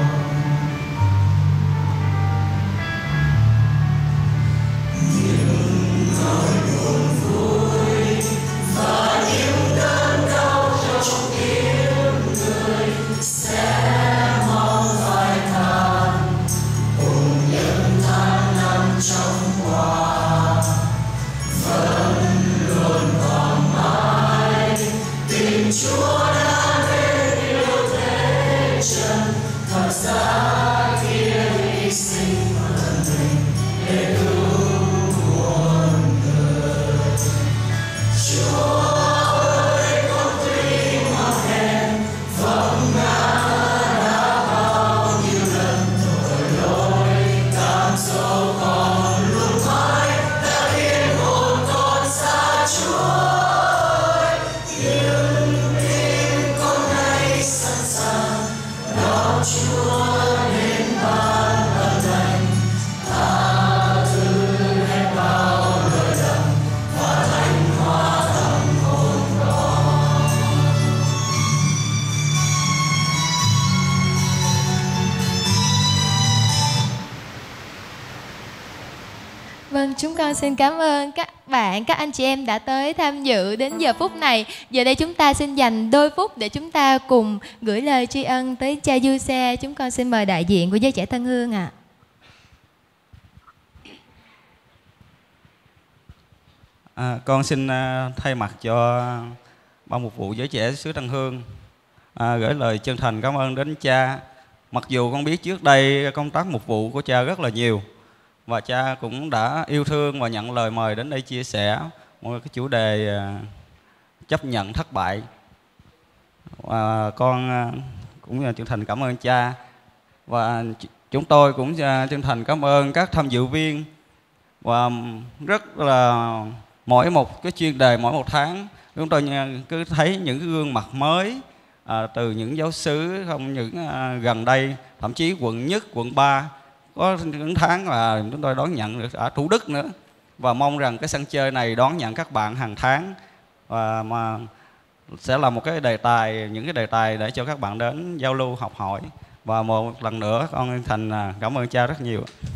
Những nỗi buồn vui và những cơn đau trong tiếng người sẽ mong phai tàn, cùng những tháng năm trong qua vẫn luôn còn mãi. Tình Chúa đã đến yêu thế chân, thật giá kia hy sinh phần mình để cứu muôn người. Chúa ơi, con tuy mắc hèn vấp ngã đã bao nhiêu lần tội lỗi, cảm xúc còn luôn mãi đã khiến hồn con xa Chúa ơi. Nhưng tin con nay sẵn sàng đón Chúa đến ban ơn lành, tha thứ hết bao lỗi lầm và thanh hóa tâm hồn con. Vâng, chúng con xin cảm ơn các bạn, các anh chị em đã tới tham dự đến giờ phút này. Giờ đây chúng ta xin dành đôi phút để chúng ta cùng gửi lời tri ân tới cha Du Xe. Chúng con xin mời đại diện của giới trẻ Tân Hương ạ. Con xin thay mặt cho ban mục vụ giới trẻ xứ Tân Hương gửi lời chân thành cảm ơn đến cha. Mặc dù con biết trước đây công tác mục vụ của cha rất là nhiều, và cha cũng đã yêu thương và nhận lời mời đến đây chia sẻ một cái chủ đề chấp nhận thất bại. Và con cũng chân thành cảm ơn cha, và chúng tôi cũng chân thành cảm ơn các tham dự viên. Và rất là mỗi một cái chuyên đề, mỗi một tháng chúng tôi cứ thấy những cái gương mặt mới từ những giáo xứ không những gần đây, thậm chí quận nhất, quận 3, có những tháng là chúng tôi đón nhận được ở Thủ Đức nữa. Và mong rằng cái sân chơi này đón nhận các bạn hàng tháng, và mà sẽ là một cái đề tài, những cái đề tài để cho các bạn đến giao lưu học hỏi. Và một lần nữa con thành cảm ơn cha rất nhiều.